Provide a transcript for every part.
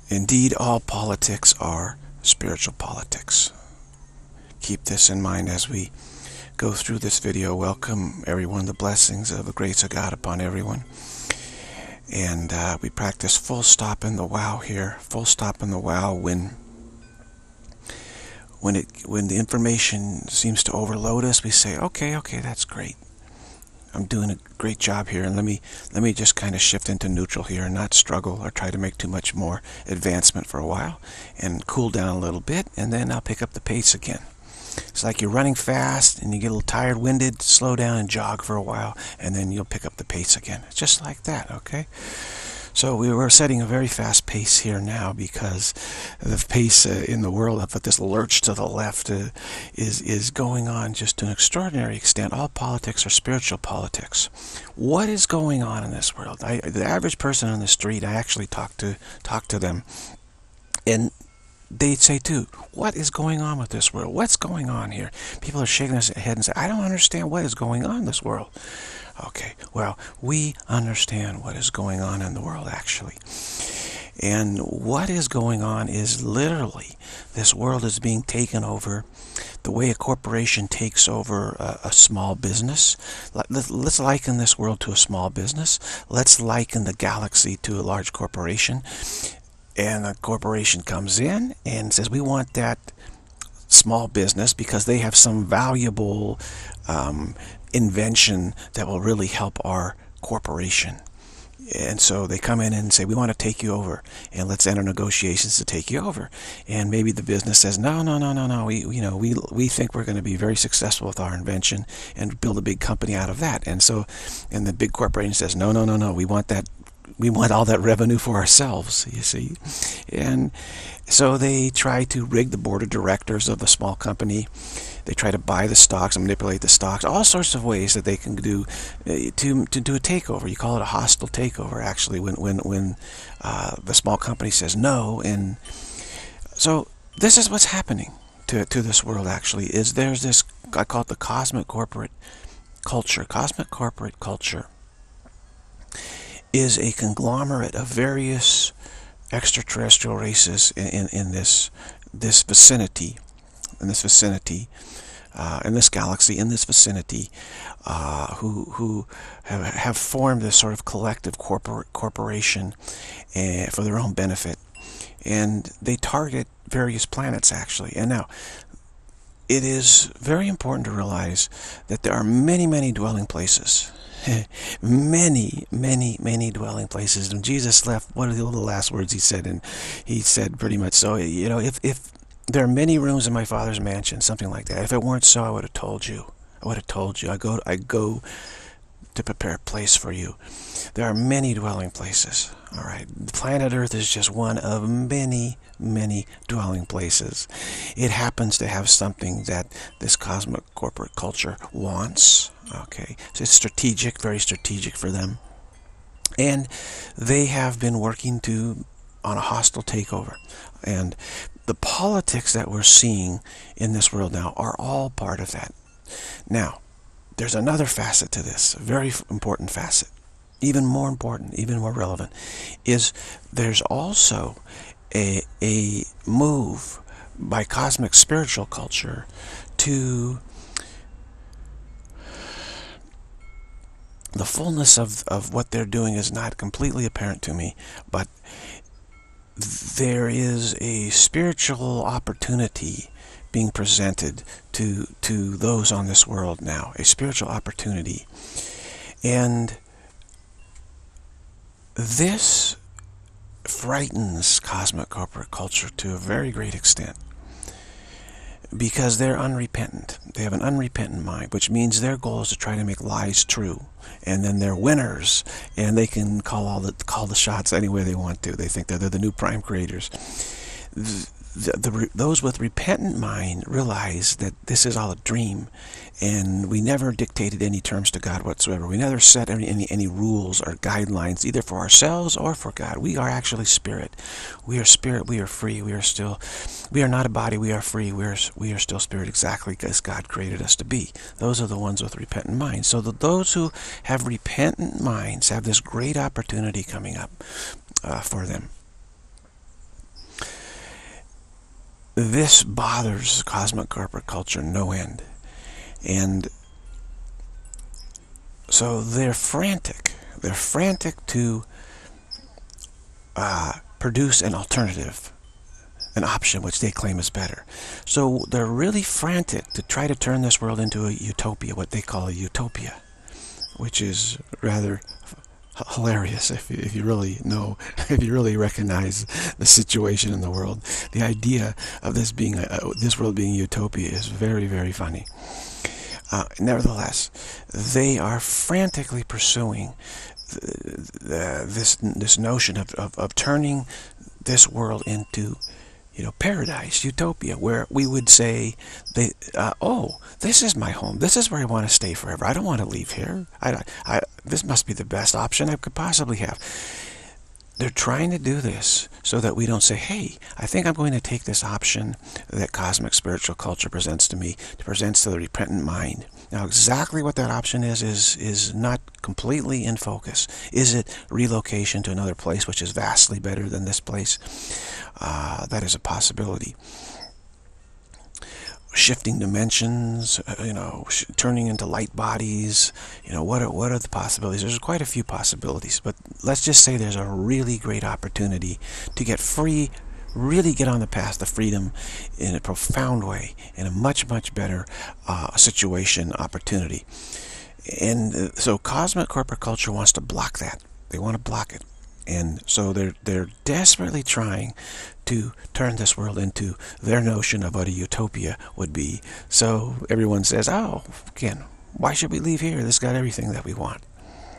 Indeed, all politics are spiritual politics. Keep this in mind as we go through this video. Welcome everyone, the blessings of the grace of God upon everyone. And we practice full stop in the wow here. Full stop in the wow when the information seems to overload us. We say, okay, that's great. I'm doing a great job here, and let me just kind of shift into neutral here and not struggle or try to make too much more advancement for a while and cool down a little bit, and then I'll pick up the pace again. It's like you're running fast and you get a little tired, winded, slow down and jog for a while, and then you'll pick up the pace again. It's just like that, okay? So we were setting a very fast pace here now because the pace in the world of this lurch to the left is going on just to an extraordinary extent. All politics are spiritual politics. What is going on in this world? The average person on the street, I actually talk to them, and they'd say too, what is going on with this world? What's going on here? People are shaking their head and say, I don't understand what is going on in this world. Okay, well, we understand what is going on in the world, actually. And what is going on is literally this world is being taken over the way a corporation takes over a small business. Let's liken this world to a small business. Let's liken the galaxy to a large corporation. And the corporation comes in and says, we want that small business because they have some valuable invention that will really help our corporation. And so they come in and say, we want to take you over, and let's enter negotiations to take you over. And maybe the business says, no, we think we're going to be very successful with our invention and build a big company out of that. And the big corporation says, no, we want that. We want all that revenue for ourselves, you see. And so they try to rig the board of directors of the small company. They try to buy the stocks and manipulate the stocks, all sorts of ways that they can do to do a takeover. You call it a hostile takeover, actually, when the small company says no. And so this is what's happening to this world, actually, is there's this, I call it the cosmic corporate culture. Cosmic corporate culture is a conglomerate of various extraterrestrial races in this vicinity, in this galaxy, in this vicinity, who have formed this sort of collective corporation for their own benefit, and they target various planets, actually. And now, it is very important to realize that there are many dwelling places. many dwelling places. When Jesus left, what are the last words he said? And he said pretty much so, if there are many rooms in my Father's mansion, something like that. If it weren't so, I would have told you. I go to prepare a place for you. There are many dwelling places. All right. The planet Earth is just one of many dwelling places. It happens to have something that this cosmic corporate culture wants. Okay. So it's strategic, very strategic for them. And they have been working on a hostile takeover. And the politics that we're seeing in this world now are all part of that. Now, there's another facet to this, a very important facet, even more important, even more relevant, is there's also a move by cosmic spiritual culture to the fullness of what they're doing is not completely apparent to me, but there is a spiritual opportunity being presented to those on this world now, a spiritual opportunity. And this frightens cosmic corporate culture to a very great extent, because they're unrepentant. They have an unrepentant mind, which means their goal is to try to make lies true. And then they're winners, and they can call the shots any way they want to. They think that they're the new prime creators. Those with repentant mind realize that this is all a dream, and we never dictated any terms to God whatsoever. We never set any rules or guidelines, either for ourselves or for God. We are actually spirit. We are spirit. We are free. We are not a body. We are free. We are still spirit, exactly as God created us to be. Those are the ones with repentant minds. So those who have repentant minds have this great opportunity coming up for them. this bothers cosmic corporate culture no end. And so they're frantic. They're frantic to produce an alternative, an option which they claim is better. So they're really frantic to try to turn this world into a utopia, what they call a utopia, which is rather hilarious if you really know, if you really recognize the situation in the world. The idea of this being this world being utopia is very, very funny. Nevertheless, they are frantically pursuing this notion of turning this world into, paradise, utopia, where we would say, oh, this is my home. This is where I want to stay forever. I don't want to leave here. This must be the best option I could possibly have. They're trying to do this so that we don't say, hey, I think I'm going to take this option that cosmic spiritual culture presents to me, presents to the repentant mind. Now, exactly what that option is not completely in focus. Is it relocation to another place which is vastly better than this place? That is a possibility. Shifting dimensions, turning into light bodies, what are the possibilities? There's quite a few possibilities, but let's just say there's a really great opportunity to get free, really get on the path to freedom in a profound way, in a much, much better situation, opportunity. And so cosmic corporate culture wants to block that. They want to block it. And so they're desperately trying to turn this world into their notion of what a utopia would be. So everyone says, oh, again, why should we leave here? This got everything that we want.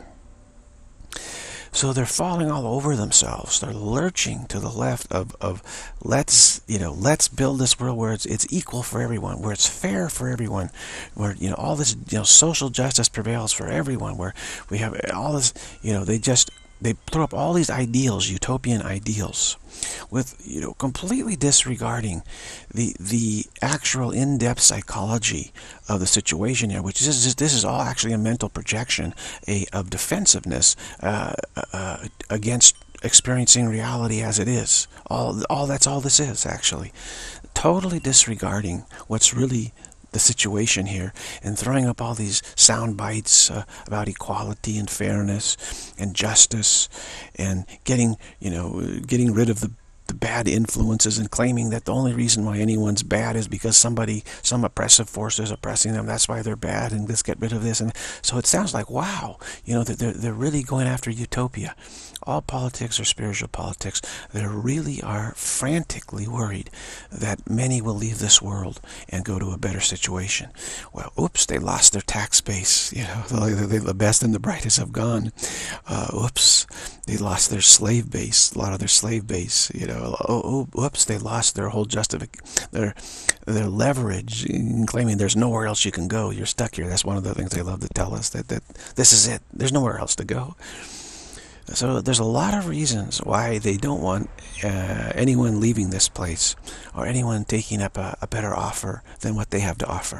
So they're falling all over themselves. They're lurching to the left of let's build this world where it's equal for everyone, where it's fair for everyone, where all this social justice prevails for everyone, where we have all this, they throw up all these ideals, utopian ideals, with completely disregarding the actual in-depth psychology of the situation here, which is this is all actually a mental projection of defensiveness against experiencing reality as it is. That's all this is, actually. Totally disregarding what's really the situation here, and throwing up all these sound bites about equality and fairness and justice, and getting rid of the bad influences, and claiming that the only reason why anyone's bad is because some oppressive force is oppressing them. That's why they're bad, and let's get rid of this. And so it sounds like, wow, they're really going after utopia. All politics or spiritual politics, they really are frantically worried that many will leave this world and go to a better situation. Well, oops, they lost their tax base. The best and the brightest have gone. Oops, they lost their slave base, a lot of their slave base. Oops, they lost their whole their leverage in claiming there's nowhere else you can go. You're stuck here. That's one of the things they love to tell us, that this is it. There's nowhere else to go. So there's a lot of reasons why they don't want anyone leaving this place, or anyone taking up a better offer than what they have to offer.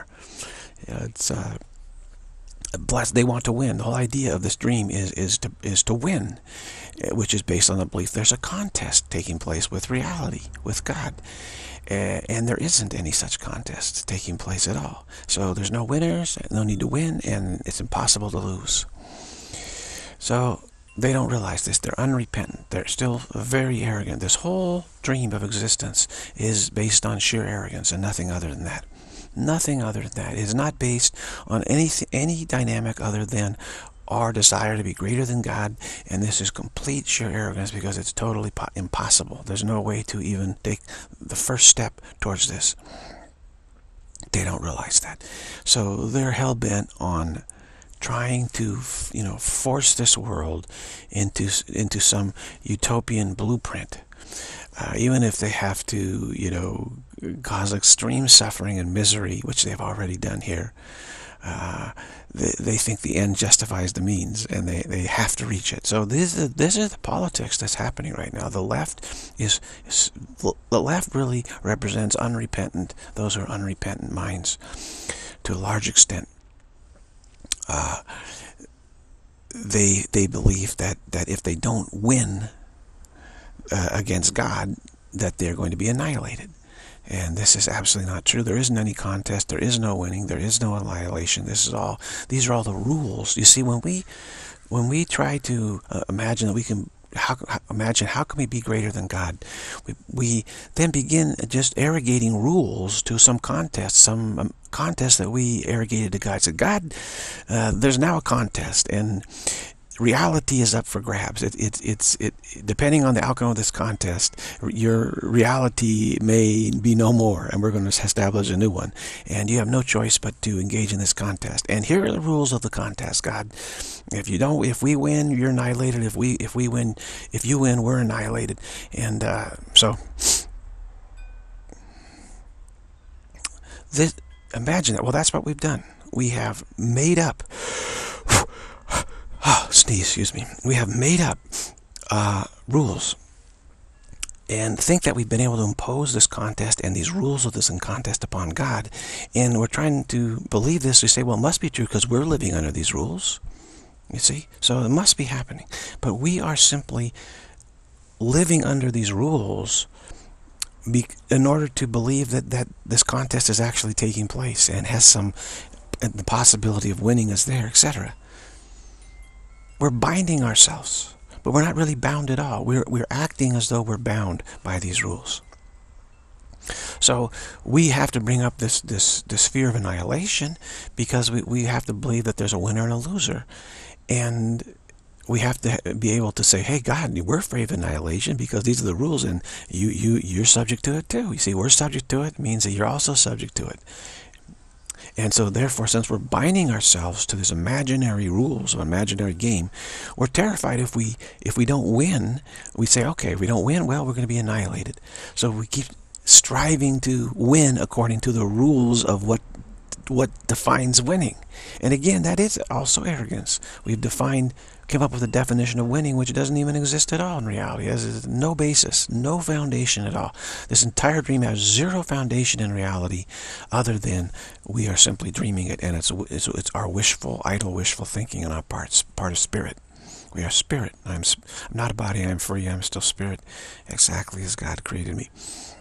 They want to win. The whole idea of this dream is to win, which is based on the belief there's a contest taking place with reality, with God. And there isn't any such contest taking place at all. So there's no winners, no need to win, and it's impossible to lose. So they don't realize this. They're unrepentant. They're still very arrogant. This whole dream of existence is based on sheer arrogance and nothing other than that. Nothing other than that. It is not based on any dynamic other than our desire to be greater than God, and this is complete sheer arrogance because it's totally impossible. There's no way to even take the first step towards this. They don't realize that. So they're hell-bent on trying to, force this world into some utopian blueprint, even if they have to, cause extreme suffering and misery, which they've already done here. They think the end justifies the means, and they have to reach it. So this is the politics that's happening right now. The left really represents unrepentant, those who are unrepentant minds, to a large extent. They believe that if they don't win against God, that they're going to be annihilated. And this is absolutely not true. There isn't any contest. There is no winning. There is no annihilation. These are all the rules. You see, when we try to imagine that we can imagine how can we be greater than God, we then begin just arrogating rules to some contest, contest that we arrogated to God. So God, there's now a contest, and reality is up for grabs. It's depending on the outcome of this contest, your reality may be no more, and we're going to establish a new one. And you have no choice but to engage in this contest. And here are the rules of the contest, God. If we win, you're annihilated. If you win, we're annihilated. And so this, imagine that. Well, that's what we've done. We have made up. Sneeze, excuse me. We have made up rules and think that we've been able to impose this contest and these rules of this contest upon God. And we're trying to believe this. We say, well, it must be true because we're living under these rules. You see? So it must be happening. But we are simply living under these rules in order to believe that this contest is actually taking place and has and the possibility of winning is there, etc. We're binding ourselves, but we're not really bound at all. We're acting as though we're bound by these rules. So we have to bring up this fear of annihilation because we have to believe that there's a winner and a loser. And we have to be able to say, hey, God, we're afraid of annihilation because these are the rules, and you're subject to it too. You see, we're subject to it means that you're also subject to it. And so therefore, since we're binding ourselves to these imaginary rules of an imaginary game, we're terrified if we don't win. We say, okay, if we don't win, well, we're going to be annihilated. So we keep striving to win according to the rules of what defines winning. And again, that is also arrogance. We've came up with a definition of winning which doesn't even exist at all in reality. It has no basis, no foundation at all. This entire dream has zero foundation in reality other than we are simply dreaming it, and it's our idle wishful thinking on our part of spirit. We are spirit. I'm not a body, I'm free, I'm still spirit, exactly as God created me.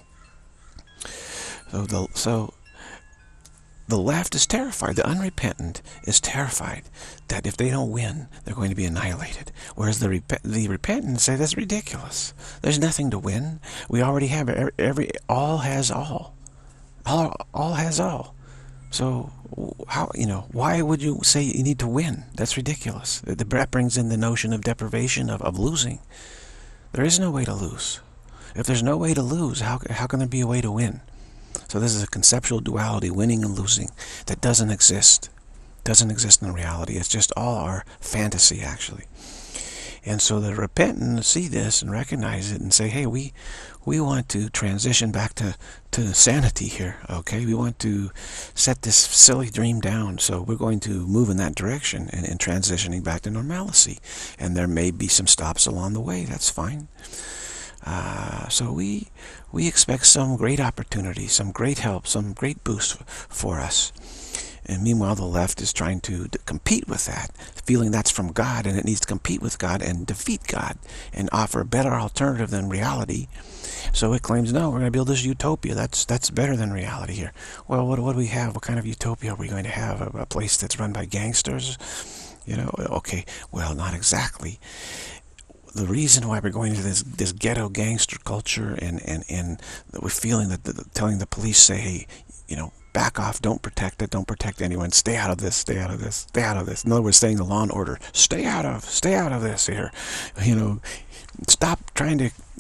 So the left is terrified. The unrepentant is terrified that if they don't win, they're going to be annihilated. Whereas the repentant say that's ridiculous. There's nothing to win. We already have all has all. All has all. So why would you say you need to win? That's ridiculous. That brings in the notion of deprivation, of losing. There is no way to lose. If there's no way to lose, how can there be a way to win? So this is a conceptual duality, winning and losing, that doesn't exist. Doesn't exist in reality. It's just all our fantasy, actually. And so the repentant see this and recognize it and say, hey, we want to transition back to sanity here, okay? We want to set this silly dream down, so we're going to move in that direction and transitioning back to normalcy. And there may be some stops along the way. That's fine. So we expect some great opportunity, some great help, some great boost for us. And meanwhile, the left is trying to compete with that, feeling that's from God, and it needs to compete with God and defeat God and offer a better alternative than reality. So it claims, no, we're going to build this utopia. That's better than reality here. Well, what do we have? What kind of utopia are we going to have? A place that's run by gangsters? Okay, well, not exactly. The reason why we're going into this ghetto gangster culture and we're feeling that telling the police, say, hey, back off, don't protect it, don't protect anyone, stay out of this, stay out of this, stay out of this. In other words, saying the law and order, stay out of this here. Stop trying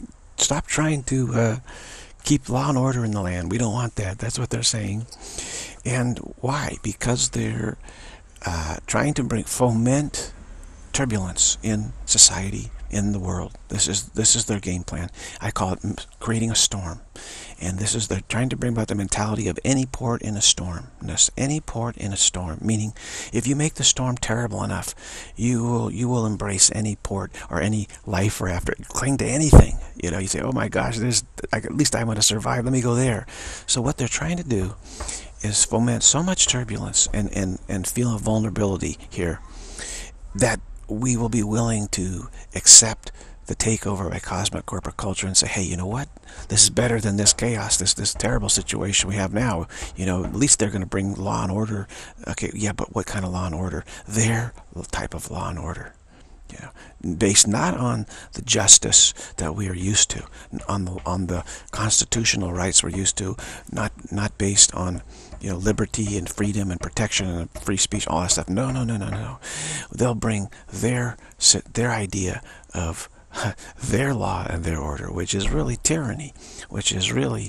to keep law and order in the land. We don't want that. That's what they're saying. And why? Because they're trying to foment turbulence in society, in the world. This is their game plan. I call it creating a storm. And they're trying to bring about the mentality of any port in a storm. Any port in a storm. Meaning, if you make the storm terrible enough, you will embrace any port or any life raft, or cling to anything. You say, oh my gosh, at least I want to survive. Let me go there. So what they're trying to do is foment so much turbulence and feel a vulnerability here that we will be willing to accept the takeover by cosmic corporate culture and say, hey, you know what? This is better than this chaos, this terrible situation we have now. At least they're going to bring law and order. Okay, yeah, but what kind of law and order? Their type of law and order. Based not on the justice that we are used to, on the constitutional rights we're used to, not based on liberty and freedom and protection and free speech, all that stuff. No. They'll bring their idea of their law and their order, which is really tyranny, which is really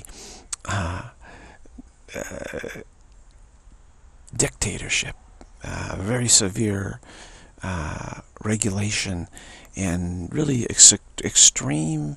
dictatorship, very severe regulation, and really extreme,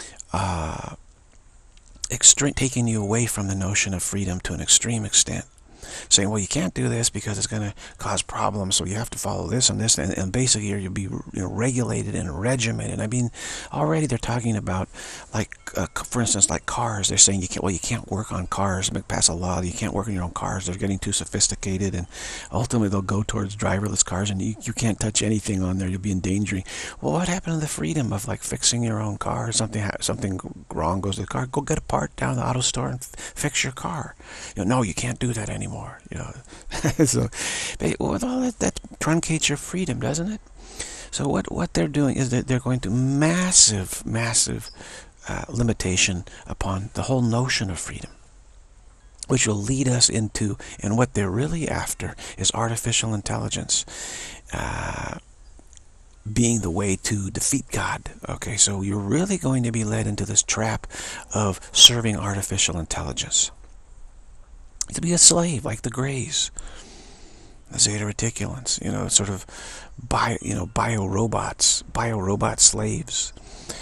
taking you away from the notion of freedom to an extreme extent. Saying, well, you can't do this because it's going to cause problems, so you have to follow this and this, and basically you'll be regulated and regimented. I mean, already they're talking about, like, for instance, like cars. They're saying you can't work on cars. Pass a law, you can't work on your own cars. They're getting too sophisticated, and ultimately they'll go towards driverless cars, and you can't touch anything on there. You'll be endangering. Well, what happened to the freedom of, like, fixing your own car? Something wrong goes to the car. Go get a part down the auto store and fix your car. No, you can't do that anymore. So, with all that truncates your freedom, doesn't it? So what they're doing is that they're going to massive limitation upon the whole notion of freedom, which will lead us into, and what they're really after is artificial intelligence being the way to defeat God. Okay, so you're really going to be led into this trap of serving artificial intelligence. To be a slave, like the Greys, the Zeta Reticulans, sort of biorobot slaves,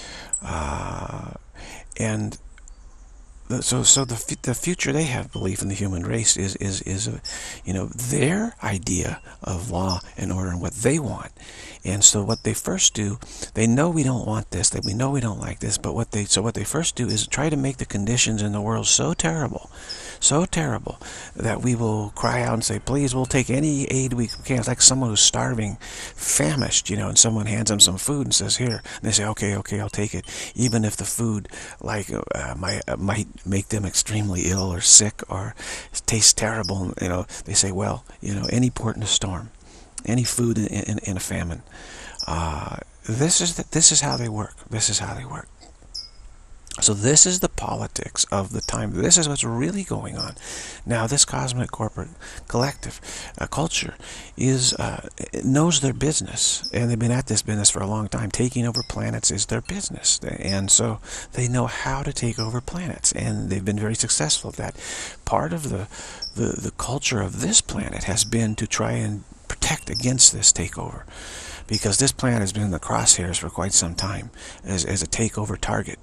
and so the future they have belief in the human race is their idea of law and order and what they want. And so what they first do, they know we don't want this, that we know we don't like this, but what they first do is try to make the conditions in the world so terrible that we will cry out and say, please, we'll take any aid we can. It's like someone who's starving, famished, and someone hands them some food and says, here. And they say, okay, I'll take it. Even if the food, like, might make them extremely ill or sick or taste terrible. They say, well, any port in a storm, any food in a famine. This is how they work. This is how they work. So this is the politics of the time. This is what's really going on. Now, this cosmic corporate collective culture knows their business, and they've been at this business for a long time. Taking over planets is their business, and so they know how to take over planets, and they've been very successful at that. Part of the culture of this planet has been to try and protect against this takeover, because this planet has been in the crosshairs for quite some time as a takeover target.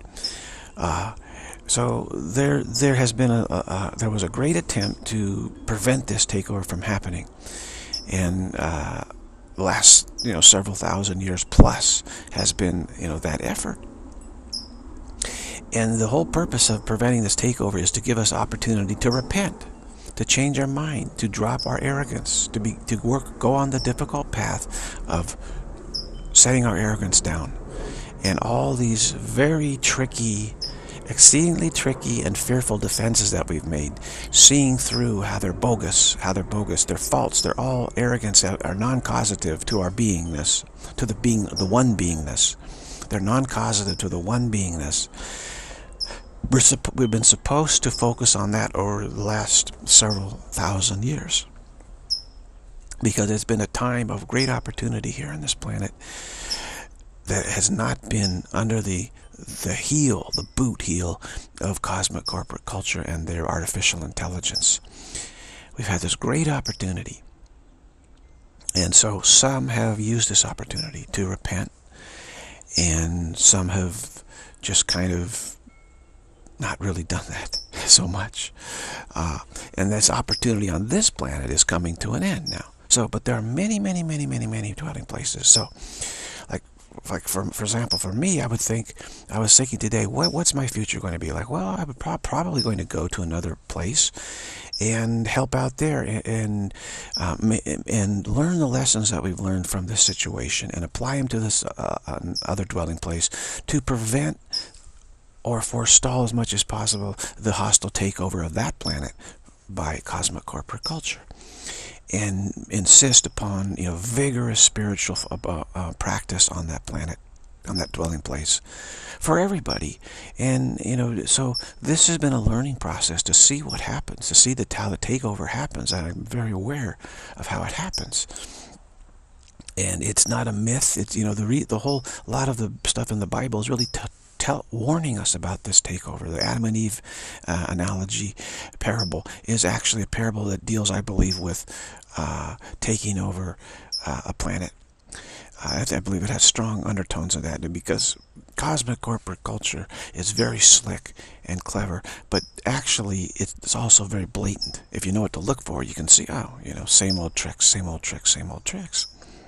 So there was a great attempt to prevent this takeover from happening, and the last several thousand years plus has been that effort. And the whole purpose of preventing this takeover is to give us opportunity to repent, to change our mind, to drop our arrogance, to go on the difficult path of setting our arrogance down, and all these very tricky, exceedingly tricky and fearful defenses that we've made, seeing through how they're bogus, they're false, they're all arrogance that are non-causative to our beingness, to the one beingness. They're non-causative to the one beingness. We've been supposed to focus on that over the last several thousand years, because it's been a time of great opportunity here on this planet that has not been under the boot heel of cosmic corporate culture and their artificial intelligence. We've had this great opportunity, and so some have used this opportunity to repent, and some have just kind of not really done that so much. And this opportunity on this planet is coming to an end now. But there are many dwelling places. So, like, like for example, for me, I was thinking today, what's my future going to be like? Well, I would probably going to go to another place and help out there, and learn the lessons that we've learned from this situation and apply them to this other dwelling place to prevent or forestall as much as possible the hostile takeover of that planet by cosmic corporate culture, and insist upon vigorous spiritual practice on that planet, on that dwelling place, for everybody. And so this has been a learning process to see what happens, to see how the takeover happens, and I'm very aware of how it happens. And it's not a myth. It's the whole lot of the stuff in the Bible is really warning us about this takeover. The Adam and Eve analogy parable is actually a parable that deals, I believe, with taking over a planet. I believe it has strong undertones of that, because cosmic corporate culture is very slick and clever, but actually it's also very blatant. If you know what to look for, you can see, same old tricks, same old tricks, same old tricks.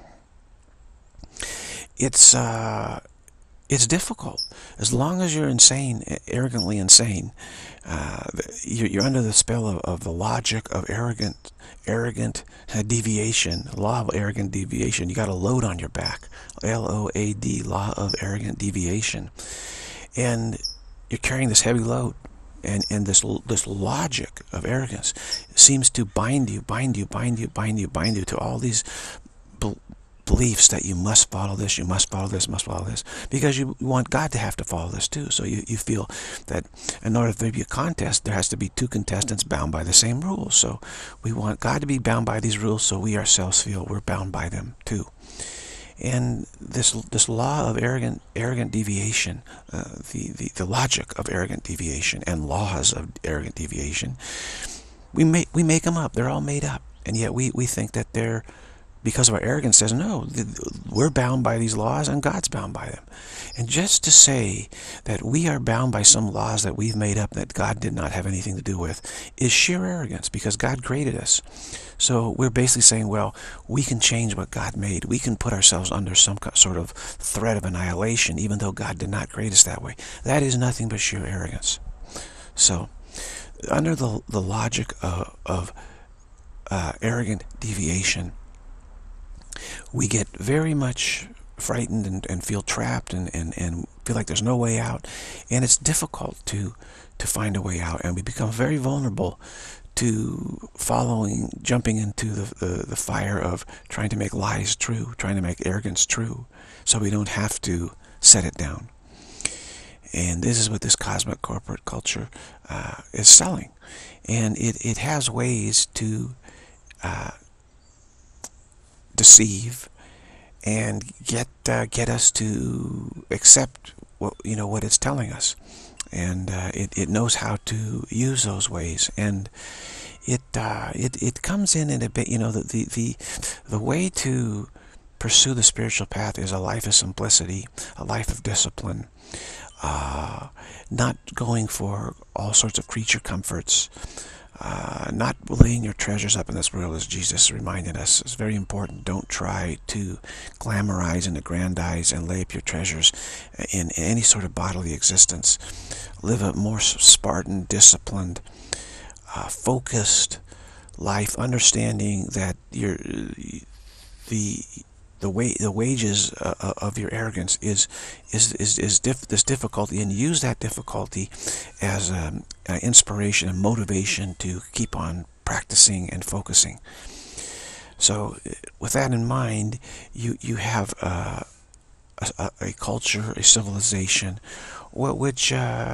It's difficult. As long as you're insane, arrogantly insane, you're under the spell of the logic of arrogant deviation, law of arrogant deviation. You got a load on your back, LOAD, law of arrogant deviation, and you're carrying this heavy load, and this logic of arrogance seems to bind you to all these beliefs that you must follow this, you must follow this, must follow this, because you want God to have to follow this too. So you feel that in order for there to be a contest, there has to be two contestants bound by the same rules. So we want God to be bound by these rules, so we ourselves feel we're bound by them too. And this law of arrogant deviation, the logic of arrogant deviation and laws of arrogant deviation, we make them up. They're all made up, and yet we think that they're, because of our arrogance, says, no, we're bound by these laws and God's bound by them. And just to say that we are bound by some laws that we've made up that God did not have anything to do with is sheer arrogance, because God created us. So we're basically saying, well, we can change what God made. We can put ourselves under some sort of threat of annihilation, even though God did not create us that way. That is nothing but sheer arrogance. So under the logic of arrogant deviation, we get very much frightened and feel trapped and feel like there's no way out, and it's difficult to find a way out, and we become very vulnerable to jumping into the fire of trying to make lies true, trying to make arrogance true, so we don't have to set it down. And this is what this cosmic corporate culture is selling, and it has ways to deceive and get us to accept what it's telling us, and it knows how to use those ways, and it comes in a bit. The way to pursue the spiritual path is a life of simplicity, a life of discipline, not going for all sorts of creature comforts. Not laying your treasures up in this world, as Jesus reminded us, is very important. Don't try to glamorize and aggrandize and lay up your treasures in any sort of bodily existence. Live a more Spartan, disciplined, focused life, understanding that the wages of your arrogance is this difficulty, and use that difficulty as inspiration and motivation to keep on practicing and focusing. So with that in mind, you have a culture, a civilization, which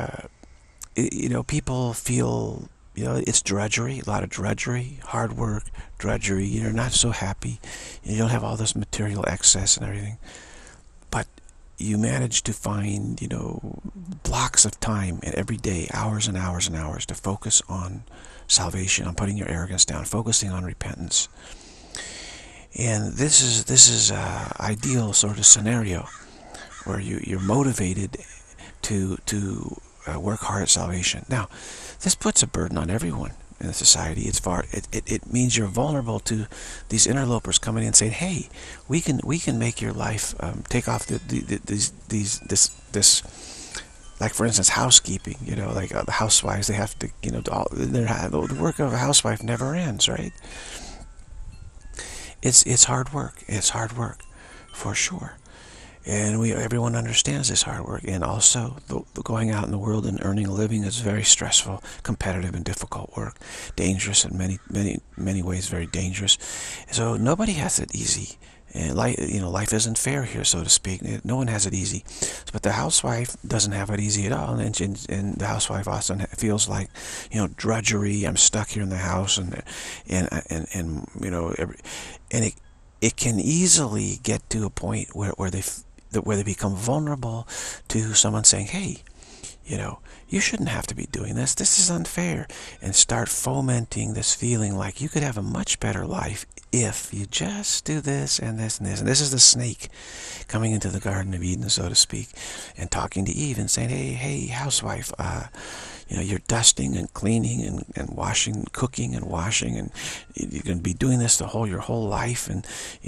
people feel, it's drudgery, a lot of drudgery, hard work, drudgery. You're not so happy. You don't have all this material excess and everything. But you manage to find, blocks of time every day, hours and hours and hours, to focus on salvation, on putting your arrogance down, focusing on repentance. And this is an ideal sort of scenario where you're motivated to work hard at salvation. Now, this puts a burden on everyone. in the society. It means you're vulnerable to these interlopers coming in and saying, "Hey, we can make your life take off this." Like, for instance, housekeeping. Like the housewives, they have to, the work of a housewife never ends, right? It's hard work. It's hard work, for sure. And everyone understands this hard work. And also, the going out in the world and earning a living is very stressful, competitive, and difficult work. Dangerous in many ways, very dangerous. So nobody has it easy. And life isn't fair here, so to speak. No one has it easy. But the housewife doesn't have it easy at all. And the housewife often feels like, drudgery. I'm stuck here in the house, and it can easily get to a point where they become vulnerable to someone saying, "Hey, you shouldn't have to be doing this. This is unfair," and start fomenting this feeling like you could have a much better life if you just do this and this and this. And this is the snake coming into the Garden of Eden, so to speak, and talking to Eve and saying, hey, housewife, you're dusting and cleaning and washing, cooking and washing, and you're going to be doing this your whole life. And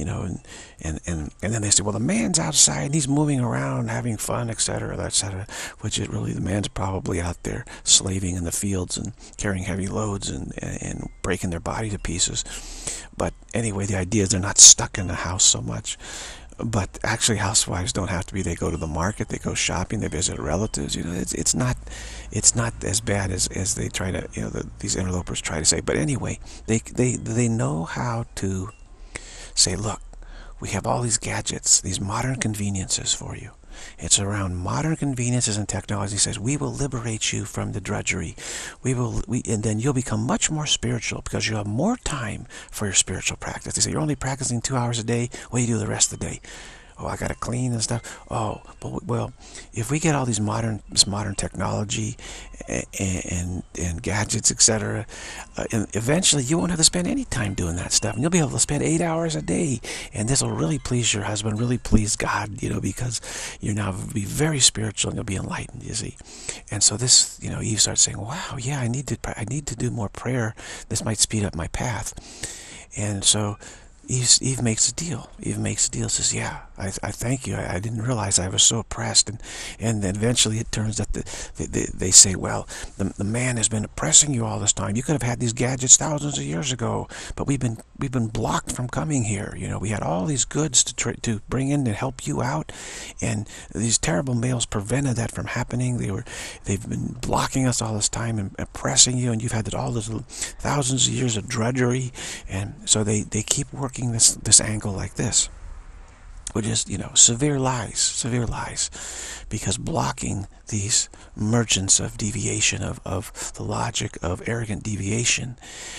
then they say, well, the man's outside and he's moving around, having fun, etc., which is really, the man's probably out there slaving in the fields and carrying heavy loads and breaking their body to pieces. But anyway, the idea is they're not stuck in the house so much. But actually, housewives don't have to be. They go to the market, they go shopping, they visit relatives. It's not as bad as they try to, these interlopers try to say. But anyway, they know how to say, look, we have all these gadgets, these modern conveniences for you. It's around modern conveniences and technology. It says, we will liberate you from the drudgery. And then you'll become much more spiritual because you'll have more time for your spiritual practice. They say, you're only practicing 2 hours a day. What do you do the rest of the day? Oh, I got to clean and stuff. Oh, well, if we get all this modern technology and gadgets, etc., and eventually you won't have to spend any time doing that stuff, and you'll be able to spend 8 hours a day, and this will really please your husband, really please God, because you're now be very spiritual and you'll be enlightened, you see. And so this, Eve starts saying, wow, yeah, I need to do more prayer. This might speed up my path. And so Eve makes a deal. Eve makes a deal, says, yeah, I thank you. I didn't realize I was so oppressed. And then eventually it turns that they say, well, the man has been oppressing you all this time. You could have had these gadgets thousands of years ago, but we've been blocked from coming here. We had all these goods to bring in to help you out, and these terrible males prevented that from happening. They've been blocking us all this time and oppressing you, and you've had all this thousands of years of drudgery. And so they keep working this angle like this, which is, severe lies, because blocking these merchants of deviation, of the logic of arrogant deviation,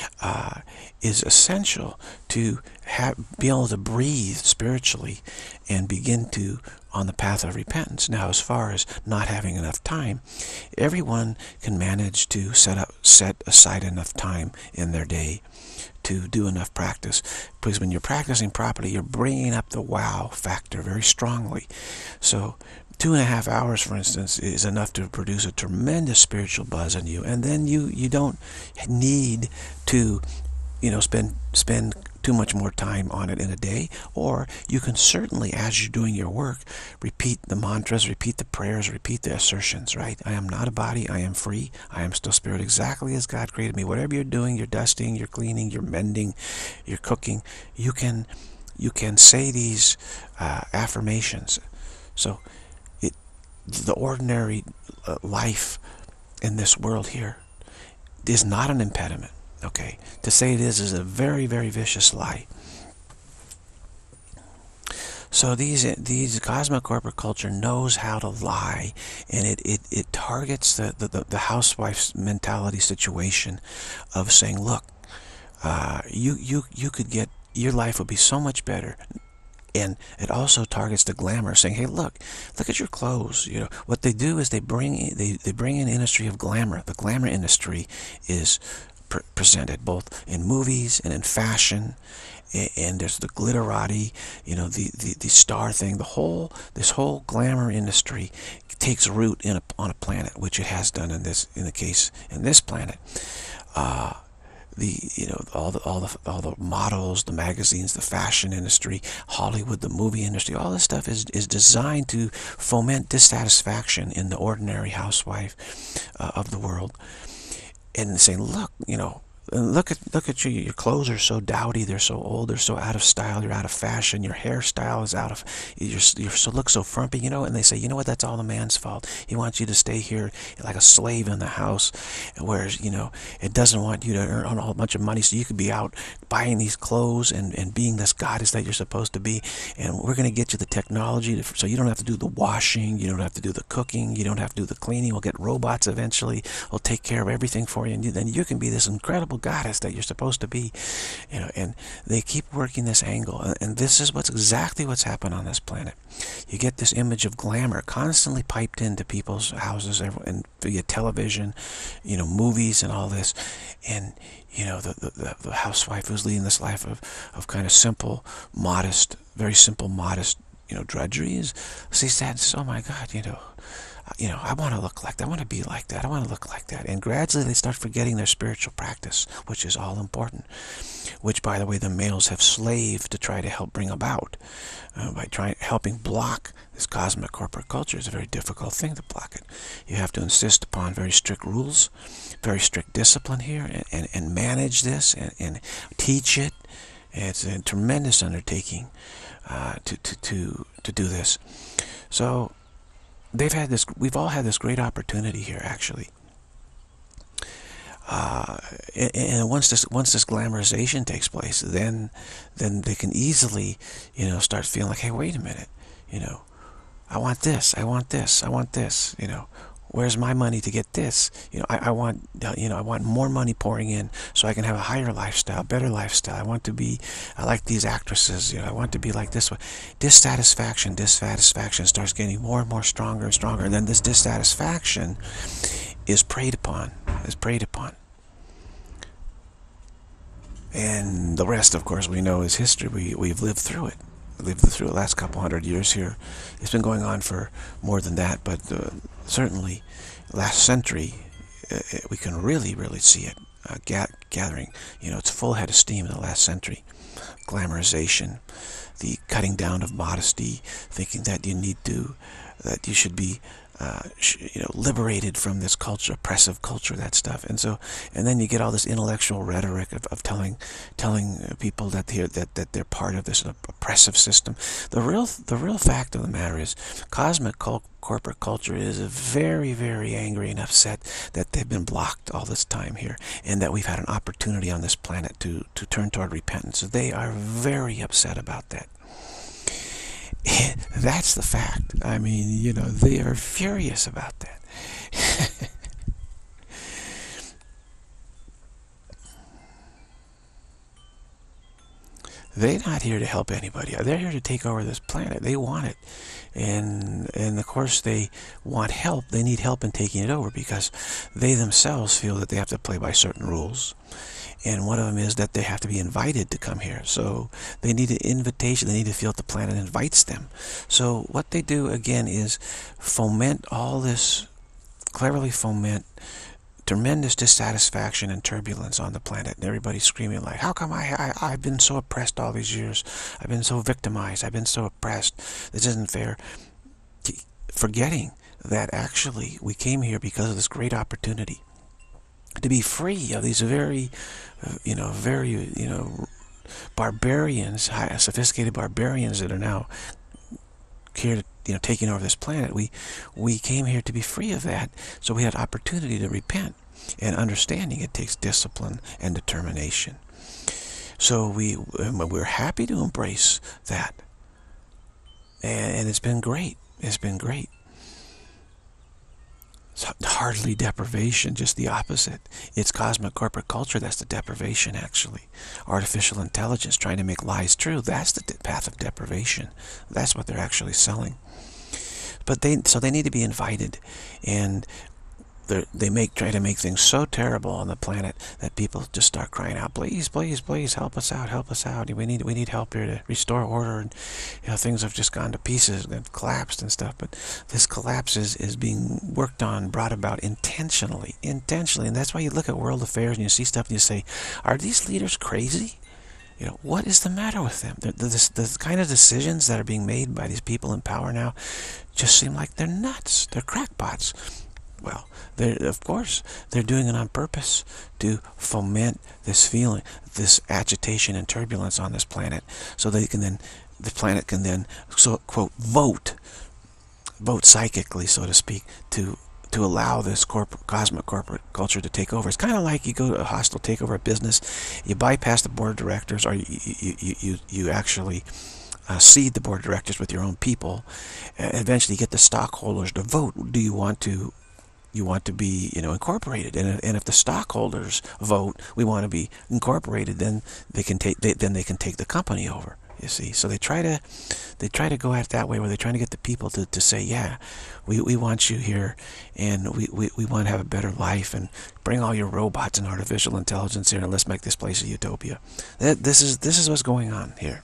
is essential to be able to breathe spiritually and begin to on the path of repentance. Now, as far as not having enough time, everyone can manage to set aside enough time in their day to do enough practice, because when you're practicing properly, you're bringing up the wow factor very strongly. So 2.5 hours, for instance, is enough to produce a tremendous spiritual buzz in you, and then you don't need to spend too much more time on it in a day. Or you can certainly, as you're doing your work, repeat the mantras, repeat the prayers, repeat the assertions, right? I am not a body, I am free, I am still spirit, exactly as God created me. Whatever you're doing, you're dusting, you're cleaning, you're mending, you're cooking, you can say these affirmations. So the ordinary life in this world here is not an impediment. Okay, to say it is a very, very vicious lie. So these cosmic corporate culture knows how to lie, and it targets the housewife's mentality situation of saying, look, you could get, your life would be so much better. And it also targets the glamour, saying, hey, look at your clothes. What they do is they bring in industry of glamour. The glamour industry is presented both in movies and in fashion, and there's the glitterati, the star thing. This whole glamour industry takes root on a planet, which it has done in this planet. all the models, the magazines, the fashion industry, Hollywood, the movie industry, all this stuff is designed to foment dissatisfaction in the ordinary housewife of the world, and saying, look, look at you. Your clothes are so dowdy. They're so old. They're so out of style. You're out of fashion. Your hairstyle is out of. You look so frumpy. And they say, you know what? That's all the man's fault. He wants you to stay here like a slave in the house, whereas it doesn't want you to earn a whole bunch of money so you could be out buying these clothes and being this goddess that you're supposed to be. And we're going to get you the technology so you don't have to do the washing. You don't have to do the cooking. You don't have to do the cleaning. We'll get robots eventually. We'll take care of everything for you, and then you can be this incredible goddess that you're supposed to be. And they keep working this angle, and this is exactly what's happened on this planet. You get this image of glamour constantly piped into people's houses and via television, movies and all this, and the housewife who's leading this life of kind of simple, modest, very simple, modest, drudgery sees that and says, oh my God, I want to look like that. I want to be like that. I want to look like that. And gradually they start forgetting their spiritual practice, which is all important, which, by the way, the males have slaved to try to help bring about by helping block this cosmic corporate culture. Is a very difficult thing to block it. You have to insist upon very strict rules, very strict discipline here, and manage this and teach it. It's a tremendous undertaking to do this. So we've all had this great opportunity here, actually. And once this glamorization takes place, then they can easily, start feeling like, hey, wait a minute, I want this, I want this, I want this, where's my money to get this? I want more money pouring in so I can have a higher lifestyle, better lifestyle. I like these actresses, I want to be like this one. Dissatisfaction starts getting more and more stronger and stronger. And then this dissatisfaction is preyed upon, And the rest, of course, we know is history. We've lived through it. Through the last couple hundred years here. It's been going on for more than that, but certainly last century we can really see it gathering. It's full head of steam in the last century. Glamorization, the cutting down of modesty, thinking that you should be liberated from this culture, oppressive culture, that stuff. And then you get all this intellectual rhetoric of telling people that they're part of this oppressive system. The real fact of the matter is, cosmic corporate culture is very, very angry and upset that they've been blocked all this time here, and that we've had an opportunity on this planet to turn toward repentance. So they are very upset about that. That's the fact. I mean, they are furious about that. They're not here to help anybody. They're here to take over this planet. They want it. And of course they want help. They need help in taking it over because they themselves feel that they have to play by certain rules. And one of them is that they have to be invited to come here. So they need an invitation. They need to feel that the planet invites them. So what they do, again, is cleverly foment tremendous dissatisfaction and turbulence on the planet. And everybody's screaming like, how come I've been so oppressed all these years? I've been so victimized. I've been so oppressed. This isn't fair. Forgetting that actually we came here because of this great opportunity to be free of these very barbarians, sophisticated barbarians that are now here, taking over this planet. We came here to be free of that, so we had opportunity to repent. And understanding it takes discipline and determination. So we're happy to embrace that, and it's been great. It's been great. It's hardly deprivation, just the opposite. It's cosmic corporate culture that's the deprivation, actually. Artificial intelligence trying to make lies true, that's the path of deprivation. That's what they're actually selling. But they need to be invited. And try to make things so terrible on the planet that people just start crying out, please, please, please, help us out, help us out. We need help here to restore order. And things have just gone to pieces and collapsed and stuff. But this collapse is being worked on, brought about intentionally, and that's why you look at world affairs and you see stuff and you say, are these leaders crazy? What is the matter with them? The kind of decisions that are being made by these people in power now just seem like they're nuts. They're crackpots. Well, of course, they're doing it on purpose to foment this feeling, this agitation and turbulence on this planet, so the planet can then, so quote, vote psychically, so to speak, to allow this cosmic corporate culture to take over. It's kind of like you go to a hostile takeover of business, you bypass the board of directors, or you actually seed the board of directors with your own people, and eventually you get the stockholders to vote. Do you want to be incorporated? And if the stockholders vote, we want to be incorporated, then they can take the company over. You see, so they try to go at it that way, where they're trying to get the people to say, yeah, we want you here, and we want to have a better life, and bring all your robots and artificial intelligence here, and let's make this place a utopia. This is what's going on here.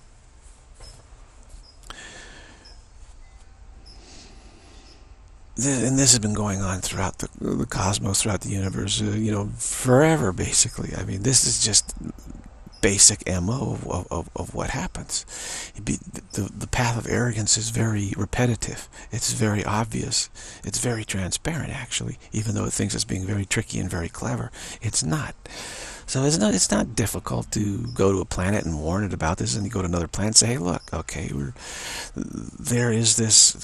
And this has been going on throughout the cosmos, throughout the universe, forever, basically. I mean, this is just basic MO of what happens. The path of arrogance is very repetitive. It's very obvious. It's very transparent, actually. Even though it thinks it's being very tricky and very clever, it's not. So it's not difficult to go to a planet and warn it about this, and you go to another planet and say, hey, look, okay, there is this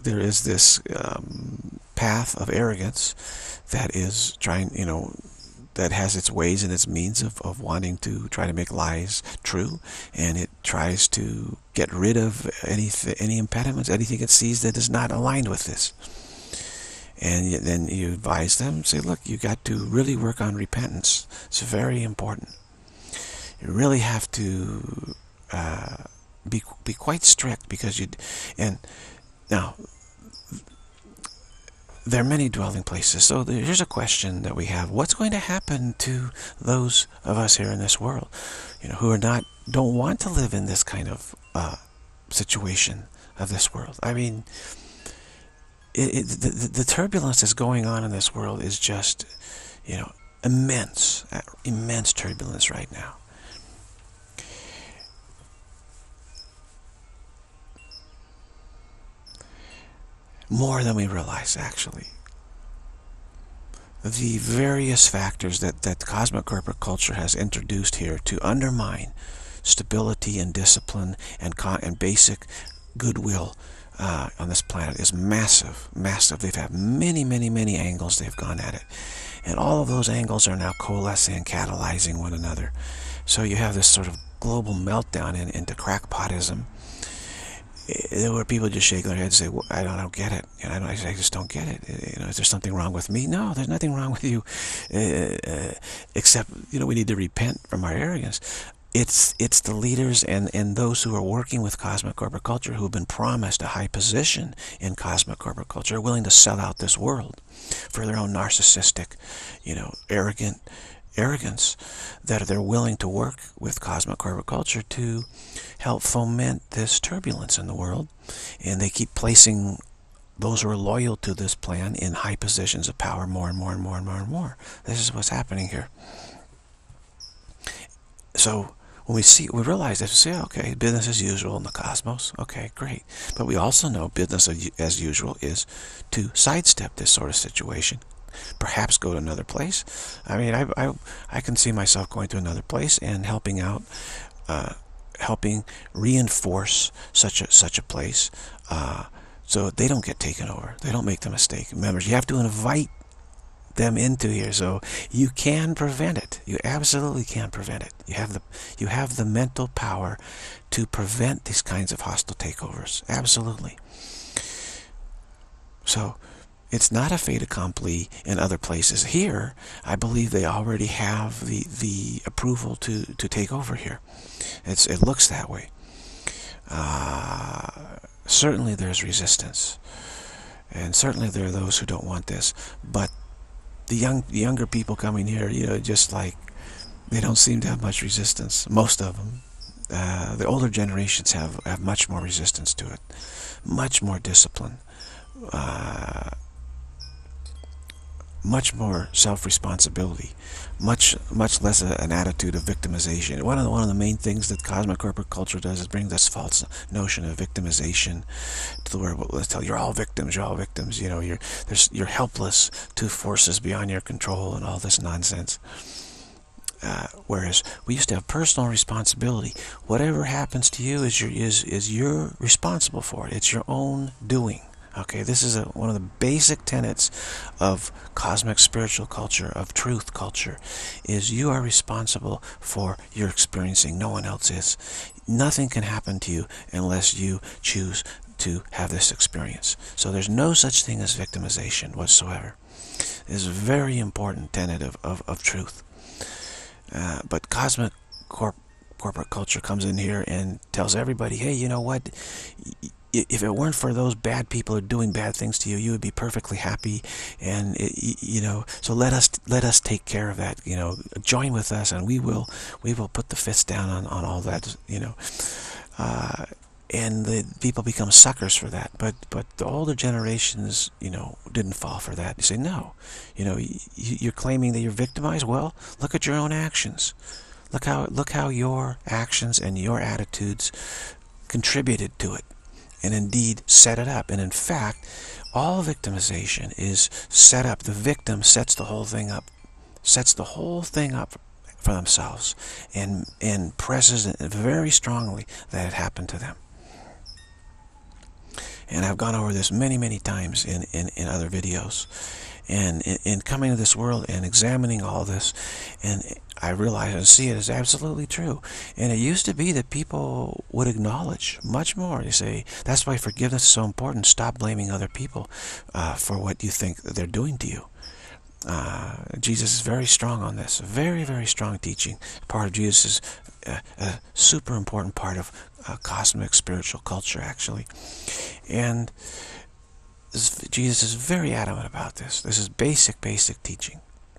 path of arrogance that is trying, that has its ways and its means of wanting to try to make lies true, and it tries to get rid of any impediments, anything it sees that is not aligned with this. And then you advise them, say, look, you got to really work on repentance. It's very important. You really have to be quite strict, because now, there are many dwelling places. So here's a question that we have. What's going to happen to those of us here in this world, who don't want to live in this kind of situation of this world? I mean, the turbulence that's going on in this world is just, immense turbulence right now. More than we realize, actually. The various factors that cosmic corporate culture has introduced here to undermine stability and discipline and basic goodwill on this planet is massive, massive. They've had many, many, many angles they've gone at it. And all of those angles are now coalescing and catalyzing one another. So you have this sort of global meltdown into crackpotism, where people just shake their heads and say, well, I don't get it. I just don't get it. Is there something wrong with me? No, there's nothing wrong with you, except, we need to repent from our arrogance. It's the leaders and those who are working with cosmic corporate culture, who have been promised a high position in cosmic corporate culture, are willing to sell out this world for their own narcissistic, arrogance, that they're willing to work with cosmic corporate culture to help foment this turbulence in the world. And they keep placing those who are loyal to this plan in high positions of power more and more and more and more and more. This is what's happening here. So when we realize that, we say, okay, business as usual in the cosmos. Okay, great. But we also know business as usual is to sidestep this sort of situation. Perhaps go to another place. I mean, I can see myself going to another place and helping out, helping reinforce such a place, so they don't get taken over. They don't make the mistake. Remember, you have to invite them into here, so you can prevent it. You absolutely can prevent it. You have the mental power to prevent these kinds of hostile takeovers. Absolutely. So it's not a fait accompli in other places. Here, I believe they already have the approval to take over here. It looks that way. Certainly there's resistance. And certainly there are those who don't want this. But the younger people coming here, just like they don't seem to have much resistance. Most of them. The older generations have much more resistance to it, much more discipline, much more self-responsibility, much less an attitude of victimization. One of the main things that cosmic corporate culture does is bring this false notion of victimization to where let's tell you, you're all victims. You're helpless to forces beyond your control and all this nonsense. Whereas we used to have personal responsibility. Whatever happens to you is you're responsible for it. It's your own doing. Okay, this is one of the basic tenets of cosmic spiritual culture, of truth culture, is you are responsible for your experiencing. No one else is. Nothing can happen to you unless you choose to have this experience. So there's no such thing as victimization whatsoever. This is a very important tenet of truth. But cosmic corporate culture comes in here and tells everybody, hey, you know what? If it weren't for those bad people who are doing bad things to you, you would be perfectly happy. And so let us take care of that. Join with us, and we will put the fists down on all that. And the people become suckers for that. But the older generations, didn't fall for that. You say, no, you're claiming that you're victimized. Well, look at your own actions. Look how your actions and your attitudes contributed to it, and indeed set it up. And in fact, all victimization is set up. The victim sets the whole thing up, for themselves, and presses it very strongly that it happened to them. And I've gone over this many times in other videos. And in coming to this world and examining all this, and I realize and see it as absolutely true. And it used to be that people would acknowledge much more. They say, that's why forgiveness is so important. Stop blaming other people for what you think that they're doing to you. Jesus is very strong on this. Very strong teaching. Part of Jesus is a super important part of cosmic spiritual culture, actually. And Jesus is very adamant about this. This is basic teaching.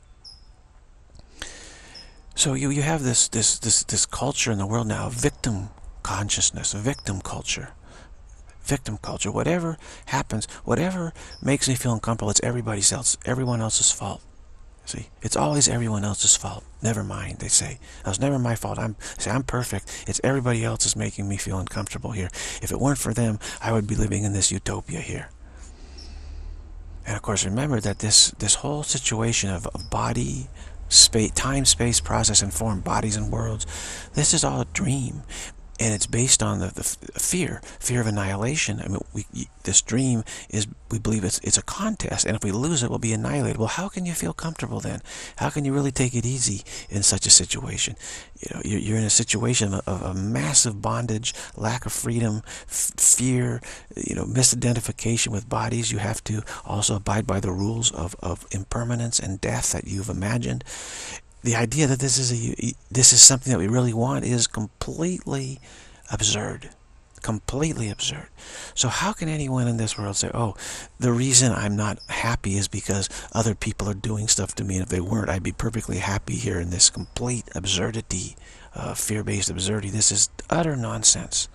So you have this culture in the world now, victim consciousness, victim culture. Whatever happens, whatever makes me feel uncomfortable, it's everyone else's fault. See, it's always everyone else's fault. Never mind, they say. It was never my fault. I'm perfect. It's everybody else is making me feel uncomfortable here. If it weren't for them, I would be living in this utopia here. And of course, remember that this whole situation of body, space, time, space, process, and form, bodies and worlds, this is all a dream. And it's based on the fear of annihilation. I mean, this dream is, we believe it's a contest, and if we lose it, we'll be annihilated. Well, how can you feel comfortable then? How can you really take it easy in such a situation? You're in a situation of a massive bondage, lack of freedom, fear, misidentification with bodies. You have to also abide by the rules of impermanence and death that you've imagined. The idea that this is something that we really want is completely absurd. Completely absurd. So how can anyone in this world say, oh, the reason I'm not happy is because other people are doing stuff to me, and if they weren't, I'd be perfectly happy here in this complete absurdity, fear-based absurdity. This is utter nonsense.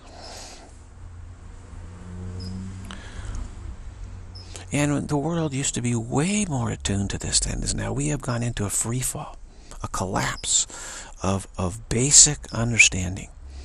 And the world used to be way more attuned to this than it is now. We have gone into a free fall, a collapse of basic understanding,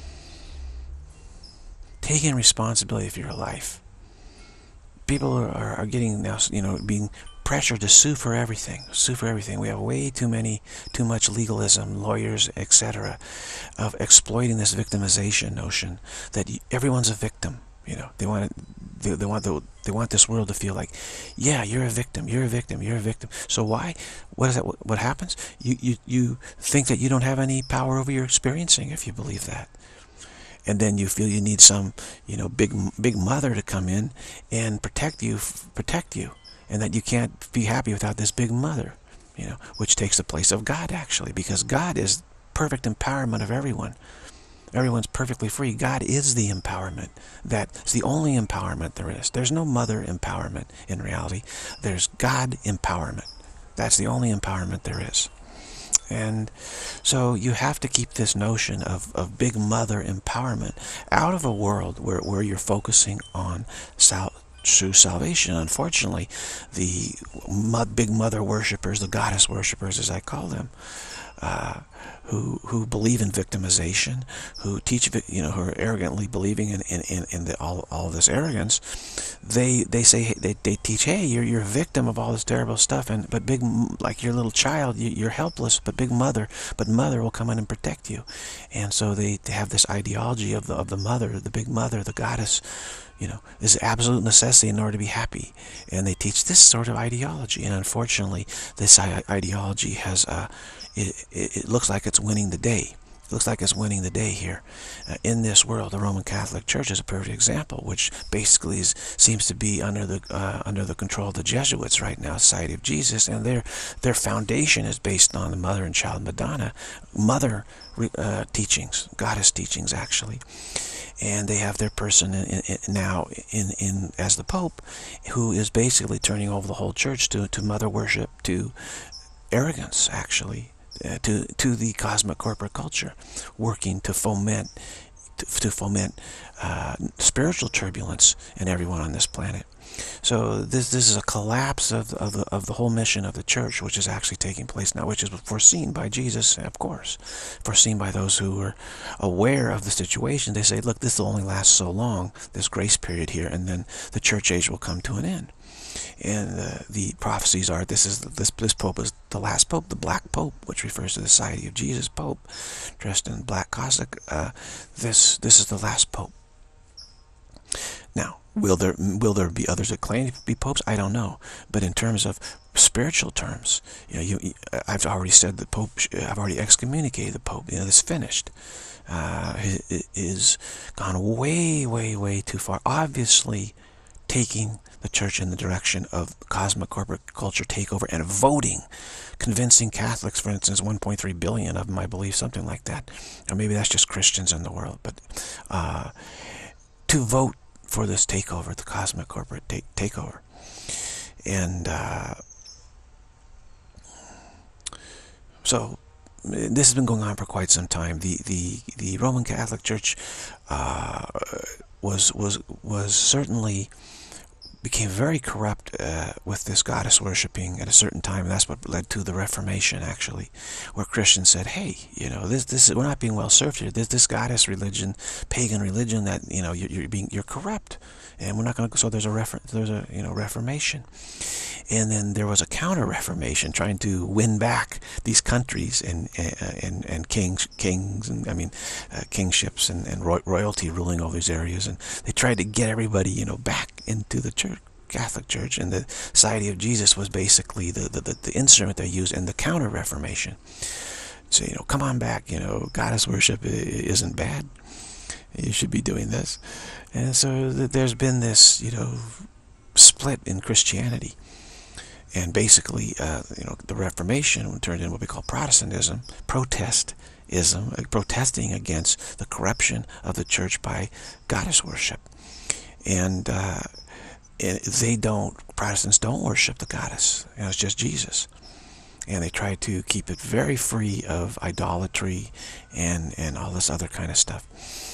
taking responsibility for your life. People are getting now, being pressured to sue for everything. We have way too much legalism, lawyers, etc., of exploiting this victimization notion that everyone's a victim. They want this world to feel like, yeah, you're a victim. So what is that? What happens? You think that you don't have any power over your experiencing if you believe that. And then you feel you need some, big mother to come in and protect you, and that you can't be happy without this big mother, which takes the place of God, actually, because God is perfect empowerment of everyone. Everyone's perfectly free. God is the empowerment. That's the only empowerment there is. There's no mother empowerment in reality. There's God empowerment. That's the only empowerment there is. And so you have to keep this notion of big mother empowerment out of a world where you're focusing on true salvation. Unfortunately, the big mother worshippers, the goddess worshippers as I call them, who believe in victimization, who teach, who are arrogantly believing in all this arrogance, they say, they teach, hey, you're a victim of all this terrible stuff, but like your little child, you're helpless, but mother will come in and protect you. And so they have this ideology of the mother, the big mother, the goddess, is absolute necessity in order to be happy. And they teach this sort of ideology. And unfortunately, this ideology has, it looks like it's winning the day. It looks like it's winning the day here. In this world, the Roman Catholic Church is a perfect example, which basically seems to be under the control of the Jesuits right now, Society of Jesus, and their foundation is based on the Mother and Child Madonna, teachings, goddess teachings actually. And they have their person now as the Pope, who is basically turning over the whole church to mother worship, to arrogance actually, to the cosmic corporate culture, working to foment spiritual turbulence in everyone on this planet. So this is a collapse of the whole mission of the church, which is actually taking place now, which is foreseen by Jesus, of course, foreseen by those who are aware of the situation. They say, look, this will only last so long, this grace period here, and then the church age will come to an end. And the prophecies are this pope is the last pope, the black pope, which refers to the Society of Jesus Pope, dressed in black cassock. This is the last pope. Now, will there be others that claim to be popes? I don't know. But in terms of spiritual terms, I've already said the pope. I've already excommunicated the pope. It's finished. It is gone way, way, way too far. Obviously, taking the church in the direction of cosmic corporate culture takeover and voting, convincing Catholics, for instance, 1.3 billion of them, I believe, something like that, or maybe that's just Christians in the world, but to vote for this takeover, the cosmic corporate takeover. And so this has been going on for quite some time. The Roman Catholic Church was certainly became very corrupt with this goddess worshipping at a certain time, and that's what led to the Reformation, actually, where Christians said, hey, this we're not being well served here. This goddess religion, pagan religion, that you're corrupt, and we're not going to. So there's a Reformation, and then there was a counter-Reformation trying to win back these countries and kings and kingships and royalty ruling over these areas, and they tried to get everybody back into the church. Catholic Church, and the Society of Jesus was basically the instrument they used in the counter-Reformation. So, come on back, goddess worship isn't bad. You should be doing this. And so there's been this, split in Christianity. And basically, the Reformation turned into what we call Protestantism, protesting against the corruption of the church by goddess worship. And Protestants don't worship the goddess. It's just Jesus. And they try to keep it very free of idolatry and all this other kind of stuff.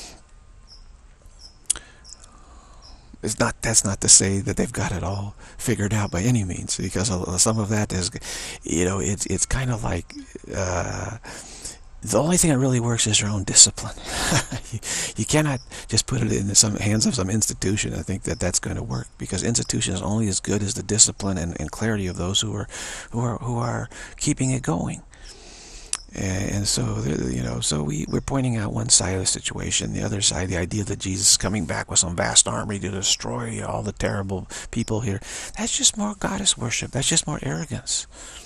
That's not to say that they've got it all figured out by any means, because some of that is, it's kind of like, the only thing that really works is your own discipline. You cannot just put it in some hands of some institution and think that that's going to work, because institution is only as good as the discipline and clarity of those who are keeping it going. And so, so we're pointing out one side of the situation. The other side, the idea that Jesus is coming back with some vast army to destroy all the terrible people here, that's just more goddess worship. That's just more arrogance.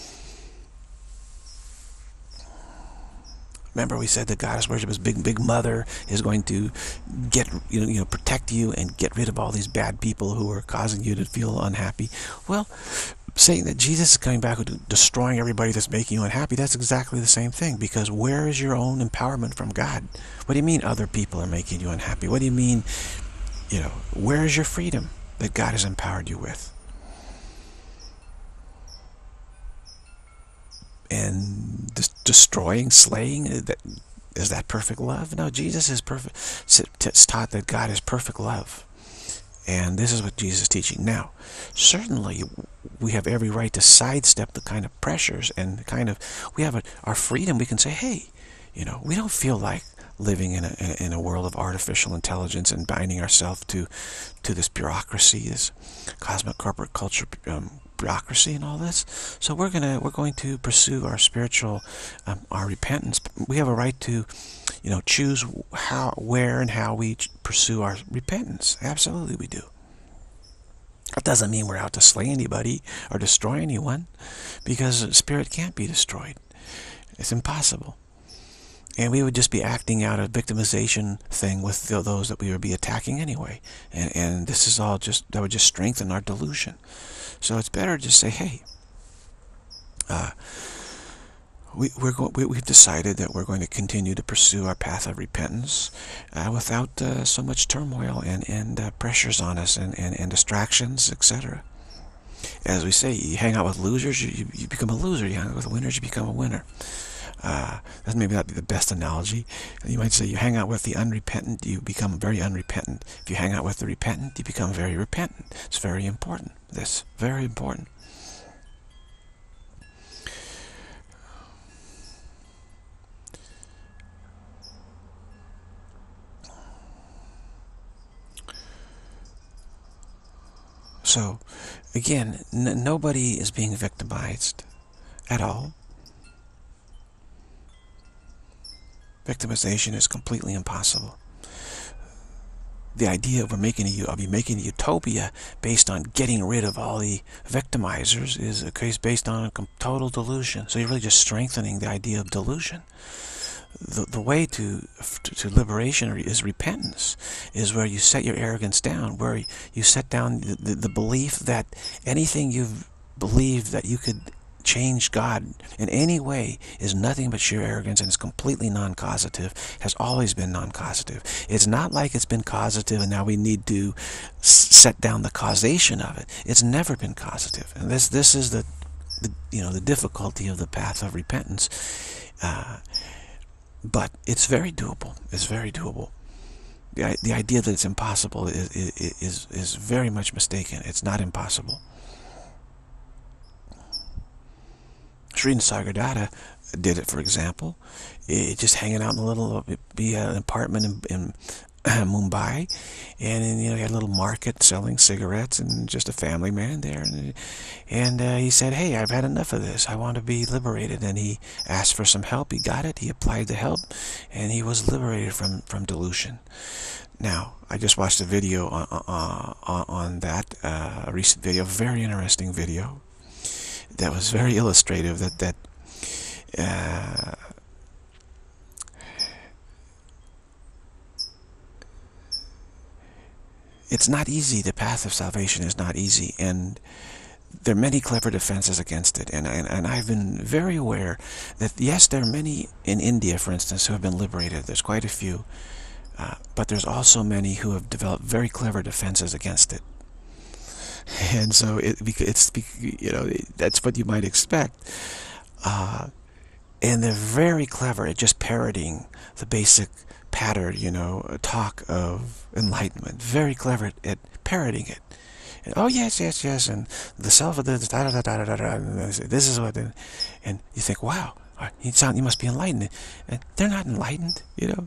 Remember, we said that goddess worship is big mother is going to get, protect you and get rid of all these bad people who are causing you to feel unhappy. Well, saying that Jesus is coming back with destroying everybody that's making you unhappy, that's exactly the same thing, because where is your own empowerment from God? What do you mean other people are making you unhappy? What do you mean, where is your freedom that God has empowered you with? and destroying, slaying. Is that perfect love? No, Jesus is perfect. It's taught that God is perfect love. And this is what Jesus is teaching. Now, certainly, we have every right to sidestep the kind of pressures and the kind of, we have our freedom. We can say, hey, we don't feel like living in a world of artificial intelligence and binding ourselves to this bureaucracy, this cosmic corporate culture bureaucracy and all this. So we're going to pursue our spiritual, our repentance. We have a right to, choose how, where, and how we pursue our repentance. Absolutely, we do. That doesn't mean we're out to slay anybody or destroy anyone, because spirit can't be destroyed. It's impossible. And we would just be acting out a victimization thing with those that we would be attacking anyway. And this is all that would just strengthen our delusion. So it's better to just say, hey, we've decided that we're going to continue to pursue our path of repentance without so much turmoil and pressures on us and distractions, etc. As we say, you hang out with losers, you become a loser. You hang out with winners, you become a winner. That may not be the best analogy. You might say you hang out with the unrepentant, you become very unrepentant. If you hang out with the repentant, you become very repentant. It's very important. This very important. So, again, nobody is being victimized at all. Victimization is completely impossible. The idea of making a utopia based on getting rid of all the victimizers is a case based on a total delusion. So you're really just strengthening the idea of delusion. The way to liberation is repentance, is where you set your arrogance down, where you set down the belief that anything you've believed that you could change God in any way is nothing but sheer arrogance, and it's completely non-causative, has always been non-causative. It's not like it's been causative and now we need to set down the causation of it. It's never been causative. And this is the difficulty of the path of repentance. But it's very doable. It's very doable. The idea that it's impossible is very much mistaken. It's not impossible. Sri Nisargadatta did it, for example. Just hanging out in a little an apartment in Mumbai, and he had a little market selling cigarettes, and just a family man there, and he said, hey, I've had enough of this, I want to be liberated. And he asked for some help. He got it, he applied the help, and he was liberated from delusion. Now, I just watched a video on that, a recent video, a very interesting video that was very illustrative, that it's not easy. The path of salvation is not easy, and there are many clever defenses against it. And I've been very aware that, yes, there are many in India, for instance, who have been liberated. There's quite a few. But there's also many who have developed very clever defenses against it. And so that's what you might expect. And they're very clever at just parroting the basic pattern, talk of enlightenment. Very clever at parroting it. And, oh, yes, and the self of this, this is what, and you think, wow, you must be enlightened. And they're not enlightened,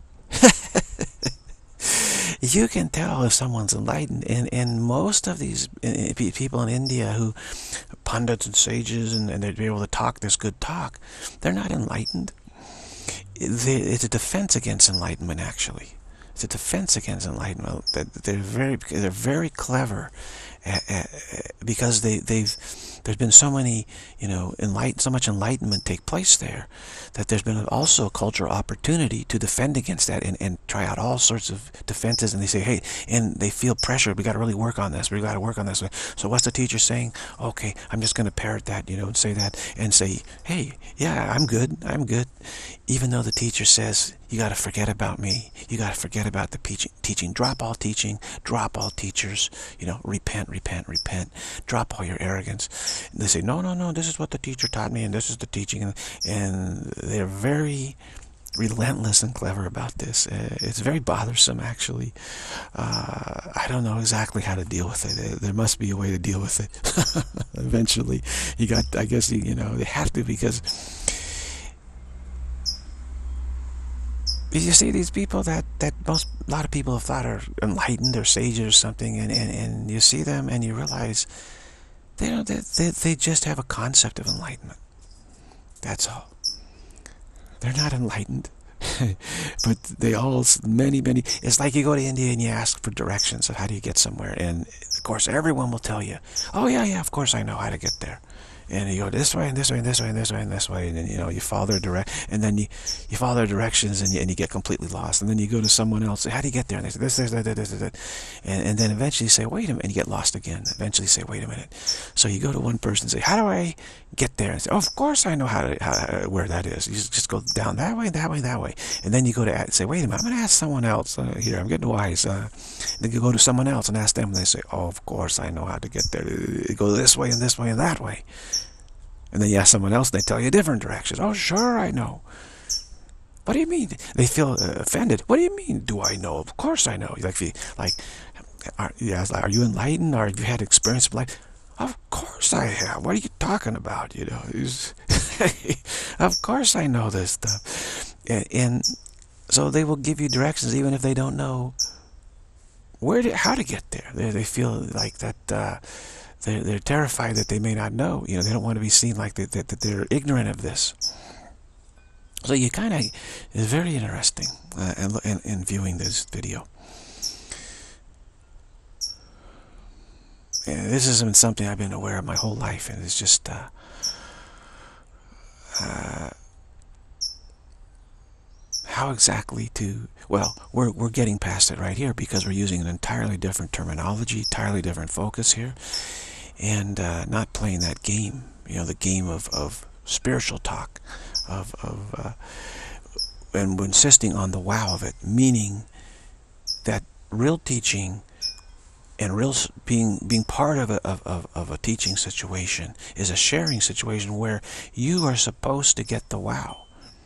You can tell if someone's enlightened, and most of these people in India who, pundits and sages, and they'd be able to talk this good talk, they're not enlightened. It's a defense against enlightenment, actually. It's a defense against enlightenment. They're very clever, because there's been so many, so much enlightenment take place there, that there's been also a cultural opportunity to defend against that and try out all sorts of defenses. And they say, hey, and they feel pressure. We got to really work on this. We got to work on this. So what's the teacher saying? Okay, I'm just going to parrot that, and say that, and say, hey, yeah, I'm good. Even though the teacher says, you got to forget about me. You got to forget about the teaching. Drop all teaching. Drop all teachers. Repent. repent, repent. Drop all your arrogance. And they say, no, no, no, this is what the teacher taught me, and this is the teaching. And they're very relentless and clever about this. It's very bothersome, actually. I don't know exactly how to deal with it. There must be a way to deal with it. Eventually, I guess, they have to, because you see these people that a lot of people have thought are enlightened or sages or something, and you see them and you realize they just have a concept of enlightenment. That's all. They're not enlightened. But they all, many, it's like you go to India and you ask for directions of how do you get somewhere, and of course everyone will tell you, oh yeah, of course I know how to get there. And you go this way and this way and this way and this way and this way, and then you follow their and then you follow their directions, and you get completely lost. And then you go to someone else, how do you get there? And they say this, that. And then eventually you say, wait a minute, and you get lost again. Eventually you say, wait a minute. So you go to one person and say, how do I get there? And say, oh, of course I know where that is. You just go down that way, that way, that way. And then you go to say, wait a minute, I'm going to ask someone else. Here, I'm getting wise. Then you go to someone else and ask them, and they say, oh, of course I know how to get there. You go this way and this way and that way. And then you ask someone else, and they tell you different directions. Oh, sure, I know. What do you mean? They feel offended. What do you mean, do I know? Of course I know. Are you enlightened, or have you had experience of life? Of course I have. What are you talking about? Of course I know this stuff. And so they will give you directions even if they don't know how to get there. They feel like that. They're terrified that they may not know. They don't want to be seen like that they're ignorant of this. So you kind of, it's very interesting in viewing this video. And this isn't something I've been aware of my whole life, and it's just how exactly to, well, we're getting past it right here, because we're using an entirely different terminology, entirely different focus here, and not playing that game, the game of spiritual talk, and we're insisting on the wow of it, meaning that real teaching and real being part of a teaching situation is a sharing situation where you are supposed to get the wow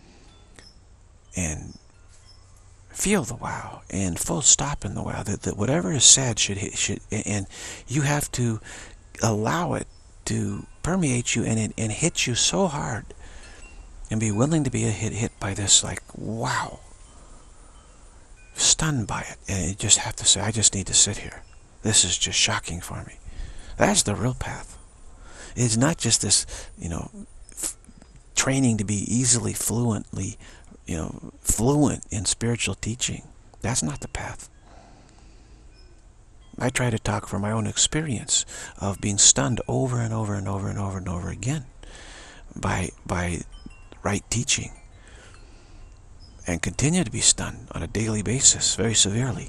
and feel the wow and full stop in the wow, that whatever is said should and you have to allow it to permeate you and hit you so hard, and be willing to be hit by this, like, wow, stunned by it, and you just have to say, I just need to sit here. This is just shocking for me. That's the real path. It's not just this, training to be easily fluent in spiritual teaching. That's not the path. I try to talk from my own experience of being stunned over and over and over and over and over again by right teaching, and continue to be stunned on a daily basis, very severely.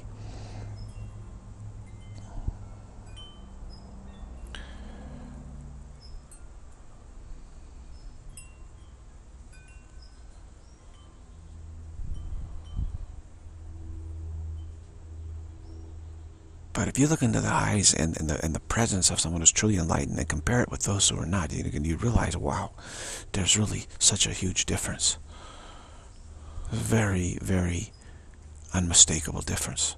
But if you look into the eyes and the presence of someone who's truly enlightened and compare it with those who are not, you realize, wow, there's really such a huge difference. Very, very unmistakable difference.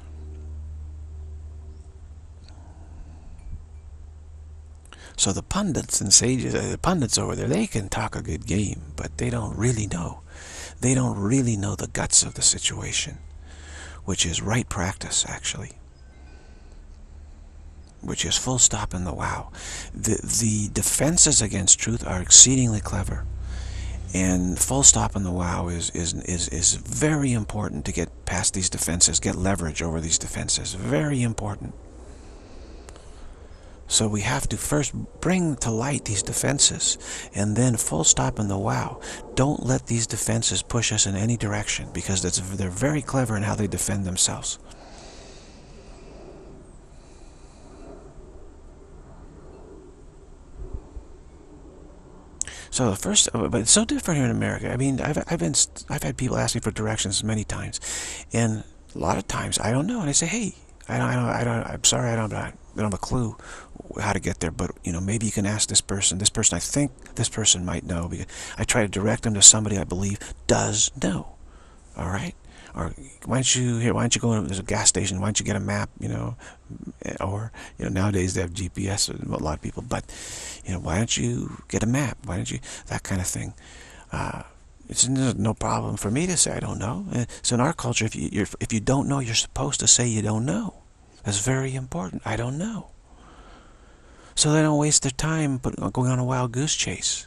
So the pundits and sages, the pundits over there, they can talk a good game, but they don't really know. They don't really know the guts of the situation, which is right practice, actually. Which is full stop in the wow. The defenses against truth are exceedingly clever, and full stop in the wow is very important to get past these defenses, get leverage over these defenses. Very important. So we have to first bring to light these defenses, and then full stop in the wow. Don't let these defenses push us in any direction, because they're very clever in how they defend themselves. So the first, but it's so different here in America. I mean, I've had people ask me for directions many times, and a lot of times I don't know, and I say, hey, I'm sorry, I don't have a clue how to get there, but maybe you can ask this person. This person, I think this person might know, because I try to direct them to somebody I believe does know. All right? Or why don't you go, there's a gas station, why don't you get a map, or, nowadays they have GPS, a lot of people, but, why don't you get a map? Why don't you, that kind of thing. It's no problem for me to say I don't know. So in our culture, if you don't know, you're supposed to say you don't know. That's very important. I don't know. So they don't waste their time going on a wild goose chase.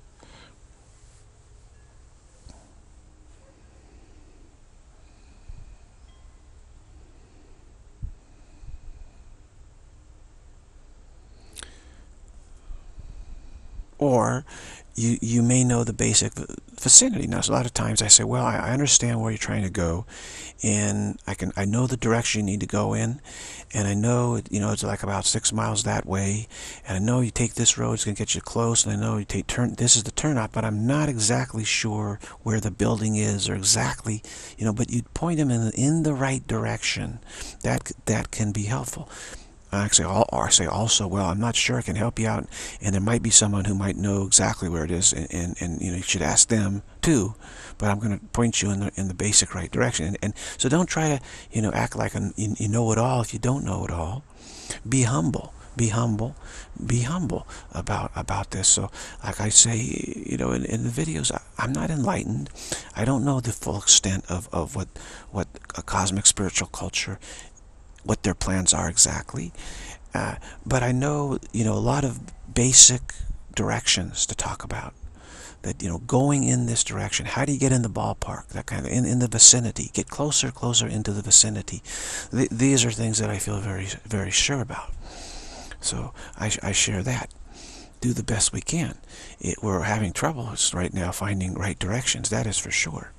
Or you may know the basic vicinity. Now, so a lot of times I say, well, I understand where you're trying to go, and I know the direction you need to go in, and I know it's like about 6 miles that way, and I know you take this road, it's going to get you close, and I know you this is the turnout, but I'm not exactly sure where the building is, or exactly, but you point them in the right direction. That can be helpful. Actually, or say also, well, I'm not sure I can help you out, and there might be someone who might know exactly where it is, and you should ask them too. But I'm going to point you in the basic right direction, and so don't try to act like you know it all if you don't know it all. Be humble. Be humble. Be humble about this. So, like I say, in the videos, I'm not enlightened. I don't know the full extent of what a cosmic spiritual culture, what their plans are exactly, but I know a lot of basic directions to talk about. That going in this direction. How do you get in the ballpark? That kind of in the vicinity. Get closer into the vicinity. These are things that I feel very, very sure about. So I share that. Do the best we can. We're having troubles right now finding right directions. That is for sure.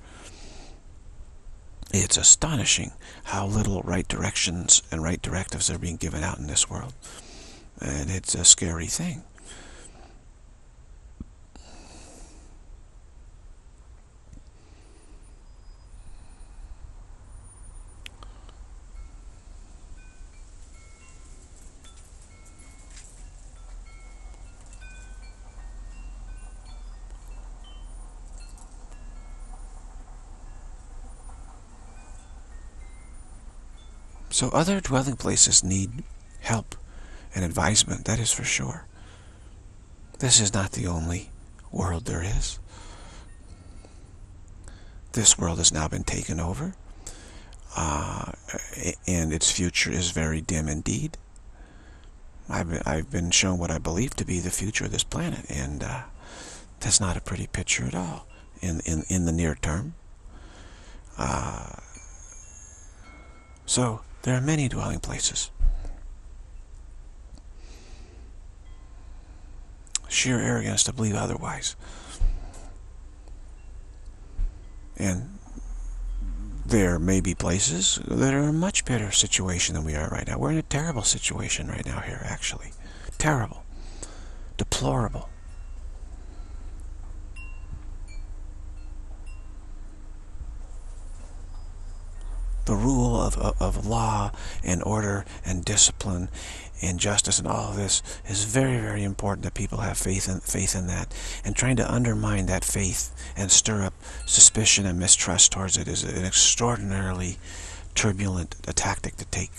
It's astonishing how little right directions and right directives are being given out in this world. And it's a scary thing. So other dwelling places need help and advisement, that is for sure. This is not the only world there is. This world has now been taken over, and its future is very dim indeed. I've been shown what I believe to be the future of this planet, and that's not a pretty picture at all in the near term. So there are many dwelling places. Sheer arrogance to believe otherwise. And there may be places that are in a much better situation than we are right now. We're in a terrible situation right now here, actually. Terrible. Deplorable. The rule of law and order and discipline and justice and all of this is very, very important that people have faith in that. And trying to undermine that faith and stir up suspicion and mistrust towards it is an extraordinarily turbulent tactic to take.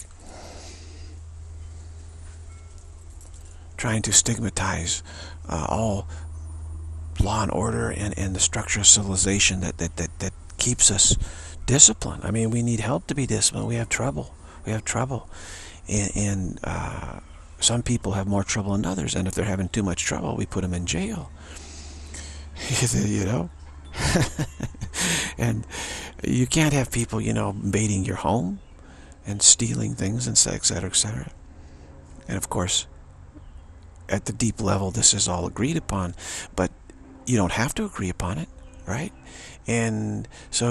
Trying to stigmatize all law and order and the structure of civilization that keeps us disciplined. I mean, we need help to be disciplined. We have trouble. We have trouble. And some people have more trouble than others. And if they're having too much trouble, we put them in jail. You know? And you can't have people, invading your home and stealing things and et cetera, et cetera. And of course, at the deep level, this is all agreed upon. But you don't have to agree upon it, right? And so,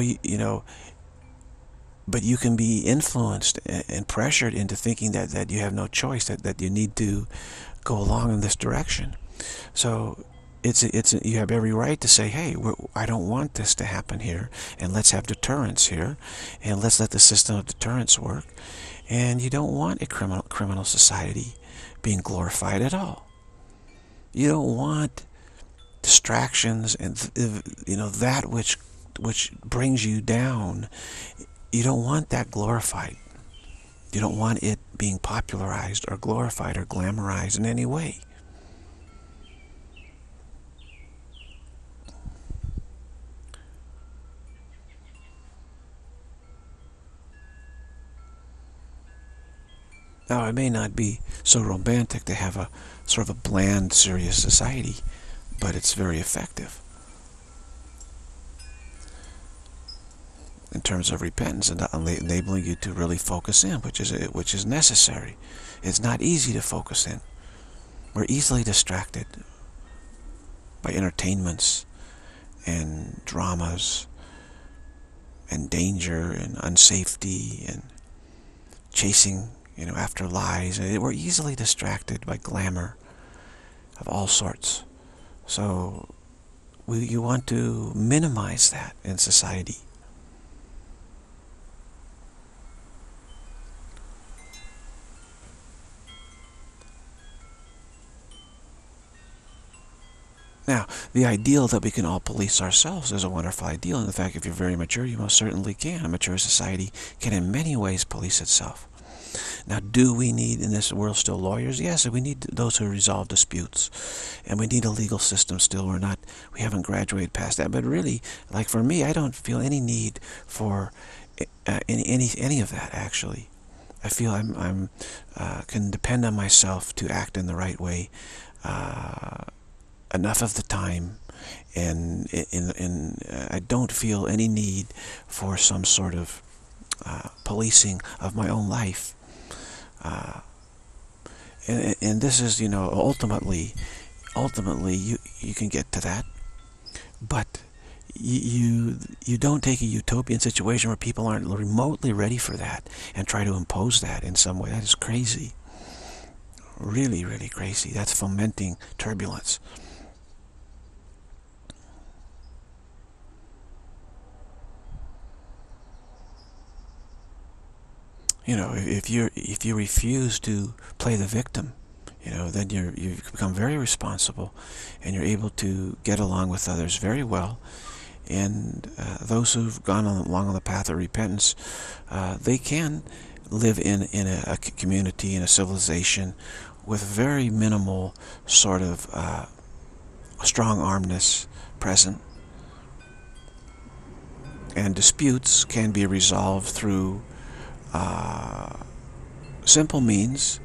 but you can be influenced and pressured into thinking that you have no choice, that you need to go along in this direction. So you have every right to say, hey, I don't want this to happen here, and let's have deterrence here, and let's let the system of deterrence work. And you don't want a criminal society being glorified at all. You don't want distractions and that which brings you down. You don't want that glorified. You don't want it being popularized or glorified or glamorized in any way. Now, it may not be so romantic to have a sort of a bland, serious society, but it's very effective in terms of repentance and enabling you to really focus in, which is necessary. It's not easy to focus in. We're easily distracted by entertainments and dramas and danger and unsafety and chasing, after lies. We're easily distracted by glamour of all sorts. So you want to minimize that in society. Now, the ideal that we can all police ourselves is a wonderful ideal. And in fact, if you're very mature, you most certainly can. A mature society can in many ways police itself. Now, do we need in this world still lawyers? Yes, we need those who resolve disputes. And we need a legal system still. We haven't graduated past that. But really, like for me, I don't feel any need for any of that, actually. I feel I'm can depend on myself to act in the right way enough of the time, and I don't feel any need for some sort of policing of my own life. And this is, ultimately you can get to that, but you don't take a utopian situation where people aren't remotely ready for that and try to impose that in some way. That is crazy. Really, really crazy. That's fomenting turbulence. If you refuse to play the victim, then you become very responsible, and you're able to get along with others very well. And those who've gone along on the path of repentance, they can live in a community, in a civilization, with very minimal sort of strong-armedness present. And disputes can be resolved through simple means.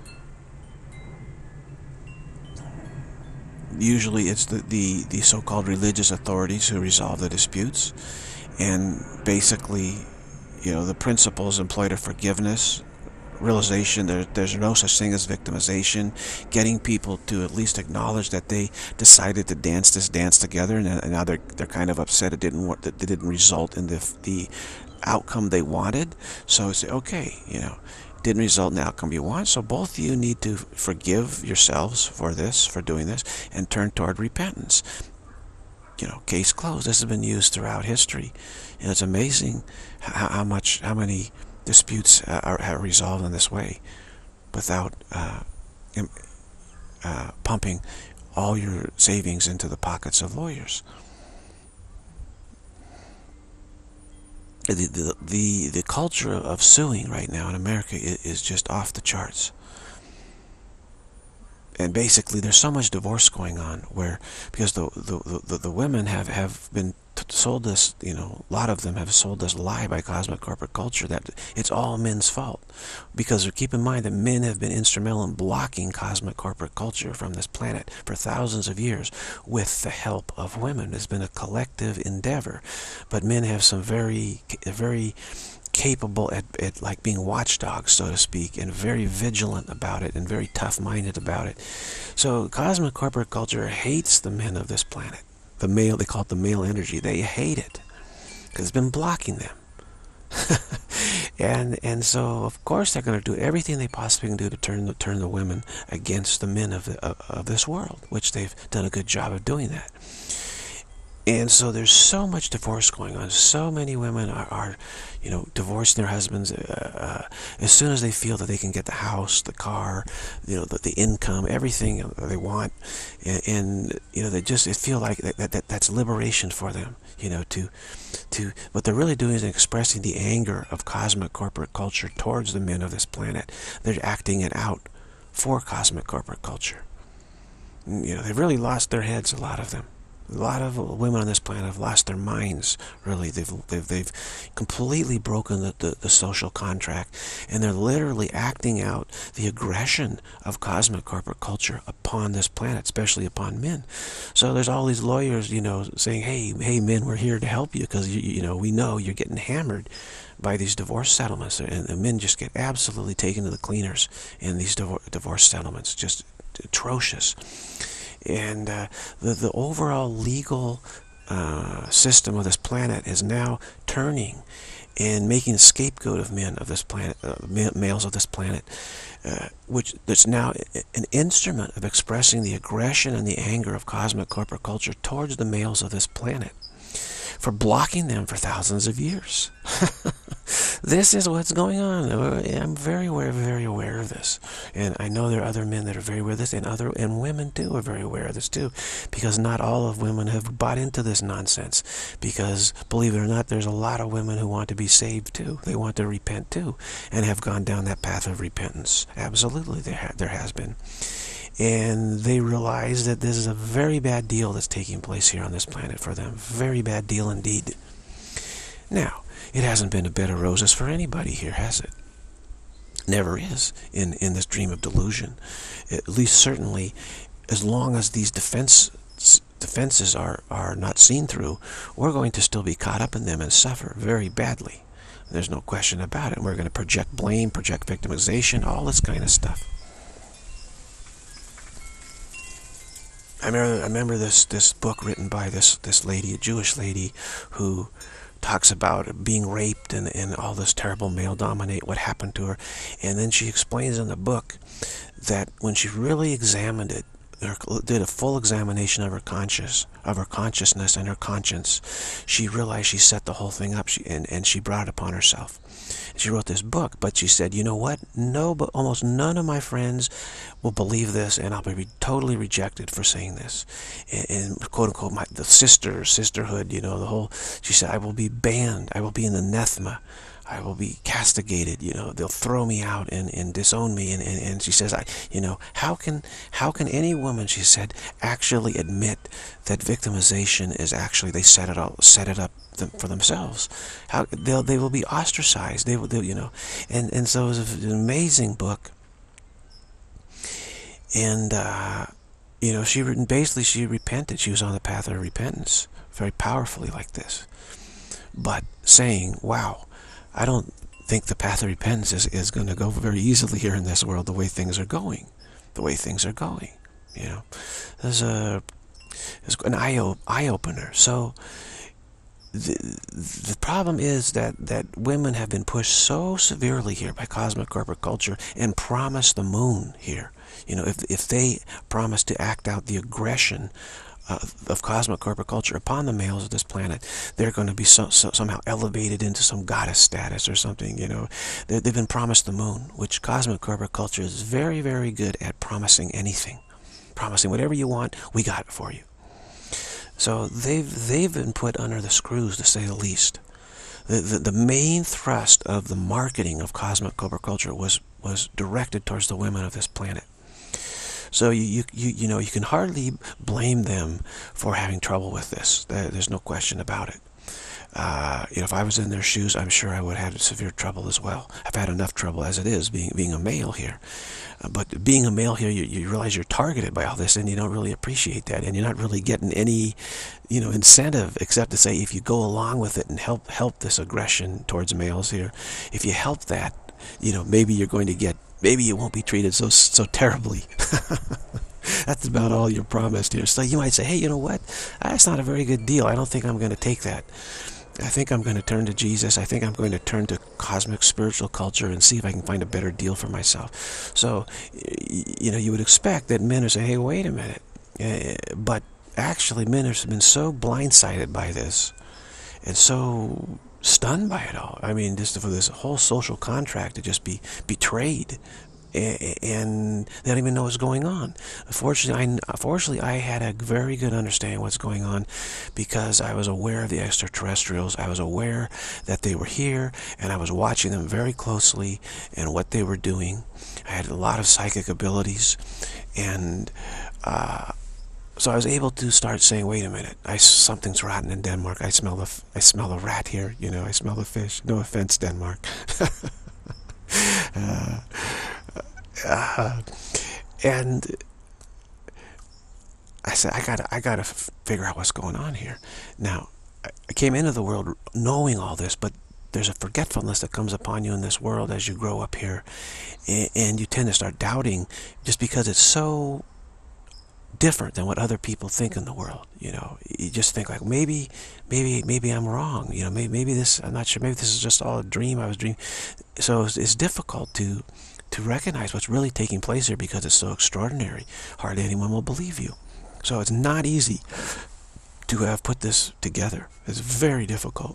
Usually it's the so-called religious authorities who resolve the disputes, and basically, the principles employed are forgiveness, realization there's no such thing as victimization, getting people to at least acknowledge that they decided to dance this dance together, and now they're kind of upset it didn't result in the outcome they wanted. So it's okay, didn't result in the outcome you want, so both of you need to forgive yourselves for doing this, and turn toward repentance. Case closed. This has been used throughout history, and it's amazing how many disputes are resolved in this way, without pumping all your savings into the pockets of lawyers. The culture of suing right now in America is just off the charts. And basically, there's so much divorce going on because the women have been sold this, a lot of them have sold this lie by cosmic corporate culture that it's all men's fault. Because keep in mind that men have been instrumental in blocking cosmic corporate culture from this planet for thousands of years with the help of women. It's been a collective endeavor. But men have some very capable at like being watchdogs, so to speak, and very vigilant about it and very tough-minded about it. So cosmic corporate culture hates the men of this planet. The male, they call it the male energy. They hate it because it's been blocking them. And so of course they're going to do everything they possibly can do to turn the women against the men of this world, which they've done a good job of doing that. And so there's so much divorce going on. So many women are divorcing their husbands as soon as they feel that they can get the house, the car, the income, everything they want, and they just feel like that's liberation for them. What they're really doing is expressing the anger of cosmic corporate culture towards the men of this planet. They're acting it out for cosmic corporate culture. They've really lost their heads, a lot of them. A lot of women on this planet have lost their minds, really. They've completely broken the social contract, and they're literally acting out the aggression of cosmic corporate culture upon this planet, especially upon men. So there's all these lawyers, saying, hey, men, we're here to help you, because, we know you're getting hammered by these divorce settlements, and the men just get absolutely taken to the cleaners in these divorce settlements, just atrocious. And the overall legal system of this planet is now turning and making a scapegoat of men of this planet, males of this planet, which that's now an instrument of expressing the aggression and the anger of cosmic corporate culture towards the males of this planet, for blocking them for thousands of years. This is what's going on. I'm very aware of this, and I know there are other men that are very aware of this, and women too are very aware of this too, because not all of women have bought into this nonsense. Because believe it or not, there's a lot of women who want to be saved too. They want to repent too, and have gone down that path of repentance. Absolutely, there has been. And they realize that this is a very bad deal that's taking place here on this planet for them. Very bad deal indeed. Now, it hasn't been a bed of roses for anybody here, has it? Never is in this dream of delusion. At least certainly, as long as these defenses are not seen through, we're going to still be caught up in them and suffer very badly. There's no question about it. We're going to project blame, project victimization, all this kind of stuff. I remember this book written by this lady, a Jewish lady, who talks about being raped and all this terrible male dominate, what happened to her. And then she explains in the book that when she really examined it, did a full examination of her consciousness and her conscience, she realized she set the whole thing up, and she brought it upon herself. She wrote this book, but she said, you know what? But almost none of my friends will believe this, and I'll be totally rejected for saying this. And quote unquote, the sisterhood, the whole. She said, I will be banned. I will be in the anathema. I will be castigated. They'll throw me out and disown me. And she says, how can any woman, she said, actually admit that victimization is actually, they set it up for themselves? How they will be ostracized. They will, and so it was an amazing book. And she repented. She was on the path of repentance very powerfully like this, but saying, wow, I don't think the path of repentance is going to go very easily here in this world, the way things are going. There's an eye-opener. So the problem is that women have been pushed so severely here by cosmic corporate culture and promised the moon here. If they promise to act out the aggression of cosmic corporate culture upon the males of this planet, they're going to be somehow elevated into some goddess status or something. They've been promised the moon, which cosmic corporate culture is very, very good at promising anything. Promising whatever you want, we got it for you. So they've been put under the screws, to say the least. The main thrust of the marketing of cosmic corporate culture was directed towards the women of this planet. So you can hardly blame them for having trouble with this. There's no question about it. If I was in their shoes, I'm sure I would have had severe trouble as well. I've had enough trouble as it is being a male here. But being a male here, you realize you're targeted by all this, and you don't really appreciate that, and you're not really getting any, incentive except to say, if you go along with it and help this aggression towards males here, if you help that, maybe you're going to get. Maybe you won't be treated so terribly. That's about all you're promised here. So you might say, hey, you know what? That's not a very good deal. I don't think I'm going to take that. I think I'm going to turn to Jesus. I think I'm going to turn to cosmic spiritual culture and see if I can find a better deal for myself. So, you would expect that men are saying, hey, wait a minute. But actually, men have been so blindsided by this and so stunned by it all. I mean, just for this whole social contract to just be betrayed, and they don't even know what's going on. Fortunately, I had a very good understanding of what's going on because I was aware of the extraterrestrials. I was aware that they were here, and I was watching them very closely and what they were doing. I had a lot of psychic abilities, and so I was able to start saying, "Wait a minute! Something's rotten in Denmark. I smell the rat here. I smell the fish. No offense, Denmark." And I said, I gotta figure out what's going on here. Now, I came into the world knowing all this, but there's a forgetfulness that comes upon you in this world as you grow up here, and you tend to start doubting just because it's so different than what other people think in the world. You just think like, maybe I'm wrong. Maybe this, I'm not sure, maybe this is just all a dream I was dreaming. So it's difficult to recognize what's really taking place here because it's so extraordinary. Hardly anyone will believe you. So it's not easy to have put this together. It's very difficult.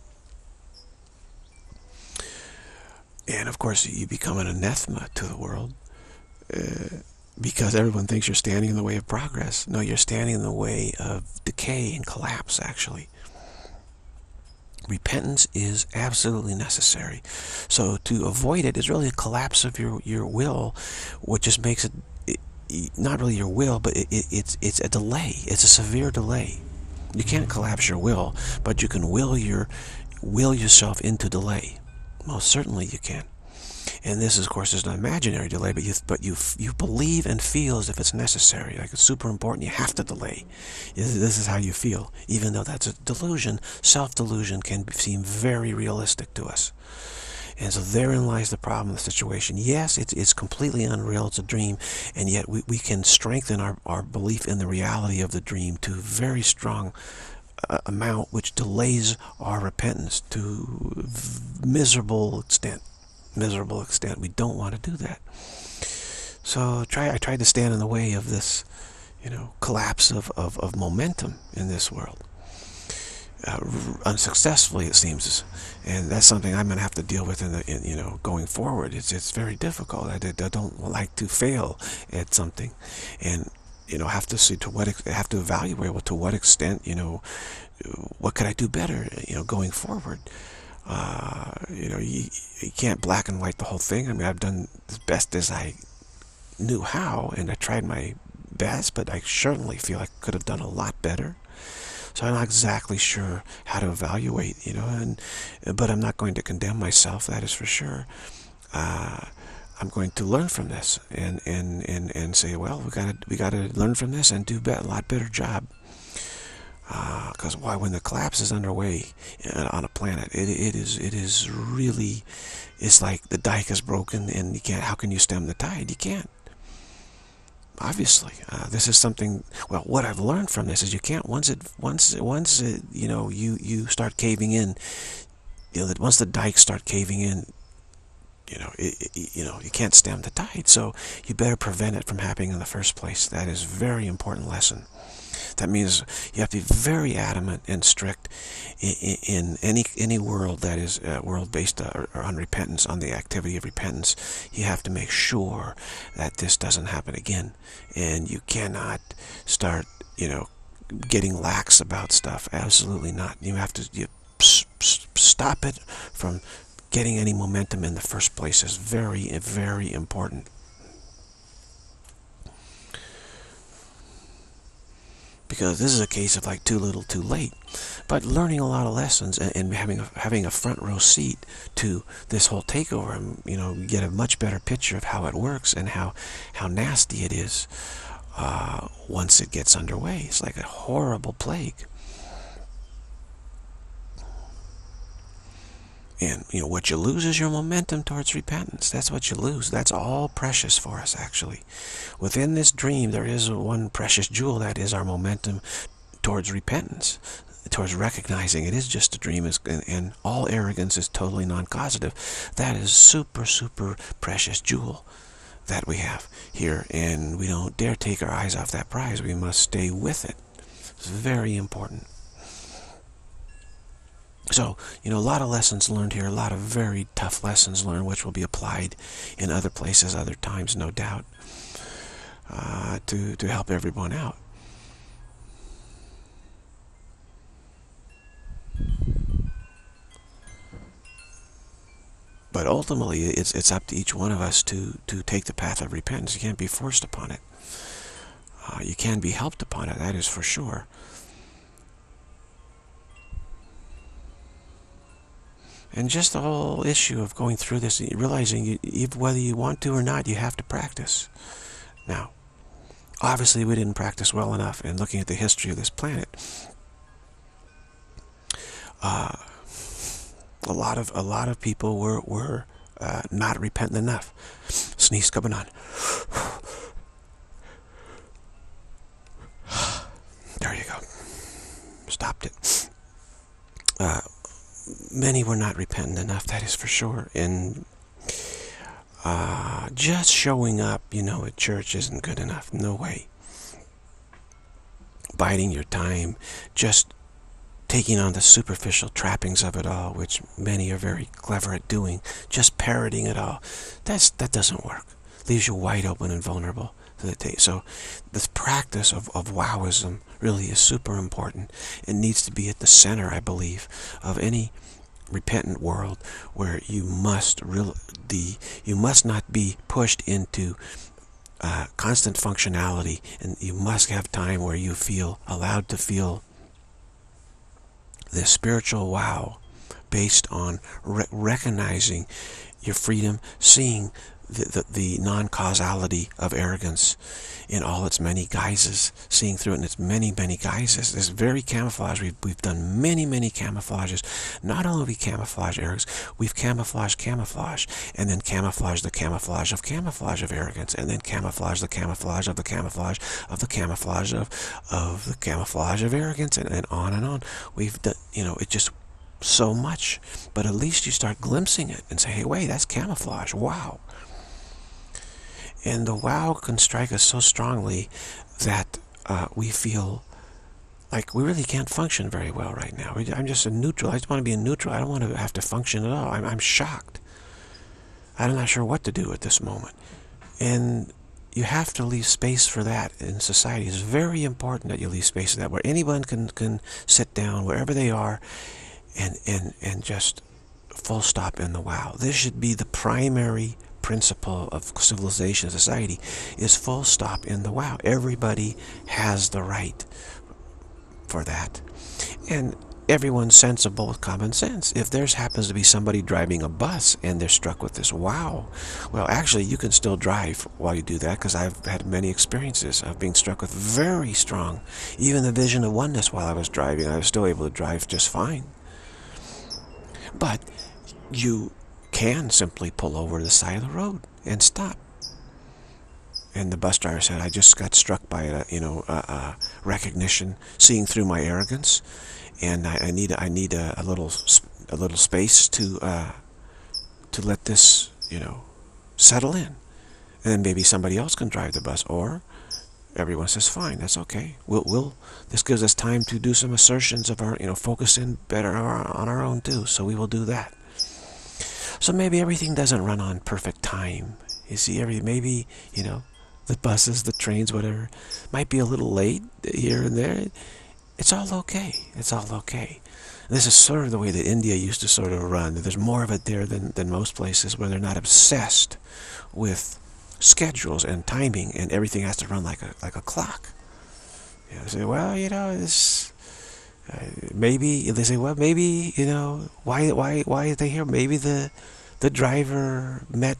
And of course, you become an anathema to the world because everyone thinks you're standing in the way of progress. No, you're standing in the way of decay and collapse, actually. Repentance is absolutely necessary. So to avoid it is really a collapse of your will, which just makes it not really your will, but it's a delay. It's a severe delay. You can't collapse your will, but you can will yourself into delay. Most certainly you can. And this, of course, is an imaginary delay, but you believe and feel as if it's necessary, like it's super important. You have to delay. This is how you feel, even though that's a delusion. Self-delusion can seem very realistic to us, and so therein lies the problem of the situation. Yes, it's completely unreal. It's a dream, and yet we can strengthen our belief in the reality of the dream to a very strong amount, which delays our repentance to miserable extent. We don't want to do that. So I tried to stand in the way of this, collapse of momentum in this world. Unsuccessfully, it seems, and that's something I'm going to have to deal with going forward. It's very difficult. I don't like to fail at something, and have to see have to evaluate to what extent, what could I do better, going forward. You can't black and white the whole thing. I mean, I've done as best as I knew how, and I tried my best, but I certainly feel I could have done a lot better. So I'm not exactly sure how to evaluate, but I'm not going to condemn myself, that is for sure. I'm going to learn from this and say, well, we gotta learn from this and do a lot better job. Because when the collapse is underway on a planet, it is really, it's like the dike is broken, and you can't. How can you stem the tide? You can't. Obviously, this is something. Well, what I've learned from this is you can't. Once you start caving in, that once the dikes start caving in, you can't stem the tide. So you better prevent it from happening in the first place. That is a very important lesson. That means you have to be very adamant and strict in any world that is world based on repentance, on the activity of repentance. You have to make sure that this doesn't happen again, and you cannot start, getting lax about stuff. Absolutely not. You have to stop it from getting any momentum in the first place. Is very, very important. Because this is a case of like too little, too late. But learning a lot of lessons and having a front row seat to this whole takeover, you get a much better picture of how it works and how nasty it is once it gets underway. It's like a horrible plague. And what you lose is your momentum towards repentance. That's what you lose. That's all precious for us, actually. Within this dream, there is one precious jewel, that is our momentum towards repentance. towards recognizing it is just a dream, and all arrogance is totally non-causative. That is super, super precious jewel that we have here, and we don't dare take our eyes off that prize. We must stay with it. It's very important. So, a lot of lessons learned here, a lot of very tough lessons learned, which will be applied in other places, other times, no doubt, to help everyone out. But ultimately, it's up to each one of us to take the path of repentance. You can't be forced upon it. You can be helped upon it, that is for sure. And just the whole issue of going through this, realizing whether you want to or not, you have to practice. Now, obviously we didn't practice well enough, and looking at the history of this planet, a lot of people were not repentant enough. Sneeze coming on. There you go. Stopped it. Many were not repentant enough, that is for sure. And just showing up, at church isn't good enough. No way. Biding your time, just taking on the superficial trappings of it all, which many are very clever at doing, just parroting it all, that doesn't work. Leaves you wide open and vulnerable. So this practice of wowism really is super important. It needs to be at the center, I believe, of any repentant world, where you must not be pushed into constant functionality, and you must have time where you feel allowed to feel this spiritual wow based on recognizing your freedom, seeing the non-causality of arrogance in all its many guises, seeing through it in its many, many guises. It's very camouflaged. We've done many, many camouflages. Not only have we camouflaged arrogance, we've camouflaged camouflage, and then camouflaged the camouflage of arrogance, and then camouflaged the camouflage of the camouflage of the camouflage of the camouflage of arrogance, and on and on. We've done, it just so much. But at least you start glimpsing it and say, hey, wait, that's camouflage. Wow. And the wow can strike us so strongly that we feel like we really can't function very well right now. I'm just a neutral. I just want to be a neutral. I don't want to have to function at all. I'm shocked. I'm not sure what to do at this moment. And you have to leave space for that in society. It's very important that you leave space for that, where anyone can sit down wherever they are and just full stop in the wow. This should be the primary principle of civilization, society, is full stop in the wow. Everybody has the right for that. And everyone's sensible with common sense. If there happens to be somebody driving a bus and they're struck with this wow, well, actually, you can still drive while you do that, because I've had many experiences of being struck with very strong, even the Vision-Of-Oneness while I was driving. I was still able to drive just fine. But you can simply pull over to the side of the road and stop. And the bus driver said, I just got struck by a recognition, seeing through my arrogance, and I need a little space to let this settle in, and then maybe somebody else can drive the bus, or everyone says, fine, that's okay. This gives us time to do some assertions of our, focus in better on our own too. So we will do that. So maybe everything doesn't run on perfect time. You see, maybe the buses, the trains, whatever, might be a little late here and there. It's all okay. It's all okay. This is sort of the way that India used to sort of run. There's more of it there than most places, where they're not obsessed with schedules and timing, and everything has to run like a clock. They say, well, this maybe they say, well, maybe why are they here? Maybe the driver met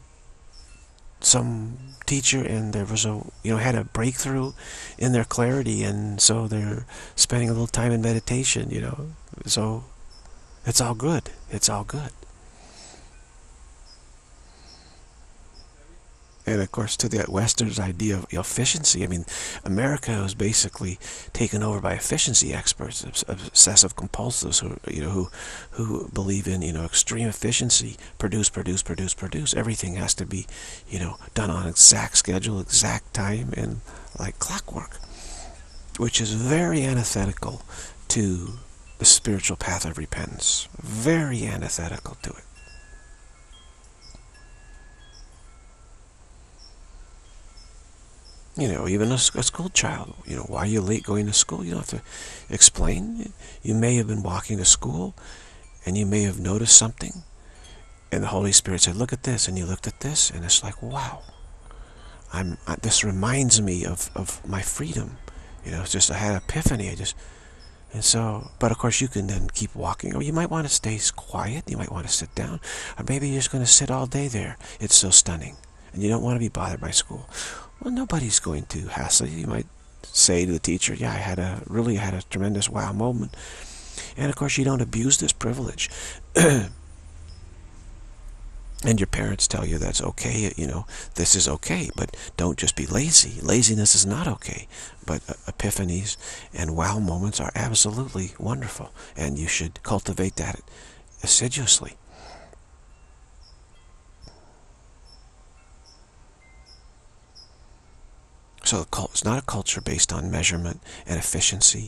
some teacher, and there was had a breakthrough in their clarity, and so they're spending a little time in meditation. So it's all good. It's all good. And of course, to the Western's idea of efficiency, I mean, America was basically taken over by efficiency experts, obsessive compulsives, who believe in, extreme efficiency, produce, produce, produce, produce. Everything has to be, done on exact schedule, exact time, and like clockwork, which is very antithetical to the spiritual path of repentance. Very antithetical to it. Even a school child, why are you late going to school? You don't have to explain. You may have been walking to school, and you may have noticed something, and the Holy Spirit said, look at this, and you looked at this, and it's like, wow, this reminds me of my freedom. It's just, I had an epiphany. And so, but of course you can then keep walking, or you might want to stay quiet, you might want to sit down, or maybe you're just going to sit all day there. It's so stunning, and you don't want to be bothered by school. Well, nobody's going to hassle you. You might say to the teacher, yeah, I had a tremendous wow moment. And of course you don't abuse this privilege. And your parents tell you that's okay, this is okay, but don't just be lazy. Laziness is not okay. But epiphanies and wow moments are absolutely wonderful, and you should cultivate that assiduously. So it's not a culture based on measurement and efficiency.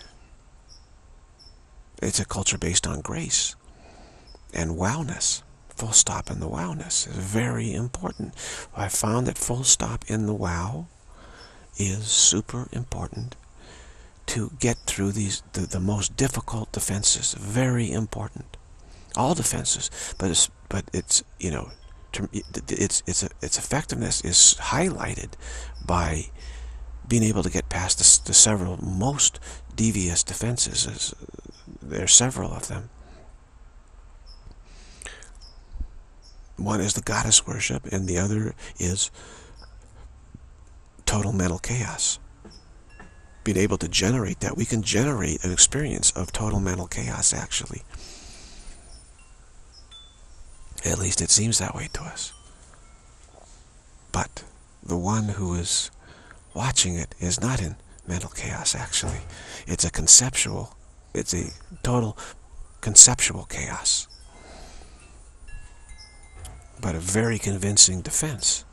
It's a culture based on grace and wowness. Full stop in the wowness is very important. I found that full stop in the wow is super important to get through the most difficult defenses. Very important. All defenses, but its effectiveness is highlighted by being able to get past the several most devious defenses. There are several of them. One is the goddess worship, and the other is total mental chaos. Being able to generate that, we can generate an experience of total mental chaos, actually. At least it seems that way to us. But the one who is watching it is not in mental chaos, actually. It's a total conceptual chaos. But a very convincing defense.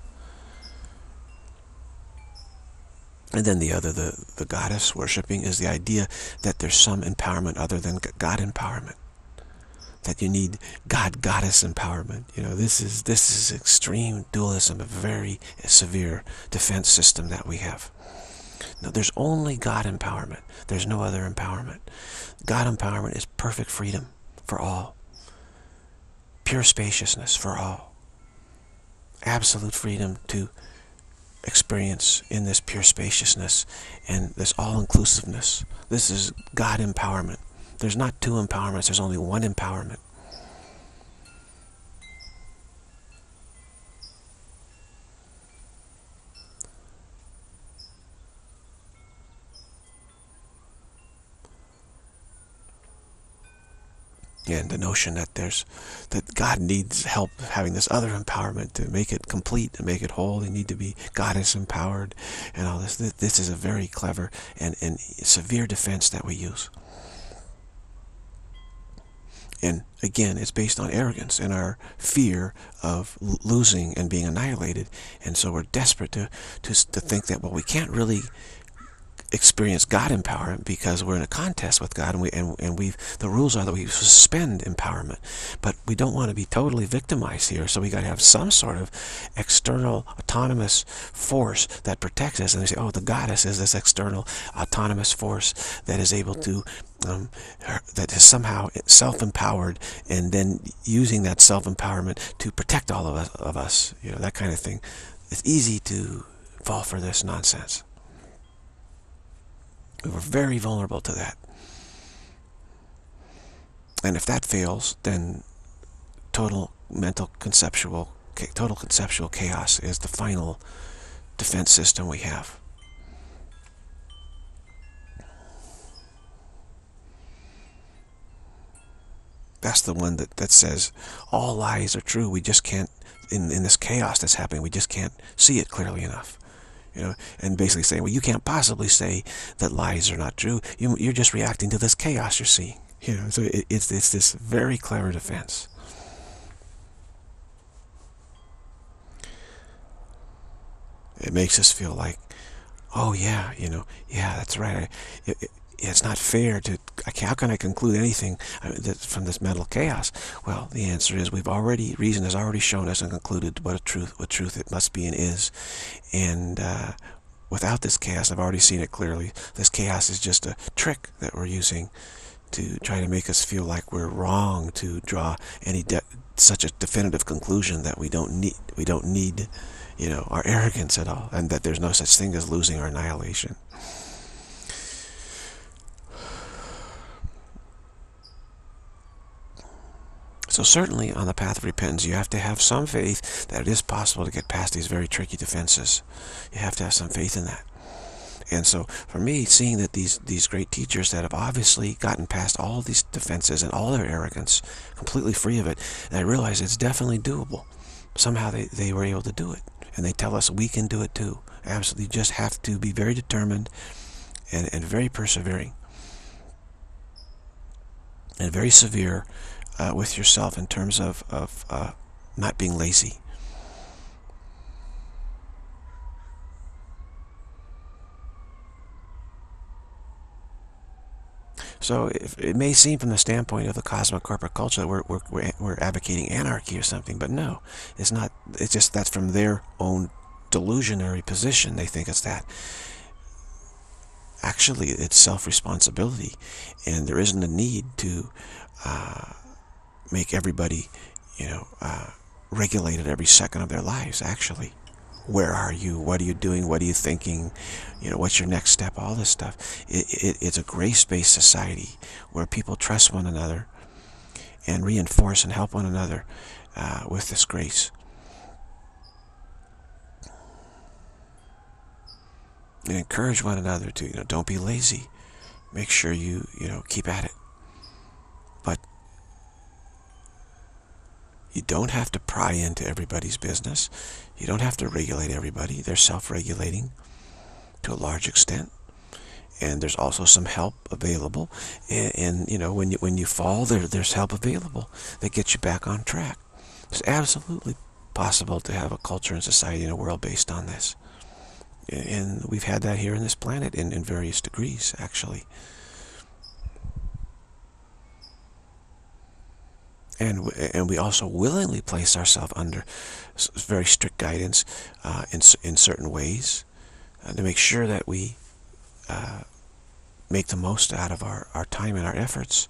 And then the goddess worshipping is the idea that there's some empowerment other than God empowerment. That you need God-goddess empowerment. This is extreme dualism, a very severe defense system that we have. No, there's only God empowerment. There's no other empowerment. God empowerment is perfect freedom for all. Pure spaciousness for all. Absolute freedom to experience in this pure spaciousness and this all-inclusiveness. This is God empowerment. There's not two empowerments, there's only one empowerment. And the notion that God needs help having this other empowerment to make it complete, to make it whole. They need to be goddess empowered and all this. This is a very clever and severe defense that we use. And again, it's based on arrogance and our fear of losing and being annihilated. And so we're desperate to think that, well, we can't really experience God empowerment because we're in a contest with God, and the rules are that we suspend empowerment, but we don't want to be totally victimized here, so we got to have some sort of external autonomous force that protects us. And they say, oh, the goddess is this external autonomous force that is able to that is somehow self-empowered, and then using that self-empowerment to protect all of us, that kind of thing. It's easy to fall for this nonsense. We were very vulnerable to that. And if that fails, then total conceptual chaos is the final defense system we have. That's the one that says all lies are true. We just can't, in this chaos that's happening, we just can't see it clearly enough. And basically saying, well, you can't possibly say that lies are not true. You're just reacting to this chaos you're seeing. So it's this very clever defense. It makes us feel like, oh yeah, yeah, that's right. It's not fair to. How can I conclude anything from this mental chaos? Well, the answer is reason has already shown us and concluded what truth it must be and is, and without this chaos, I've already seen it clearly. This chaos is just a trick that we're using to try to make us feel like we're wrong to draw such a definitive conclusion that we don't need our arrogance at all, and that there's no such thing as losing or annihilation. So certainly on the path of repentance, you have to have some faith that it is possible to get past these very tricky defenses. You have to have some faith in that. And so for me, seeing that these great teachers that have obviously gotten past all these defenses and all their arrogance, completely free of it, and I realize it's definitely doable. Somehow they were able to do it. And they tell us we can do it too. Absolutely, you just have to be very determined and very persevering. And very severe with yourself in terms of not being lazy. So it may seem from the standpoint of the cosmic corporate culture that we're advocating anarchy or something, but no, it's not. It's just that's from their own delusionary position. They think it's that. Actually, it's self-responsibility, and there isn't a need to make everybody, regulated every second of their lives. Actually, where are you? What are you doing? What are you thinking? What's your next step? All this stuff. It's a grace-based society where people trust one another and reinforce and help one another with this grace. And encourage one another to, don't be lazy. Make sure you keep at it. But you don't have to pry into everybody's business. You don't have to regulate everybody. They're self-regulating to a large extent. And there's also some help available. And when you fall, there's help available that gets you back on track. It's absolutely possible to have a culture and society and a world based on this. And we've had that here on this planet in various degrees, actually. And we also willingly place ourselves under very strict guidance in certain ways to make sure that we make the most out of our time and our efforts.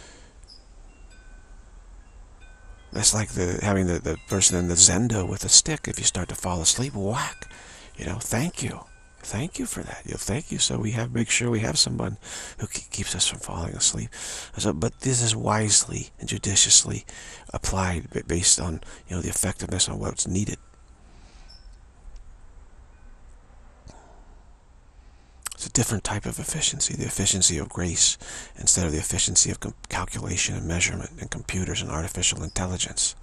That's like having the person in the zendo with a stick. If you start to fall asleep, whack. Thank you. Thank you for that. Thank you. So make sure we have someone who keeps us from falling asleep. But this is wisely and judiciously applied based on the effectiveness on what's needed. It's a different type of efficiency, the efficiency of grace instead of the efficiency of calculation and measurement and computers and artificial intelligence.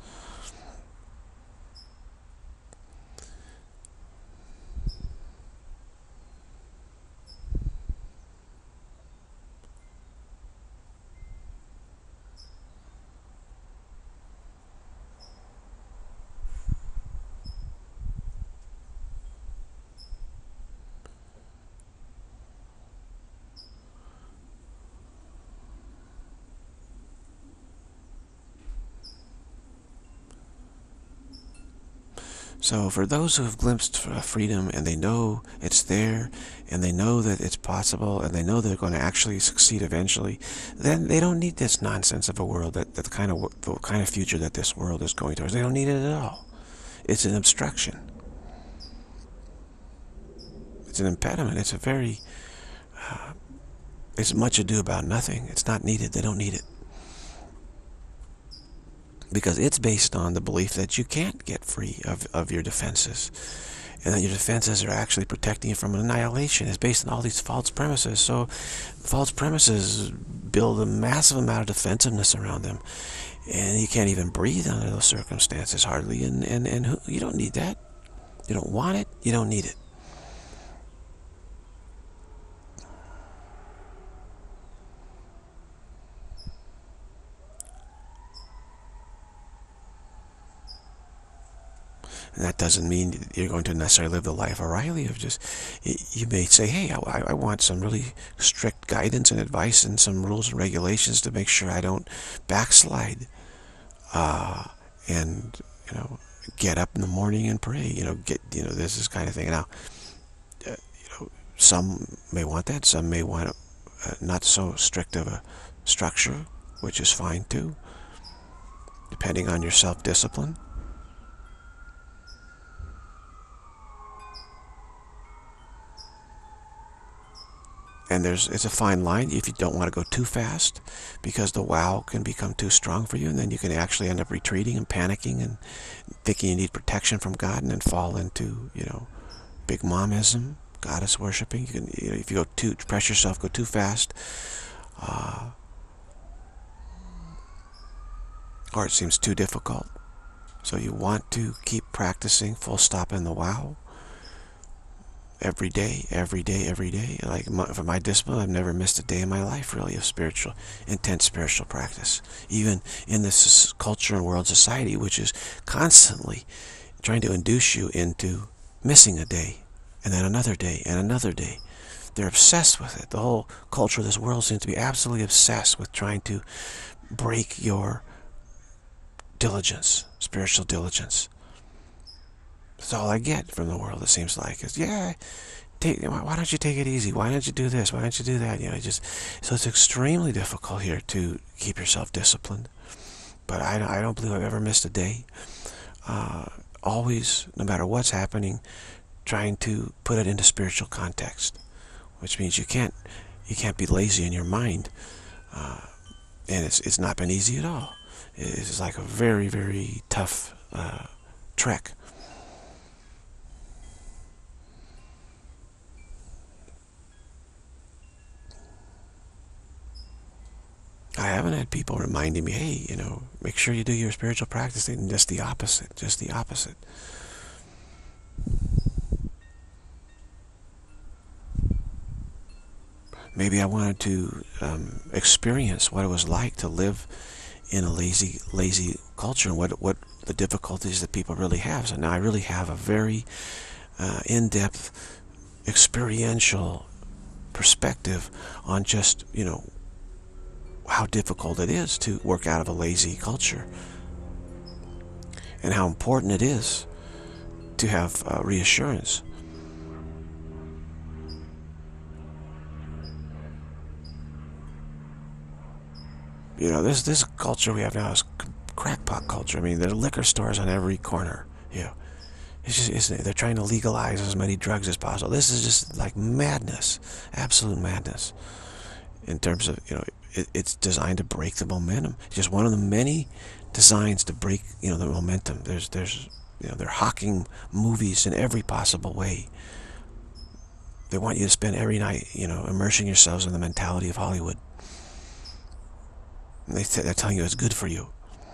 So for those who have glimpsed freedom and they know it's there and they know that it's possible and they know they're going to actually succeed eventually, then they don't need this nonsense of a world, the kind of future that this world is going towards. They don't need it at all. It's an obstruction. It's an impediment. It's it's much ado about nothing. It's not needed. They don't need it. because it's based on the belief that you can't get free of your defenses, and that your defenses are actually protecting you from annihilation. It's based on all these false premises. So false premises build a massive amount of defensiveness around them, and you can't even breathe under those circumstances hardly, and you don't need that. You don't want it, you don't need it. And that doesn't mean you're going to necessarily live the life of Riley. Of just, you may say, hey, I want some really strict guidance and advice and some rules and regulations to make sure I don't backslide. And get up in the morning and pray. This is kind of thing. Now, some may want that. Some may want not so strict of a structure, which is fine too, depending on your self-discipline. And it's a fine line if you don't want to go too fast, because the wow can become too strong for you, and then you can actually end up retreating and panicking and thinking you need protection from God, and then fall into, big momism, goddess worshiping. You can, if you press yourself, go too fast, or it seems too difficult. So you want to keep practicing full stop in the wow. Every day, every day, every day. Like for my discipline, I've never missed a day in my life, really, of intense spiritual practice. Even in this culture and world society, which is constantly trying to induce you into missing a day, and then another day, and another day. They're obsessed with it. The whole culture of this world seems to be absolutely obsessed with trying to break your diligence, spiritual diligence. That's all I get from the world, it seems like, is, why don't you take it easy? Why don't you do this? Why don't you do that? So it's extremely difficult here to keep yourself disciplined. But I don't believe I've ever missed a day. Always, no matter what's happening, trying to put it into spiritual context, which means you can't be lazy in your mind. And it's not been easy at all. It's like a very, very tough trek. I haven't had people reminding me, hey, make sure you do your spiritual practice, and just the opposite, Maybe I wanted to experience what it was like to live in a lazy culture, and what the difficulties that people really have. So now I really have a very in-depth, experiential perspective on just, how difficult it is to work out of a lazy culture, and how important it is to have reassurance. This culture we have now is crackpot culture. I mean, there are liquor stores on every corner. It's just, they're trying to legalize as many drugs as possible. This is just like madness, absolute madness. In terms of, it's designed to break the momentum. It's just one of the many designs to break, the momentum. They're hawking movies in every possible way. They want you to spend every night, immersing yourselves in the mentality of Hollywood. And they're telling you it's good for you.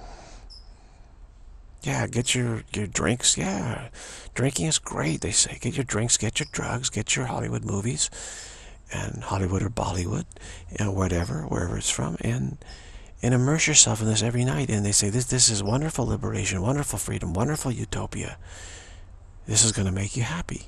Yeah, get your drinks. Yeah, drinking is great, they say. Get your drinks, get your drugs, get your Hollywood movies, and Hollywood or Bollywood, wherever it's from, and immerse yourself in this every night. And they say this is wonderful liberation, wonderful freedom, wonderful utopia. This is going to make you happy.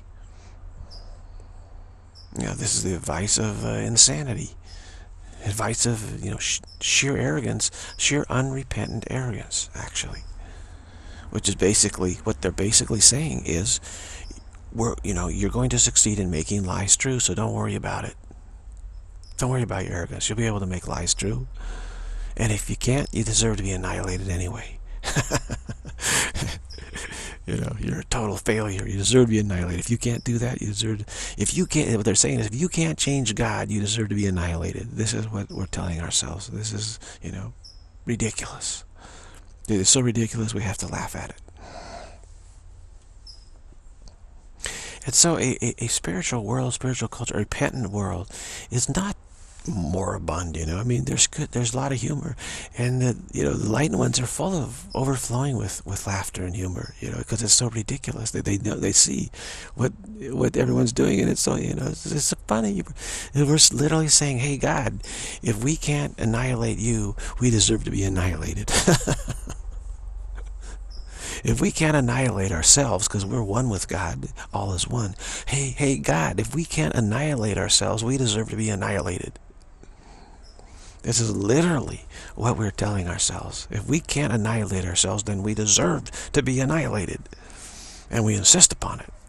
This is the advice of insanity, advice of sheer arrogance, sheer unrepentant arrogance, actually. Which is basically what they're basically saying is, you're going to succeed in making lies true, so don't worry about it. Don't worry about your arrogance. You'll be able to make lies true. And if you can't, you deserve to be annihilated anyway. You're a total failure. You deserve to be annihilated. If you can't do that, you deserve to, what they're saying is, if you can't change God, you deserve to be annihilated. This is what we're telling ourselves. This is, ridiculous. It's so ridiculous we have to laugh at it. And so a spiritual world, spiritual culture, a repentant world is not moribund, you know. I mean, there's a lot of humor, and the enlightened ones are full of overflowing with laughter and humor, you know, because it's so ridiculous. They know, they see what everyone's doing, and it's so, you know, it's funny. And we're literally saying, hey God, if we can't annihilate you, we deserve to be annihilated. If we can't annihilate ourselves, because we're one with God, all is one. Hey God, if we can't annihilate ourselves, we deserve to be annihilated. This is literally what we're telling ourselves. If we can't annihilate ourselves, then we deserve to be annihilated. And we insist upon it.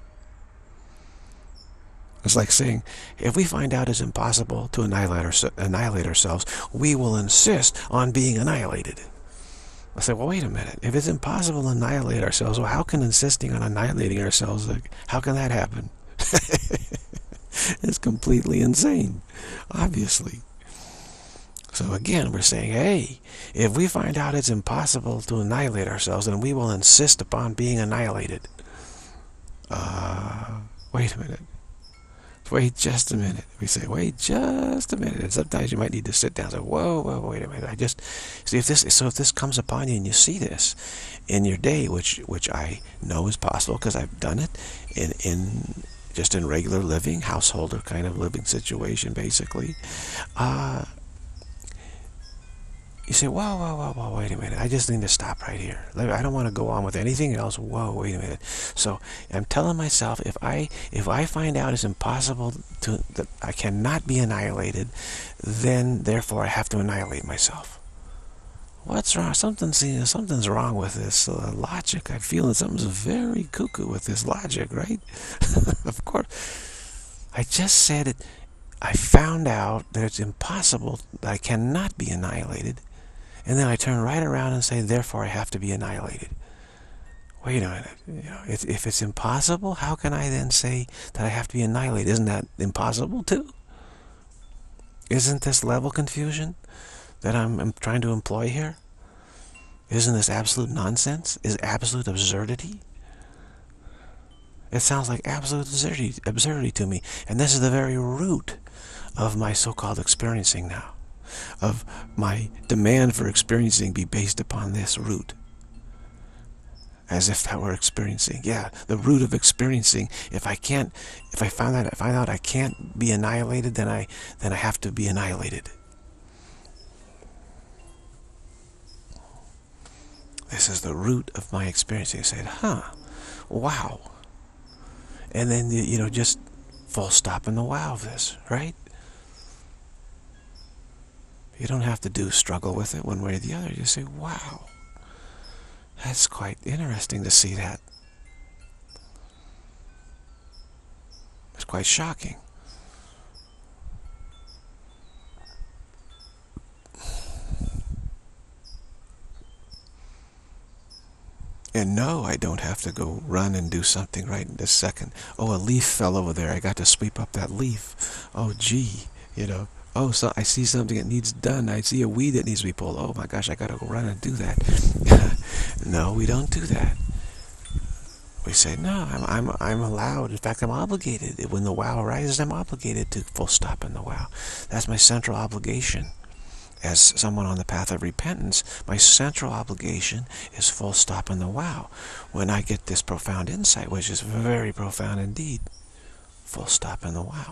It's like saying, if we find out it's impossible to annihilate ourselves, we will insist on being annihilated. I say, well, wait a minute. If it's impossible to annihilate ourselves, well, how can insisting on annihilating ourselves, how can that happen? It's completely insane, obviously. So again, we're saying, hey, if we find out it's impossible to annihilate ourselves, then we will insist upon being annihilated. Wait a minute. Wait just a minute. We say, wait just a minute. And sometimes you might need to sit down and say, whoa, wait a minute. I just see if this comes upon you and you see this in your day, which I know is possible because I've done it in just in regular living, householder kind of living situation, basically. You say, whoa, wait a minute. I just need to stop right here. I don't want to go on with anything else. Whoa, wait a minute. So I'm telling myself, if I find out it's impossible that I cannot be annihilated, then therefore I have to annihilate myself. What's wrong? Something's wrong with this logic. I feel that something's very cuckoo with this logic, right? Of course. I just said it. I found out that it's impossible, that I cannot be annihilated. And then I turn right around and say, therefore I have to be annihilated. Wait a minute. You know, if it's impossible, how can I then say that I have to be annihilated? Isn't that impossible too? Isn't this level confusion that I'm trying to employ here? Isn't this absolute nonsense? Is absolute absurdity? It sounds like absolute absurdity to me. And this is the very root of my so-called experiencing now. Of my demand for experiencing be based upon this root. As if that were experiencing. Yeah, the root of experiencing. If I find out I can't be annihilated, then I have to be annihilated. This is the root of my experiencing. I said, wow. And then, just full stop in the wow of this, right? You don't have to struggle with it one way or the other. You say, wow, that's quite interesting to see that. It's quite shocking. And no, I don't have to go run and do something right in this second. Oh, a leaf fell over there. I got to sweep up that leaf. Oh, gee, Oh, so I see something that needs done. I see a weed that needs to be pulled. Oh my gosh, I got to go run and do that. No, we don't do that. We say, no, I'm allowed. In fact, I'm obligated. When the wow arises, I'm obligated to full stop in the wow. That's my central obligation. As someone on the path of repentance, my central obligation is full stop in the wow. When I get this profound insight, which is very profound indeed, full stop in the wow.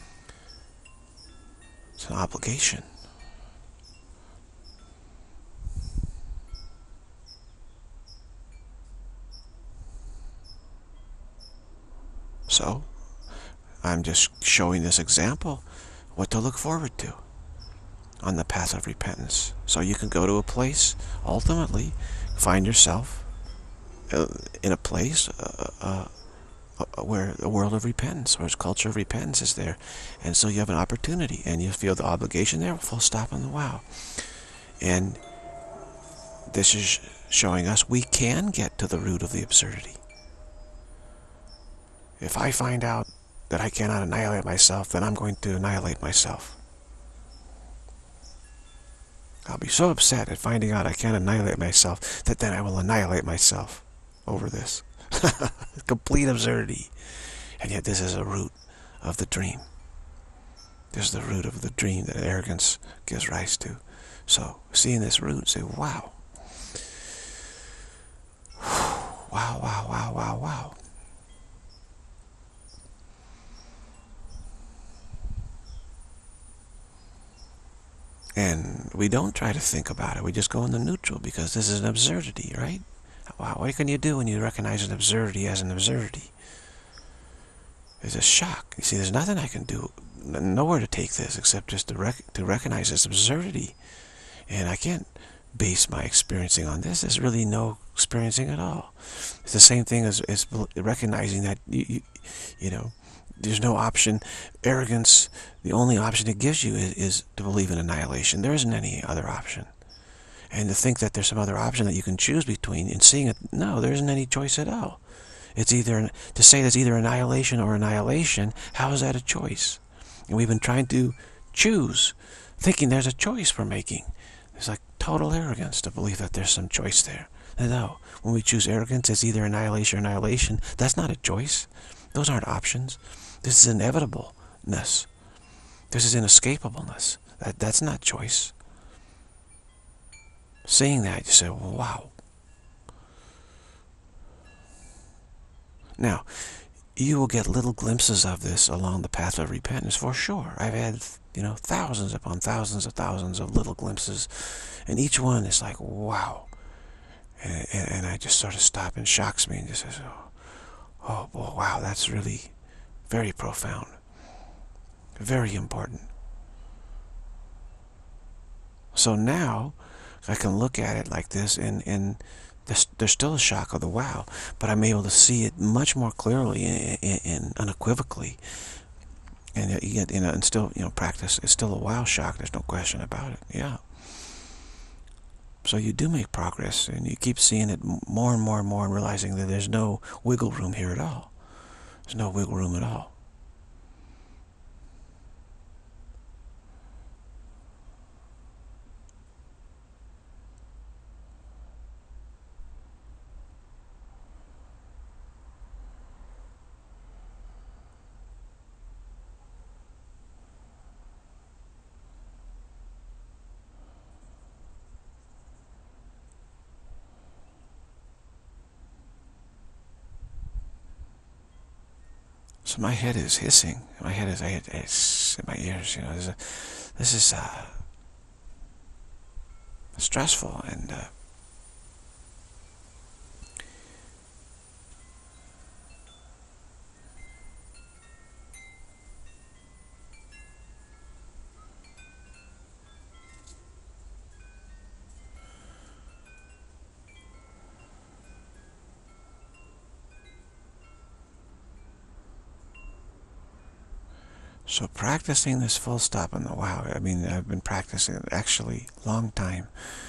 It's an obligation. So, I'm just showing this example, what to look forward to on the path of repentance. So you can go to a place, ultimately, find yourself in a place where the world of repentance, or its culture of repentance is there. And so you have an opportunity, and you feel the obligation there, full stop on the wow. And this is showing us we can get to the root of the absurdity. If I find out that I cannot annihilate myself, then I'm going to annihilate myself. I'll be so upset at finding out I can't annihilate myself that then I will annihilate myself over this. Complete absurdity. And yet this is a root of the dream. This is the root of the dream that arrogance gives rise to. So, seeing this root, say, wow. Wow, wow, wow, wow, wow. And we don't try to think about it. We just go in the neutral because this is an absurdity, right? Wow, what can you do when you recognize an absurdity as an absurdity? There's a shock. You see, there's nothing I can do, nowhere to take this except just to recognize this absurdity. And I can't base my experiencing on this. There's really no experiencing at all. It's the same thing as recognizing that, you know, there's no option. Arrogance, the only option it gives you is to believe in annihilation. There isn't any other option. And to think that there's some other option that you can choose between and seeing it, no, there isn't any choice at all. It's either, to say there's either annihilation or annihilation, how is that a choice? And we've been trying to choose, thinking there's a choice we're making. It's like total arrogance to believe that there's some choice there. No, when we choose arrogance, it's either annihilation or annihilation. That's not a choice. Those aren't options. This is inevitableness. This is inescapableness. That's not choice. Seeing that, you say, wow. Now, you will get little glimpses of this along the path of repentance, for sure. I've had, thousands upon thousands of little glimpses, and each one is like, wow. And I just sort of stop and shocks me and just says, oh, boy, wow, that's really very profound, very important. So now I can look at it like this, and there's still a shock of the wow, but I'm able to see it much more clearly and unequivocally. And you get, and still, practice. It's still a wow shock. There's no question about it. Yeah. So you do make progress, and you keep seeing it more and more and more, and realizing that there's no wiggle room here at all. There's no wiggle room at all. So my head is hissing. My head is, it's in my ears. This is stressful, and so practicing this full stop and the wow. I mean, I've been practicing it actually a long time.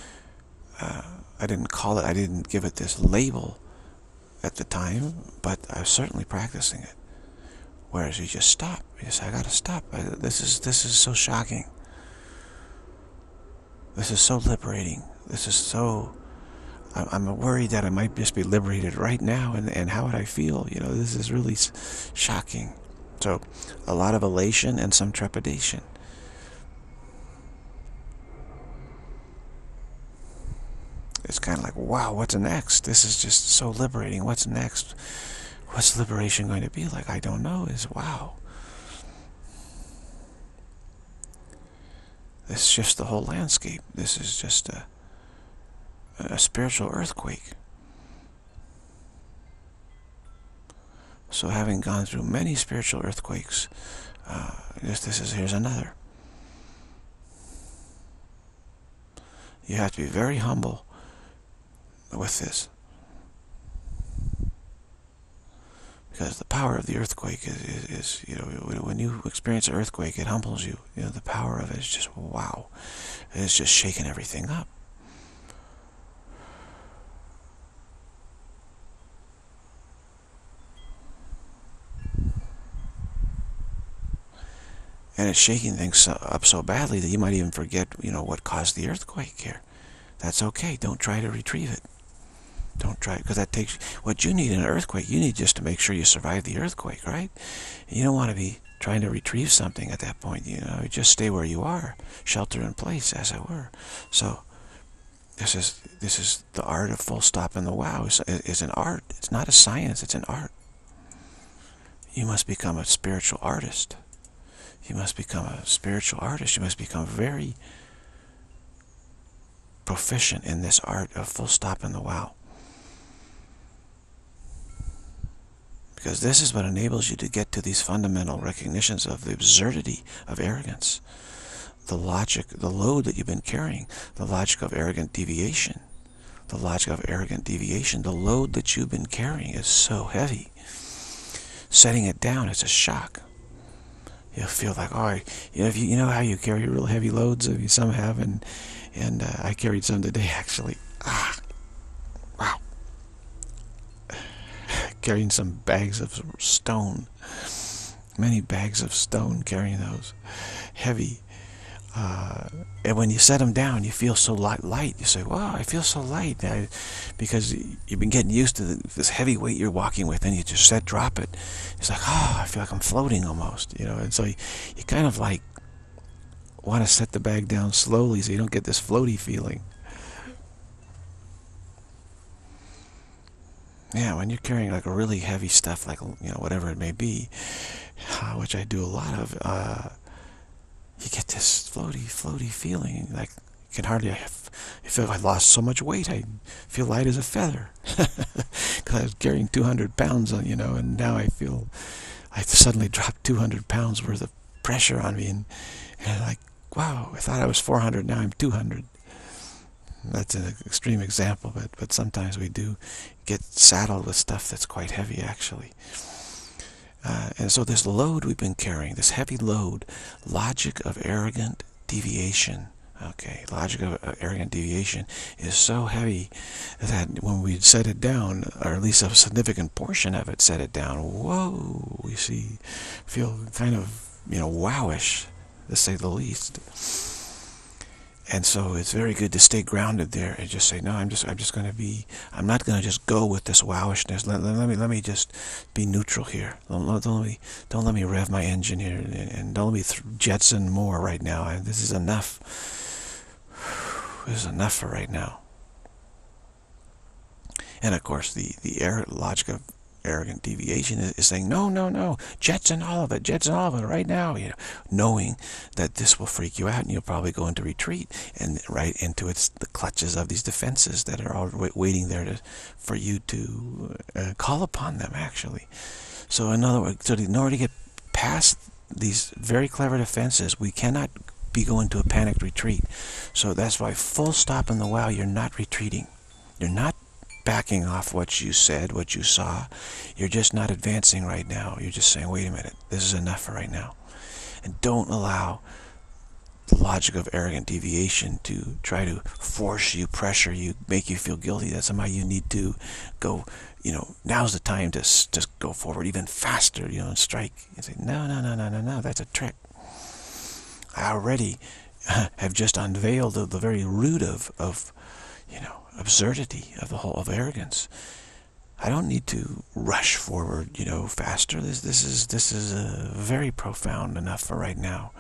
I didn't call it, I didn't give it this label at the time, but I was certainly practicing it. Whereas you just stop. You just say, I gotta stop. This is so shocking. This is so liberating. This is so... I'm worried that I might just be liberated right now, and how would I feel? This is really shocking. So, a lot of elation and some trepidation. It's kind of like, wow, what's next? This is just so liberating. What's next? What's liberation going to be like? I don't know. Is wow. This shifts the whole landscape. This is just a spiritual earthquake. So having gone through many spiritual earthquakes, here's another. You have to be very humble with this, because the power of the earthquake is when you experience an earthquake, it humbles you. The power of it is just wow. It's just shaking everything up. And it's shaking things up so badly that you might even forget, what caused the earthquake here. That's okay. Don't try to retrieve it. Don't try, because that takes, what you need in an earthquake, you need just to make sure you survive the earthquake, right? You don't want to be trying to retrieve something at that point, just stay where you are, shelter in place, as it were. So, this is the art of full stop and the wow is an art. It's not a science, it's an art. You must become a spiritual artist. You must become a spiritual artist. You must become very proficient in this art of full stop and the wow. Because this is what enables you to get to these fundamental recognitions of the absurdity of arrogance. The logic, the load that you've been carrying, the logic of arrogant deviation. The logic of arrogant deviation, the load that you've been carrying is so heavy. Setting it down is a shock. You'll feel like, if you know how you carry real heavy loads, some have, and I carried some today actually. Wow. Carrying some bags of stone, many bags of stone, carrying those, heavy. And when you set them down, you feel so light. You say, wow, I feel so light. Because you've been getting used to this heavy weight you're walking with, and you just drop it. It's like, I feel like I'm floating almost, and so you kind of like want to set the bag down slowly so you don't get this floaty feeling. Yeah, when you're carrying like a really heavy stuff, like, whatever it may be, which I do a lot of, you get this floaty feeling. Like, you can hardly, I feel like I lost so much weight. I feel light as a feather. Because I was carrying 200 pounds on, and now I feel, I suddenly dropped 200 pounds worth of pressure on me. And like, wow, I thought I was 400, now I'm 200. That's an extreme example, but sometimes we do get saddled with stuff that's quite heavy, actually. And so this load we've been carrying, this heavy load, logic of arrogant deviation, logic of arrogant deviation is so heavy that when we set it down, or at least a significant portion of it set it down, whoa, we feel kind of, wowish, to say the least. And so it's very good to stay grounded there and just say, no, I'm not going to just go with this wowishness. Let me just be neutral here. Don't let me rev my engine here, and don't let me jetson more right now. This is enough. This is enough for right now. And of course, the logic of arrogant deviation is saying, no, jetson all of it right now, knowing that this will freak you out and you'll probably go into retreat and right into the clutches of these defenses that are all waiting there for you to call upon them, actually. So in other words, in order to get past these very clever defenses, we cannot be going to a panicked retreat. So that's why full stop in the wow, you're not retreating. You're not backing off what you said, what you saw. You're just not advancing right now. You're just saying, wait a minute, this is enough for right now. And don't allow the logic of arrogant deviation to try to force you, pressure you, make you feel guilty that somehow you need to go, now's the time to just go forward even faster, and strike. You say, no, that's a trick. I already have just unveiled the very root of absurdity of the whole of arrogance. I don't need to rush forward, faster. This is very profound enough for right now.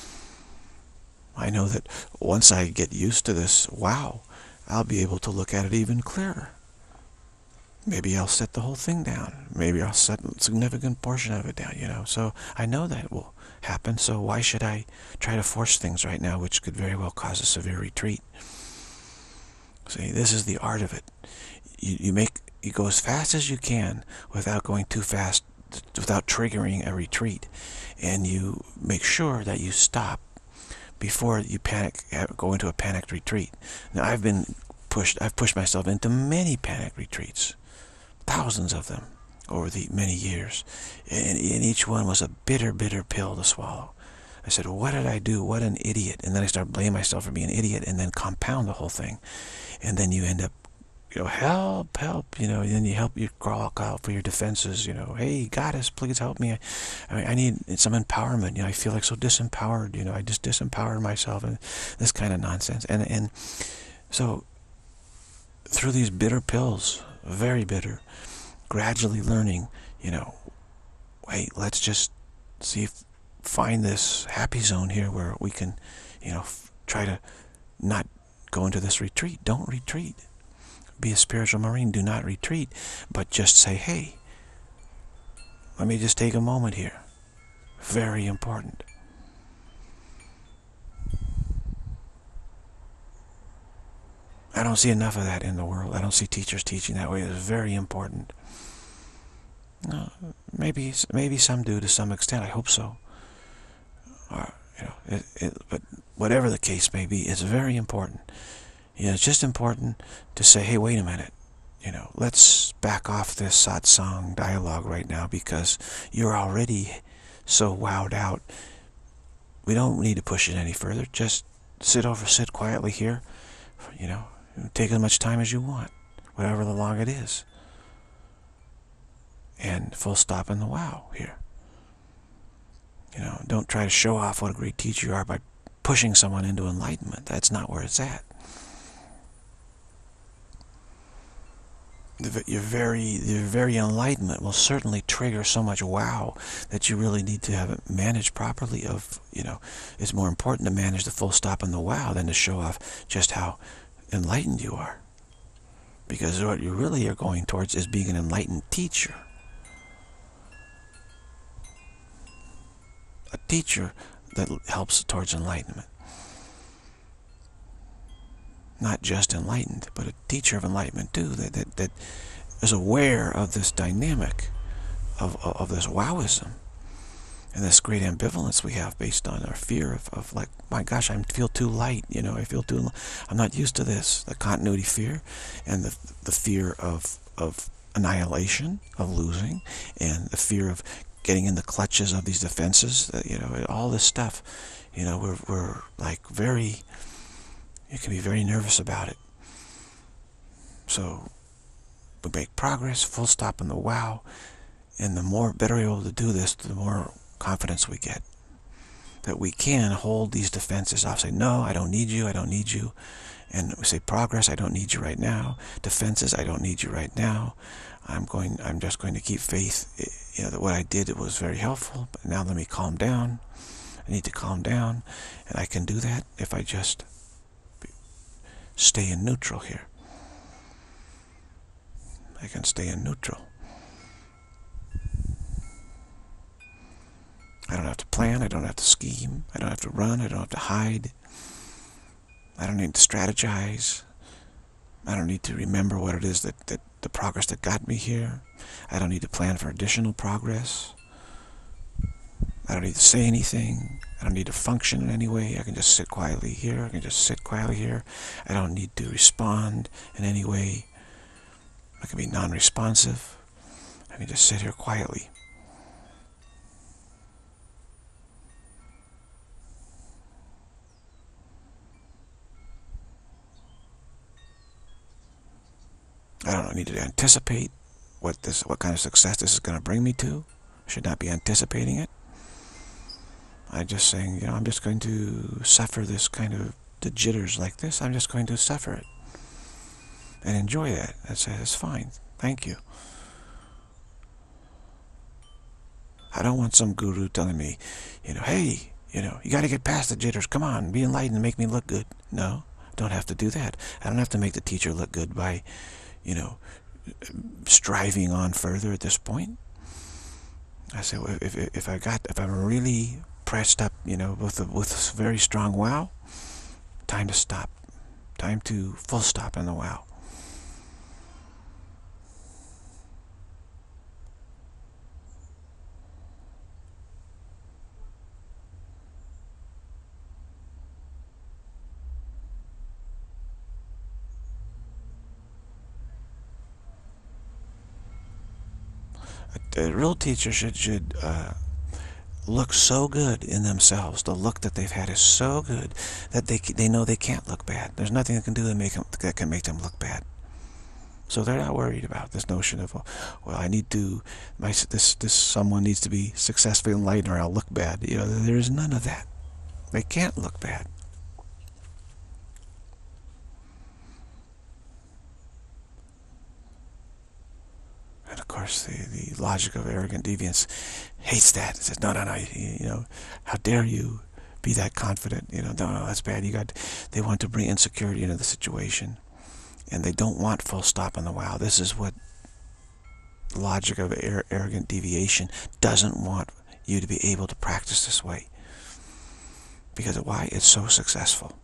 I know that once I get used to this, wow, I'll be able to look at it even clearer. Maybe I'll set the whole thing down. Maybe I'll set a significant portion of it down, So I know that will happen, so why should I try to force things right now, which could very well cause a severe retreat? See, this is the art of it. You go as fast as you can without going too fast, without triggering a retreat, and you make sure that you stop before you go into a panicked retreat. Now I've pushed myself into many panicked retreats, thousands of them over the many years, and each one was a bitter pill to swallow. I said, what did I do? What an idiot. And then I start blaming myself for being an idiot, and then compound the whole thing. And then you end up help, help, and then you crawl out for your defenses, hey, goddess, please help me. I need some empowerment. I feel like so disempowered. I just disempowered myself, and this kind of nonsense. And so through these bitter pills, very bitter, gradually learning, hey, let's just find this happy zone here where we can, try to not go into this retreat. Don't retreat. Be a spiritual Marine. Do not retreat, but just say, hey, let me just take a moment here. Very important. I don't see enough of that in the world. I don't see teachers teaching that way. It's very important. No, maybe some do to some extent. I hope so. But whatever the case may be, it's very important. It's just important to say, hey, wait a minute. Let's back off this satsang dialogue right now, because you're already so wowed out. We don't need to push it any further. Just sit quietly here. Take as much time as you want, whatever the long it is. And full stop in the wow here. Don't try to show off what a great teacher you are by pushing someone into enlightenment. That's not where it's at. Your very enlightenment will certainly trigger so much wow that you really need to have it managed properly. It's more important to manage the full stop in the wow than to show off just how enlightened you are. Because what you really are going towards is being an enlightened teacher. A teacher that helps towards enlightenment. Not just enlightened, but a teacher of enlightenment too, that is aware of this dynamic of this wowism and this great ambivalence we have based on our fear of like, my gosh, I feel too light, I feel too, I'm not used to this. The continuity fear and the fear of annihilation, of losing, and the fear of getting in the clutches of these defenses, all this stuff, we're like you can be very nervous about it. So we make progress, full stop in the wow, and the better we're able to do this, the more confidence we get. That we can hold these defenses off, say, no, I don't need you, I don't need you. And we say, progress, I don't need you right now. Defenses, I don't need you right now. I'm just going to keep faith, that what I did, it was very helpful, but now let me calm down. I need to calm down, and I can do that if I just stay in neutral here. I can stay in neutral. I don't have to plan, I don't have to scheme, I don't have to run, I don't have to hide. I don't need to strategize. I don't need to remember what it is that the progress that got me here. I don't need to plan for additional progress. I don't need to say anything. I don't need to function in any way. I can just sit quietly here. I can just sit quietly here. I don't need to respond in any way. I can be non-responsive. I can just sit here quietly. I don't need to anticipate what kind of success this is going to bring me to. I should not be anticipating it. I'm just saying, I'm just going to suffer this kind of the jitters like this. I'm just going to suffer it and enjoy that. That's fine. Thank you. I don't want some guru telling me, hey, you got to get past the jitters. Come on, be enlightened and make me look good. No, I don't have to do that. I don't have to make the teacher look good by, striving on further at this point. I say, well, if I'm really pressed up, with a very strong wow, time to stop. Time to full stop in the wow. A real teacher should look so good in themselves. The look that they've had is so good that they know they can't look bad. There's nothing that can do that can make them look bad. So they're not worried about this notion of, well, I need to, this someone needs to be successfully enlightened or I'll look bad. You know, there's none of that. They can't look bad. And of course, the logic of arrogant deviance hates that. It says, no, no, no, you know, how dare you be that confident? You know, no, that's bad. They want to bring insecurity into the situation, and they don't want full stop on the wow. This is what the logic of arrogant deviation doesn't want you to be able to practice this way. Because why? It's so successful.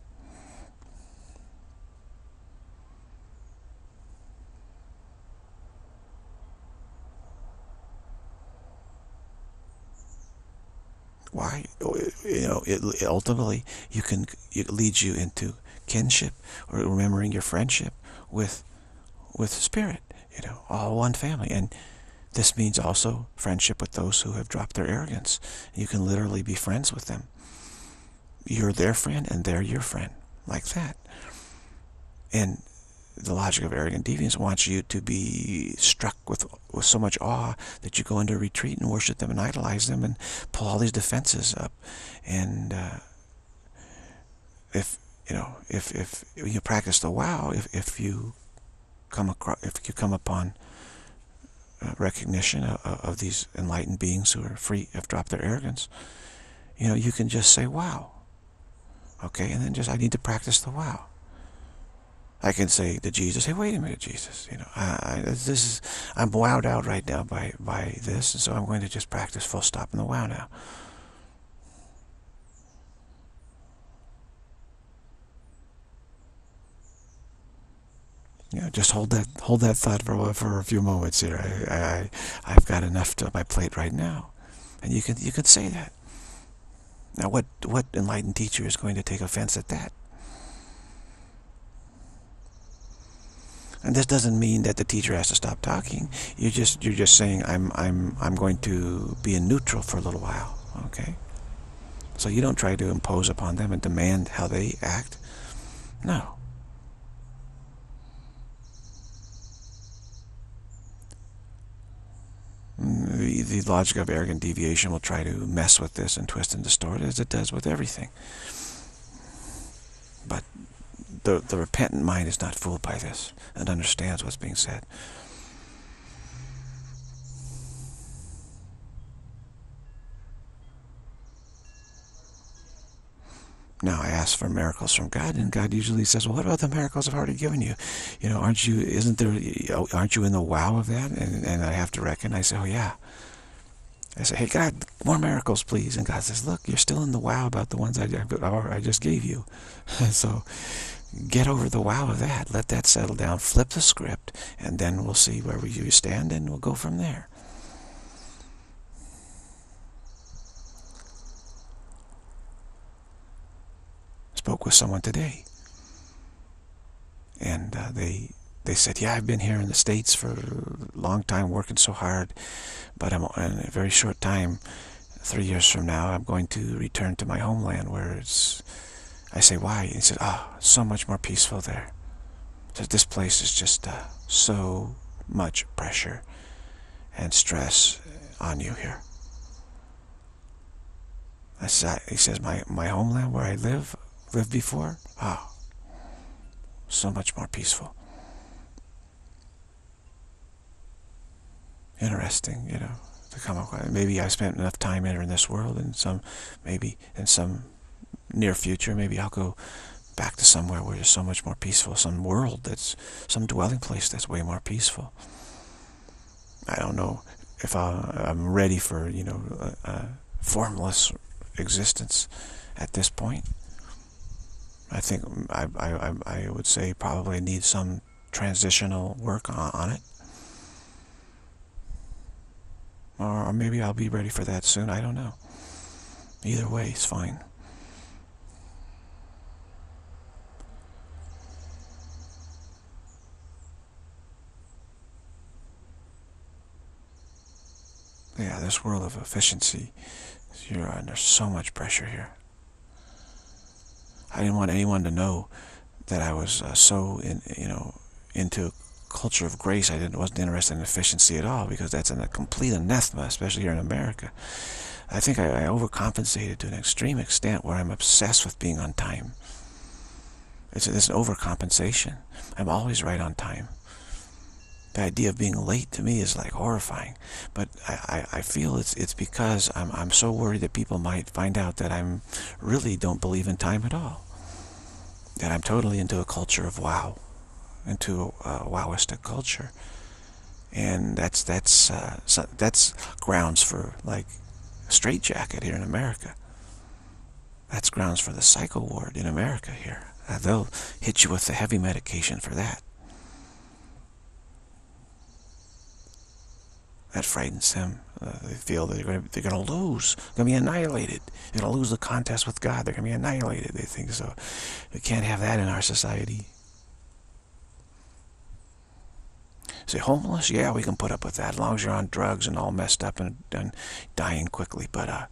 Why? You know, it ultimately it leads you into kinship, or remembering your friendship with spirit. You know, all one family. And this means also friendship with those who have dropped their arrogance. You can literally be friends with them. You're their friend and they're your friend, like that. And the logic of arrogant deviance wants you to be struck with so much awe that you go into a retreat and worship them and idolize them and pull all these defenses up. And if you practice the wow, if you come upon recognition of these enlightened beings who are free, have dropped their arrogance, you know, you can just say wow. Okay, and then I need to practice the wow. I can say to Jesus, hey, wait a minute, Jesus, you know, I'm wowed out right now by this, and so I'm going to just practice full stop in the wow now. You know, just hold that thought for a few moments here. I've got enough on my plate right now, and you can say that. Now, what enlightened teacher is going to take offense at that? And this doesn't mean that the teacher has to stop talking. You're just saying I'm going to be in neutral for a little while. Okay? So you don't try to impose upon them and demand how they act. No. The logic of arrogant deviation will try to mess with this and twist and distort it, as it does with everything. But the repentant mind is not fooled by this and understands what's being said. Now I ask for miracles from God, and God usually says, well, what about the miracles I've already given you? You know, aren't you in the wow of that? And I have to recognize, oh yeah. I say, hey God, more miracles please. And God says, look, you're still in the wow about the ones I just gave you. So get over the wow of that. Let that settle down. Flip the script, and then we'll see where you stand, and we'll go from there. Spoke with someone today, and they said, yeah, I've been here in the States for a long time, working so hard, but I'm in a very short time, 3 years from now, I'm going to return to my homeland where it's... I say, why? He said, so much more peaceful there. He said, this place is just so much pressure and stress on you here. He says, my homeland where I lived before, so much more peaceful. Interesting, you know, to come up with. Maybe I spent enough time entering this world, and maybe in some near future, maybe I'll go back to somewhere where it's so much more peaceful, some dwelling place that's way more peaceful. I don't know if I'm ready for, you know, a formless existence at this point. I think I would say probably need some transitional work on it. Or maybe I'll be ready for that soon. I don't know. Either way, it's fine. Yeah, this world of efficiency, you're under so much pressure here. I didn't want anyone to know that I was so into culture of grace, I wasn't interested in efficiency at all, because that's a complete anathema, especially here in America. I think I overcompensated to an extreme extent where I'm obsessed with being on time. It's an overcompensation. I'm always right on time. The idea of being late to me is like horrifying. But I feel it's because I'm so worried that people might find out that I'm really don't believe in time at all. That I'm totally into a culture of wow, into a wowistic culture, and that's grounds for like a straitjacket here in America. That's grounds for the psycho ward in America here. They'll hit you with the heavy medication for that. That frightens them. They feel that they're going to lose. They're going to be annihilated. They're going to lose the contest with God. They're going to be annihilated. They think so. We can't have that in our society. Say, homeless? Yeah, we can put up with that as long as you're on drugs and all messed up and dying quickly. But,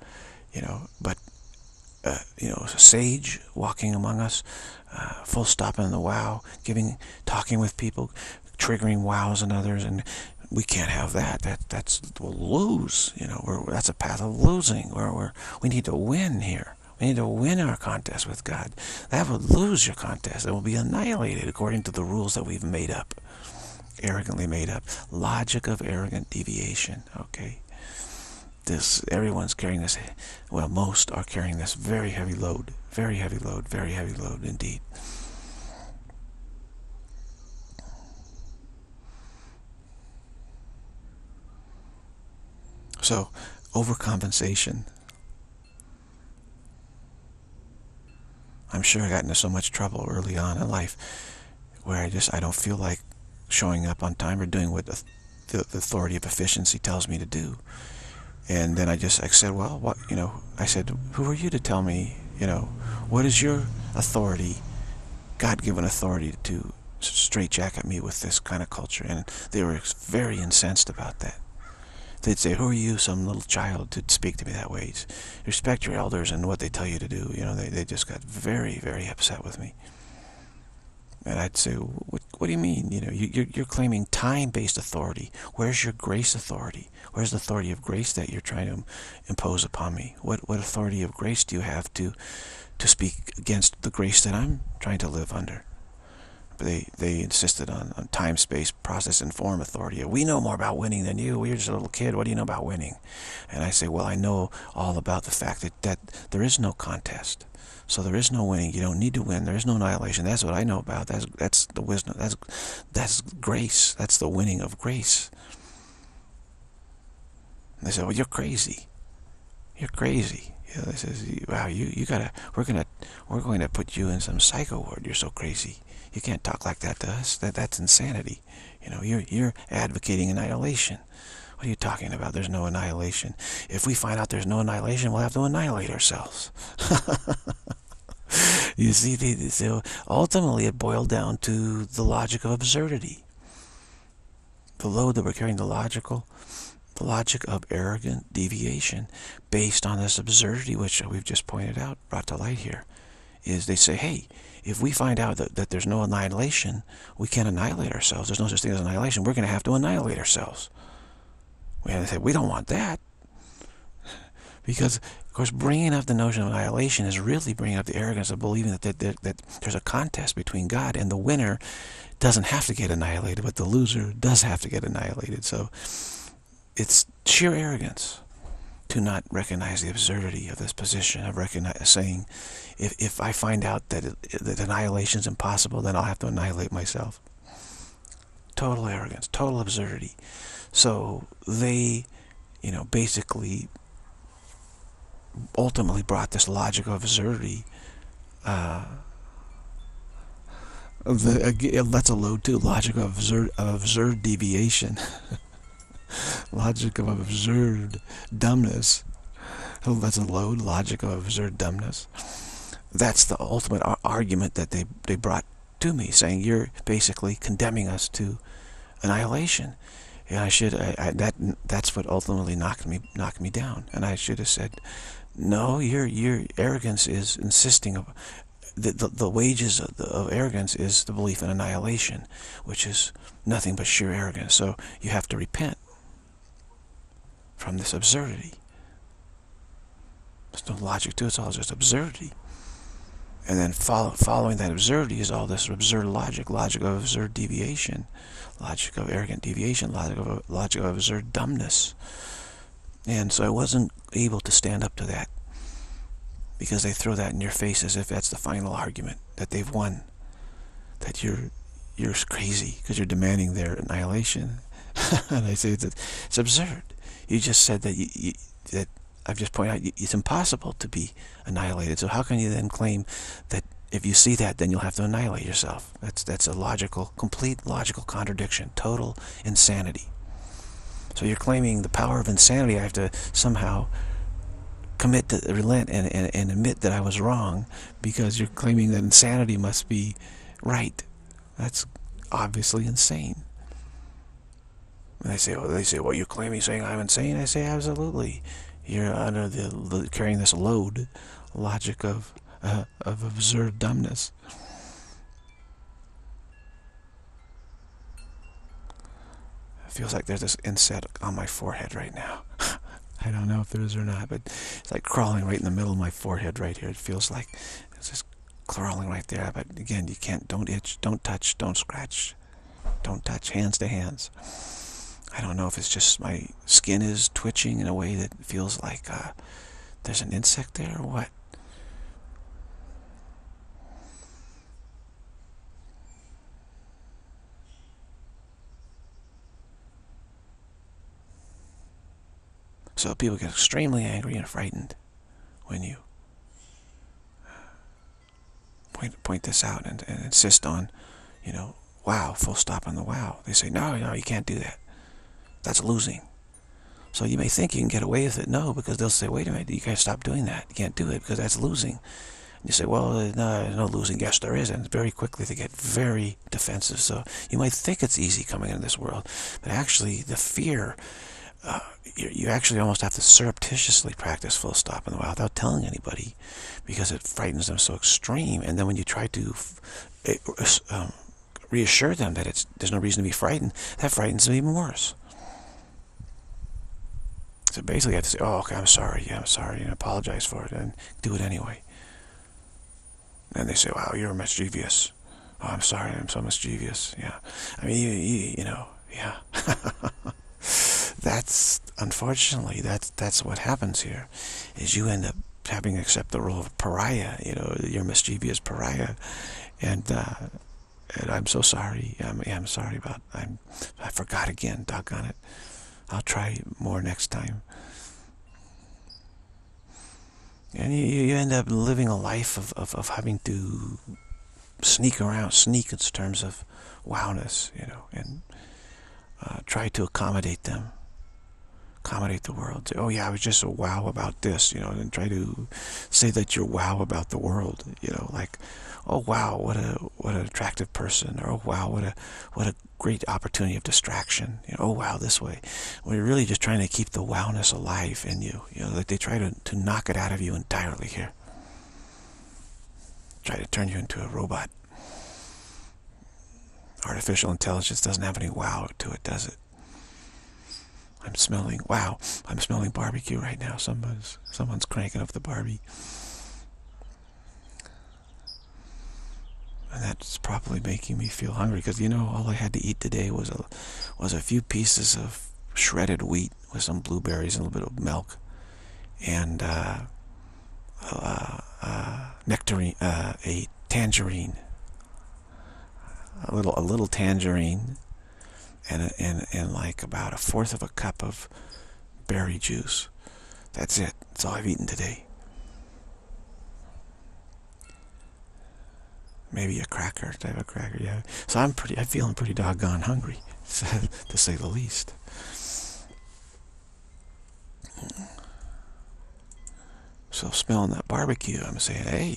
a sage walking among us, full stop in the wow, talking with people, triggering wows in others, and we can't have that. We'll lose. That's a path of losing. We need to win here. We need to win our contest with God. That would lose your contest. It will be annihilated according to the rules that we've made up, arrogantly made up. Logic of arrogant deviation. Okay. Everyone's carrying this. Well, most are carrying this very heavy load. Very heavy load. Very heavy load indeed. So, overcompensation. I'm sure I got into so much trouble early on in life where I don't feel like showing up on time or doing what the authority of efficiency tells me to do. And then I said, well, what, I said, who are you to tell me, what is your authority, God-given authority to straitjacket me with this kind of culture? And they were very incensed about that. They'd say, who are you, some little child, to speak to me that way? Respect your elders and what they tell you to do. They just got very, very upset with me. And I'd say, what do you mean? You're claiming time-based authority. Where's your grace authority? Where's the authority of grace that you're trying to impose upon me? What authority of grace do you have to speak against the grace that I'm trying to live under? They insisted on time, space, process, and form authority. We know more about winning than you. You're just a little kid. What do you know about winning? And I say, well, I know all about the fact that there is no contest. So there is no winning. You don't need to win. There is no annihilation. That's what I know about. That's the wisdom. That's grace. That's the winning of grace. And they said, well, you're crazy. You're crazy. They says, wow, you gotta. We're going to put you in some psycho ward. You're so crazy. You can't talk like that to us. That's insanity. You're advocating annihilation. What are you talking about? There's no annihilation. If we find out there's no annihilation, we'll have to annihilate ourselves. You see, so ultimately it boiled down to the logic of absurdity. The load that we're carrying, the logic of arrogant deviation based on this absurdity, which we've just pointed out, brought to light here, is they say, hey, if we find out that there's no annihilation, we can't annihilate ourselves. There's no such thing as annihilation. We're going to have to annihilate ourselves. We have to say, we don't want that. Because, of course, bringing up the notion of annihilation is really bringing up the arrogance of believing that there's a contest between God, and the winner doesn't have to get annihilated, but the loser does have to get annihilated. So it's sheer arrogance to not recognize the absurdity of this position of saying, if I find out that annihilation is impossible, then I'll have to annihilate myself. Total arrogance, total absurdity. So they, basically ultimately brought this logic of absurdity. That's a load too. Logic of absurd deviation. Logic of absurd dumbness. Oh, that's a load. Logic of absurd dumbness. That's the ultimate argument that they brought to me, saying you're basically condemning us to annihilation. And that's what ultimately knocked me down. And I should have said, no, your arrogance is insisting the wages of arrogance is the belief in annihilation, which is nothing but sheer arrogance. So you have to repent from this absurdity. There's no logic to it. It's all just absurdity. And then following that absurdity is all this absurd logic of absurd deviation, logic of arrogant deviation, logic of absurd dumbness. And so I wasn't able to stand up to that, because they throw that in your face as if that's the final argument, that they've won, that you're crazy because you're demanding their annihilation. And I say it's absurd. You just said that that I've just pointed out it's impossible to be annihilated. So how can you then claim that if you see that, then you'll have to annihilate yourself? That's a complete logical contradiction, total insanity. So you're claiming the power of insanity. I have to somehow commit to relent and admit that I was wrong, because you're claiming that insanity must be right. That's obviously insane. And they say, well, you're saying I'm insane? I say, absolutely. You're under carrying this load, logic of absurd dumbness. It feels like there's this inset on my forehead right now. I don't know if there is or not, but it's like crawling right in the middle of my forehead right here. It feels like it's just crawling right there. But again, you can't, don't itch, don't touch, don't scratch, don't touch, hands to hands. I don't know if it's just my skin is twitching in a way that feels like there's an insect there or what. So people get extremely angry and frightened when you point this out and insist on, wow, full stop on the wow. They say, no, you can't do that. That's losing. So you may think you can get away with it. No, because they'll say, wait a minute, you guys stop doing that. You can't do it because that's losing. And you say, well, no losing. Yes, there is. And very quickly they get very defensive. So you might think it's easy coming into this world, but actually the fear, you actually almost have to surreptitiously practice full stop in the wow without telling anybody, because it frightens them so extreme. And then when you try to reassure them that there's no reason to be frightened, that frightens them even worse. So basically, I have to say, oh, okay, I'm sorry, and apologize for it, and do it anyway. And they say, wow, you're mischievous. Oh, I'm sorry, I'm so mischievous. Yeah. I mean, yeah. Unfortunately, that's what happens here, is you end up having to accept the role of a pariah, you're mischievous pariah. And I'm so sorry. I'm sorry I forgot again, doggone it. I'll try more next time. And you end up living a life of having to sneak in terms of wowness, and try to accommodate them, accommodate the world. Say, oh yeah, I was just a wow about this, and try to say that you're wow about the world, like, oh wow, what an attractive person, or oh wow, what a great opportunity of distraction, oh wow, this way. When you're really just trying to keep the wowness alive in you, like they try to knock it out of you entirely here. Try to turn you into a robot. Artificial intelligence doesn't have any wow to it, does it? I'm smelling barbecue right now. Someone's cranking up the Barbie. And that's probably making me feel hungry, because all I had to eat today was a few pieces of shredded wheat with some blueberries and a little bit of milk, and nectarine, a tangerine, a little tangerine, and like about 1/4 of a cup of berry juice. That's it. That's all I've eaten today. Maybe a cracker, type of cracker, yeah. So I'm feeling pretty doggone hungry, to say the least. So smelling that barbecue, I'm saying, hey,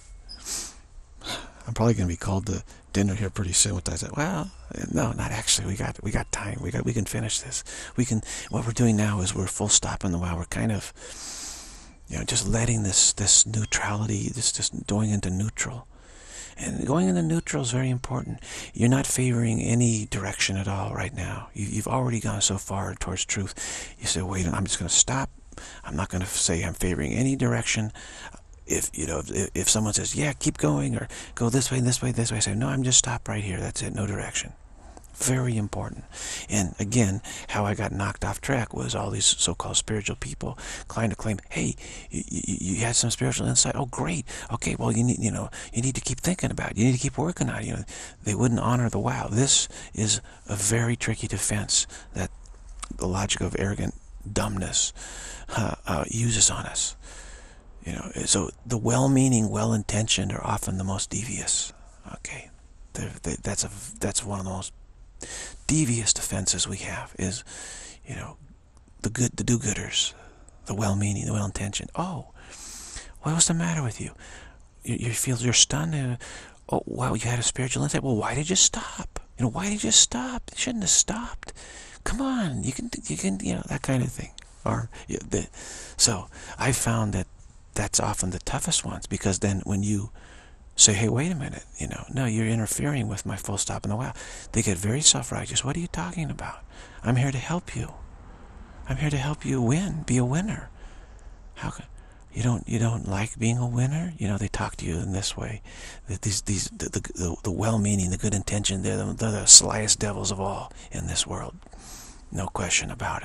I'm probably going to be called to dinner here pretty soon. I said, well, no, not actually. We got time. We can finish this. What we're doing now is we're full stop in the wow. We're kind of, Just letting this neutrality, just going into neutral. And going into neutral is very important. You're not favoring any direction at all right now. You've already gone so far towards truth. You say, wait, I'm just going to stop. I'm not going to say I'm favoring any direction. If someone says, yeah, keep going, or go this way, this way, this way, I say, no, I'm just stop right here. That's it, no direction. Very important. And again, how I got knocked off track was all these so-called spiritual people trying to claim, hey, you had some spiritual insight. Oh, great. Okay, well, you need to keep thinking about it. You need to keep working on it. They wouldn't honor the wow. This is a very tricky defense that the logic of arrogant dumbness uses on us. So the well-meaning, well-intentioned are often the most devious. Okay, that's one of the most devious defenses we have is, the do-gooders, the well-meaning, the well-intentioned. Oh, what's the matter with you? You feel you're stunned. Oh, wow, you had a spiritual insight. Well, why did you stop? Why did you stop? You shouldn't have stopped. Come on, you can, that kind of thing. So I found that that's often the toughest ones, because then when you say, hey, wait a minute, no, you're interfering with my full stop in the wow, they get very self-righteous. What are you talking about? I'm here to help you. I'm here to help you win, be a winner. How can you don't like being a winner? They talk to you in this way. That the well-meaning, the good intention, they're the slyest devils of all in this world. No question about it.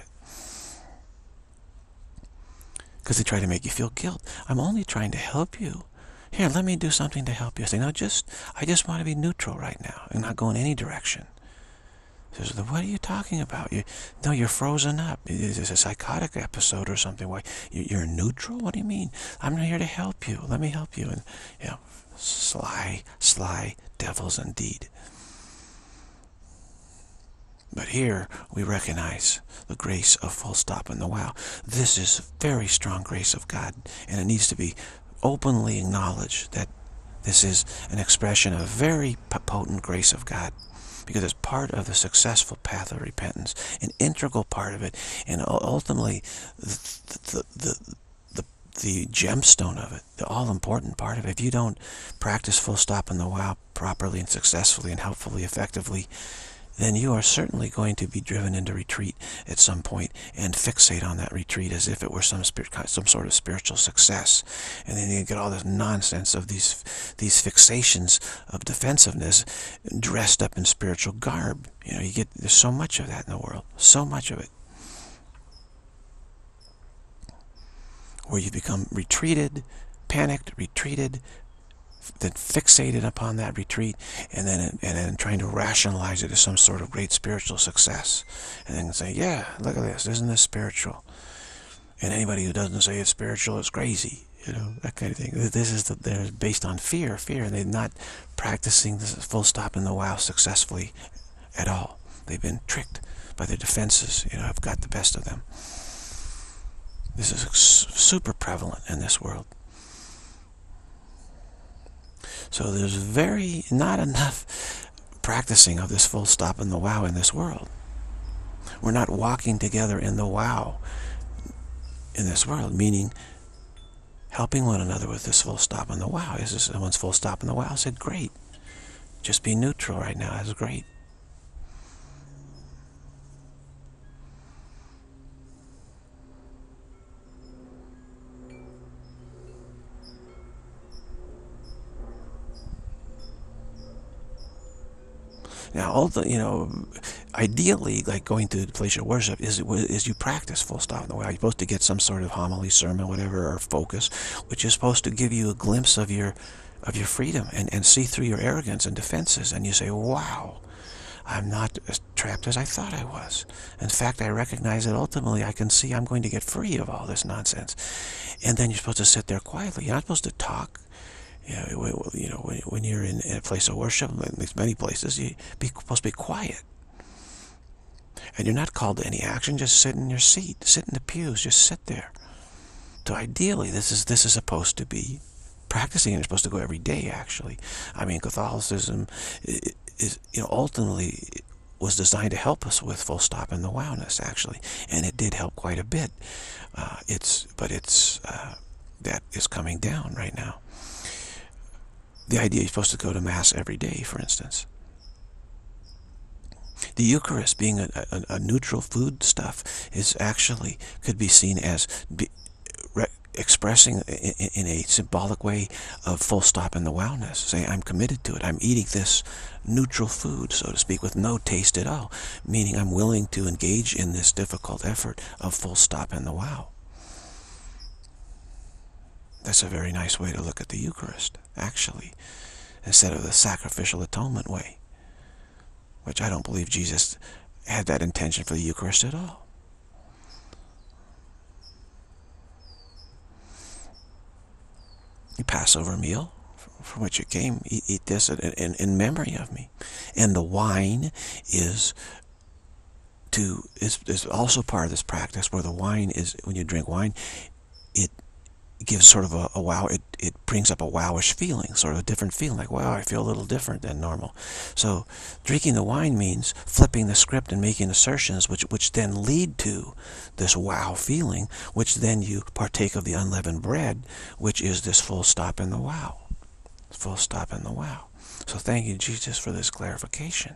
Because they try to make you feel guilt. I'm only trying to help you. Here, let me do something to help you. I say, no, I just want to be neutral right now and not go in any direction. He says, what are you talking about? You're frozen up. It's a psychotic episode or something. Why, you're neutral? What do you mean? I'm here to help you. Let me help you. And sly devils indeed. But here we recognize the grace of full stop in the wow. This is very strong grace of God, and it needs to be openly acknowledged that this is an expression of very potent grace of God, because it's part of the successful path of repentance, an integral part of it, and ultimately the gemstone of it, the all-important part of it. If you don't practice full stop in the wow properly and successfully and helpfully, effectively, then you are certainly going to be driven into retreat at some point and fixate on that retreat as if it were some sort of spiritual success. And then you get all this nonsense of these fixations of defensiveness dressed up in spiritual garb. There's so much of that in the world, so much of it, where you become retreated, panicked, retreated, then fixated upon that retreat, and then trying to rationalize it as some sort of great spiritual success, and then say, yeah, look at this, isn't this spiritual? And anybody who doesn't say it's spiritual is crazy, that kind of thing. They're based on fear, and they're not practicing this full stop in the wow successfully at all. They've been tricked by their defenses, have got the best of them. This is super prevalent in this world. So there's not enough practicing of this full stop in the wow in this world. We're not walking together in the wow in this world, meaning helping one another with this full stop in the wow. Is this someone's full stop in the wow? I said, great. Just be neutral right now. That's great. Now, ideally, like going to the place of worship is you practice full stop in the wow. You're supposed to get some sort of homily, sermon, whatever, or focus, which is supposed to give you a glimpse of your freedom and see through your arrogance and defenses, and you say, wow, I'm not as trapped as I thought I was. In fact, I recognize that ultimately I can see I'm going to get free of all this nonsense. And then you're supposed to sit there quietly. You're not supposed to talk. When you're in a place of worship, at least many places, you're supposed to be quiet. And you're not called to any action. Just sit in your seat, sit in the pews, just sit there. So ideally, this is supposed to be practicing, and it's supposed to go every day, actually. I mean, Catholicism is ultimately was designed to help us with full stop in the wowness, actually, and it did help quite a bit. that is coming down right now. The idea you're supposed to go to Mass every day, for instance. The Eucharist, being a neutral food stuff, is actually could be seen as expressing in a symbolic way of full stop in the wellness. Say, I'm committed to it. I'm eating this neutral food, so to speak, with no taste at all. Meaning I'm willing to engage in this difficult effort of full stop in the wow. That's a very nice way to look at the Eucharist, actually, instead of the sacrificial atonement way, which I don't believe Jesus had that intention for the Eucharist at all. The Passover meal, from which it came, eat this in memory of me. And the wine is also part of this practice, where the wine is, when you drink wine, it gives sort of a wow, it brings up a wowish feeling, sort of a different feeling, like, wow, I feel a little different than normal. So drinking the wine means flipping the script and making assertions which then lead to this wow feeling, which then you partake of the unleavened bread, which is this full stop in the wow. Full stop in the wow. So thank you, Jesus, for this clarification.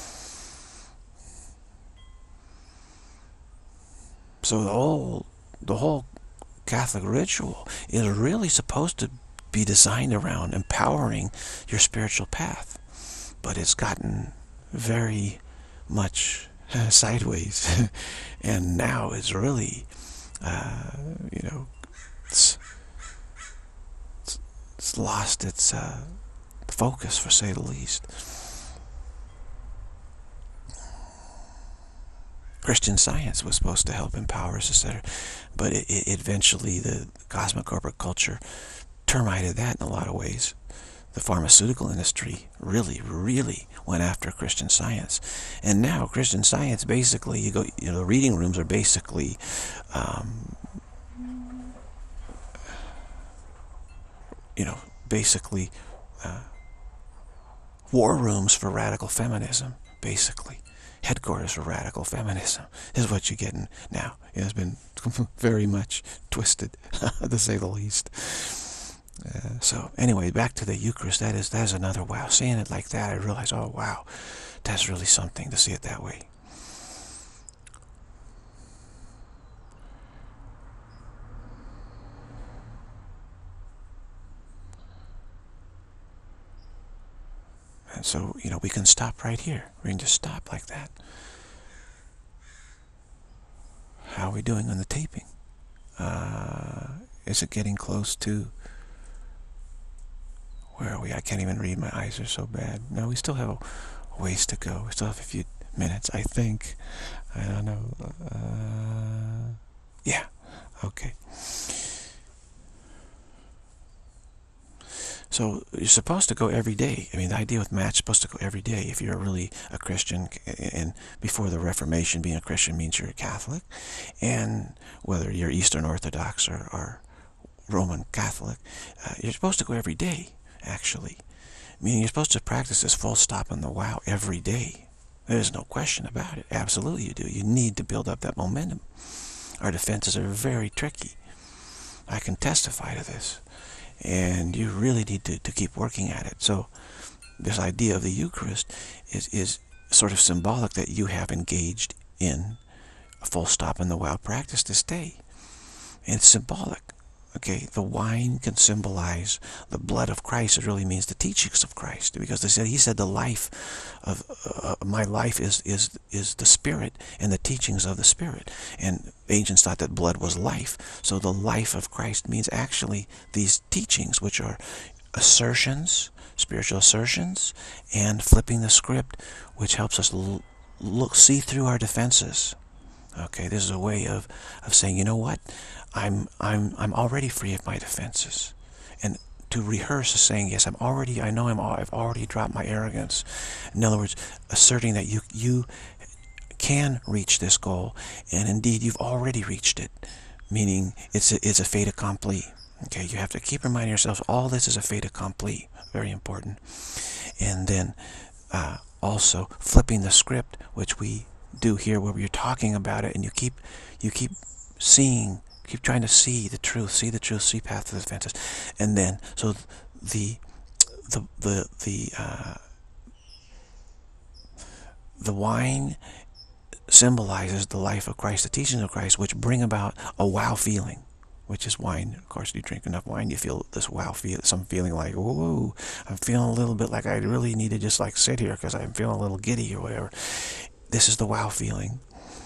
So the whole Catholic ritual is really supposed to be designed around empowering your spiritual path, but it's gotten very much sideways, and now it's really, it's lost its focus, for say the least. Christian Science was supposed to help empower us, etc., but it eventually, the cosmic corporate culture terminated that in a lot of ways. The pharmaceutical industry really went after Christian Science, and now Christian Science, basically, the reading rooms are basically war rooms for radical feminism, basically. Headquarters for radical feminism is what you're getting now. It has been very much twisted, to say the least. So anyway, back to the Eucharist. That is another wow. Seeing it like that, I realize, oh wow, that's really something to see it that way. And so, we can stop right here. We can just stop like that. How are we doing on the taping? Is it getting close to... Where are we? I can't even read. My eyes are so bad. No, we still have a ways to go. We still have a few minutes, I think. I don't know. Yeah. Okay. So you're supposed to go every day. I mean, the idea with Matt's supposed to go every day if you're really a Christian. And before the Reformation, being a Christian means you're a Catholic. And whether you're Eastern Orthodox or Roman Catholic, you're supposed to go every day, actually. Meaning you're supposed to practice this full stop in the wow every day. There's no question about it. Absolutely you do. You need to build up that momentum. Our defenses are very tricky. I can testify to this. And you really need to keep working at it. So this idea of the Eucharist is sort of symbolic that you have engaged in a full stop in the wow practice this day. And it's symbolic. Okay, the wine can symbolize the blood of Christ. It really means the teachings of Christ, because he said the life of my life is the Spirit and the teachings of the Spirit. And ancients thought that blood was life. So the life of Christ means actually these teachings, which are assertions, spiritual assertions, and flipping the script, which helps us see through our defenses. Okay, this is a way of saying, you know what? I'm already free of my defenses. And to rehearse is saying, yes, I've already dropped my arrogance. In other words, asserting that you can reach this goal, and indeed you've already reached it. Meaning it's a fait accompli. Okay, you have to keep reminding yourself all this is a fait accompli. Very important. And then also flipping the script, which we do here, where you're talking about it, and you keep seeing Keep trying to see the truth, see the truth, see past the defenses. And then, so the wine symbolizes the life of Christ, the teachings of Christ, which bring about a wow feeling, which is wine. Of course, you drink enough wine, you feel this wow feel, some feeling like, whoa, I'm feeling a little bit like I really need to just like sit here because I'm feeling a little giddy or whatever. This is the wow feeling.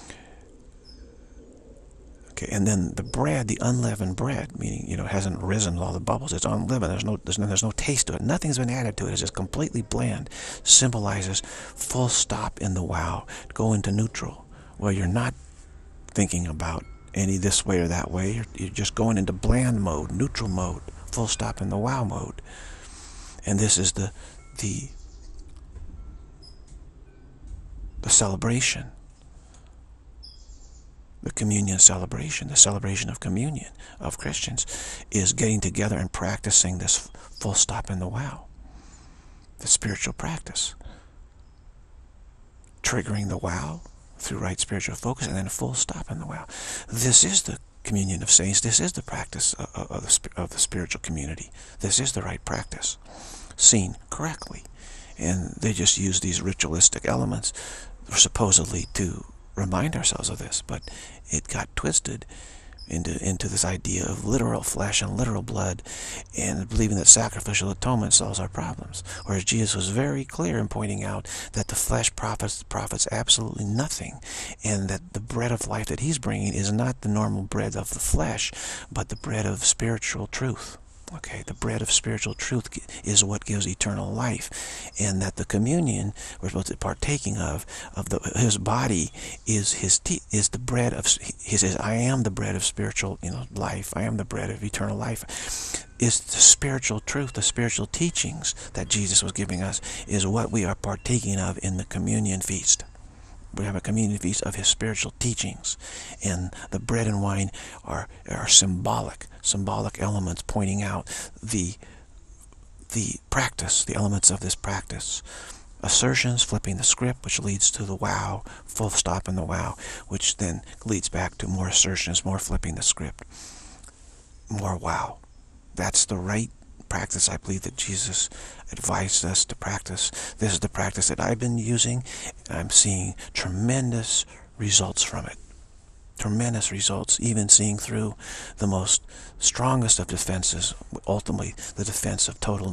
Okay, and then the bread, the unleavened bread, meaning, it hasn't risen with all the bubbles. It's unleavened. There's no taste to it. Nothing's been added to it. It's just completely bland. Symbolizes full stop in the wow. Go into neutral, where you're not thinking about any this way or that way. You're just going into bland mode, neutral mode, full stop in the wow mode. And this is the celebration. The communion celebration, the celebration of communion of Christians, is getting together and practicing this full stop in the wow. The spiritual practice. Triggering the wow through right spiritual focus, and then a full stop in the wow. This is the communion of saints. This is the practice of the spiritual community. This is the right practice, seen correctly. And they just use these ritualistic elements supposedly to remind ourselves of this, but it got twisted into this idea of literal flesh and literal blood, and believing that sacrificial atonement solves our problems. Whereas Jesus was very clear in pointing out that the flesh profits absolutely nothing, and that the bread of life that he's bringing is not the normal bread of the flesh, but the bread of spiritual truth. Okay, the bread of spiritual truth is what gives eternal life, and that the communion we're supposed to be partaking of his body is the bread of. He says, "I am the bread of spiritual, life. I am the bread of eternal life." Is the spiritual truth, the spiritual teachings that Jesus was giving us, is what we are partaking of in the communion feast. We have a communion feast of his spiritual teachings, and the bread and wine are symbolic elements pointing out the practice, the elements of this practice. Assertions, flipping the script, which leads to the wow, full stop in the wow, which then leads back to more assertions, more flipping the script, more wow. That's the right practice, I believe, that Jesus advised us to practice. This is the practice that I've been using. I'm seeing tremendous results from it. Tremendous results, even seeing through the most strongest of defenses, ultimately the defense of total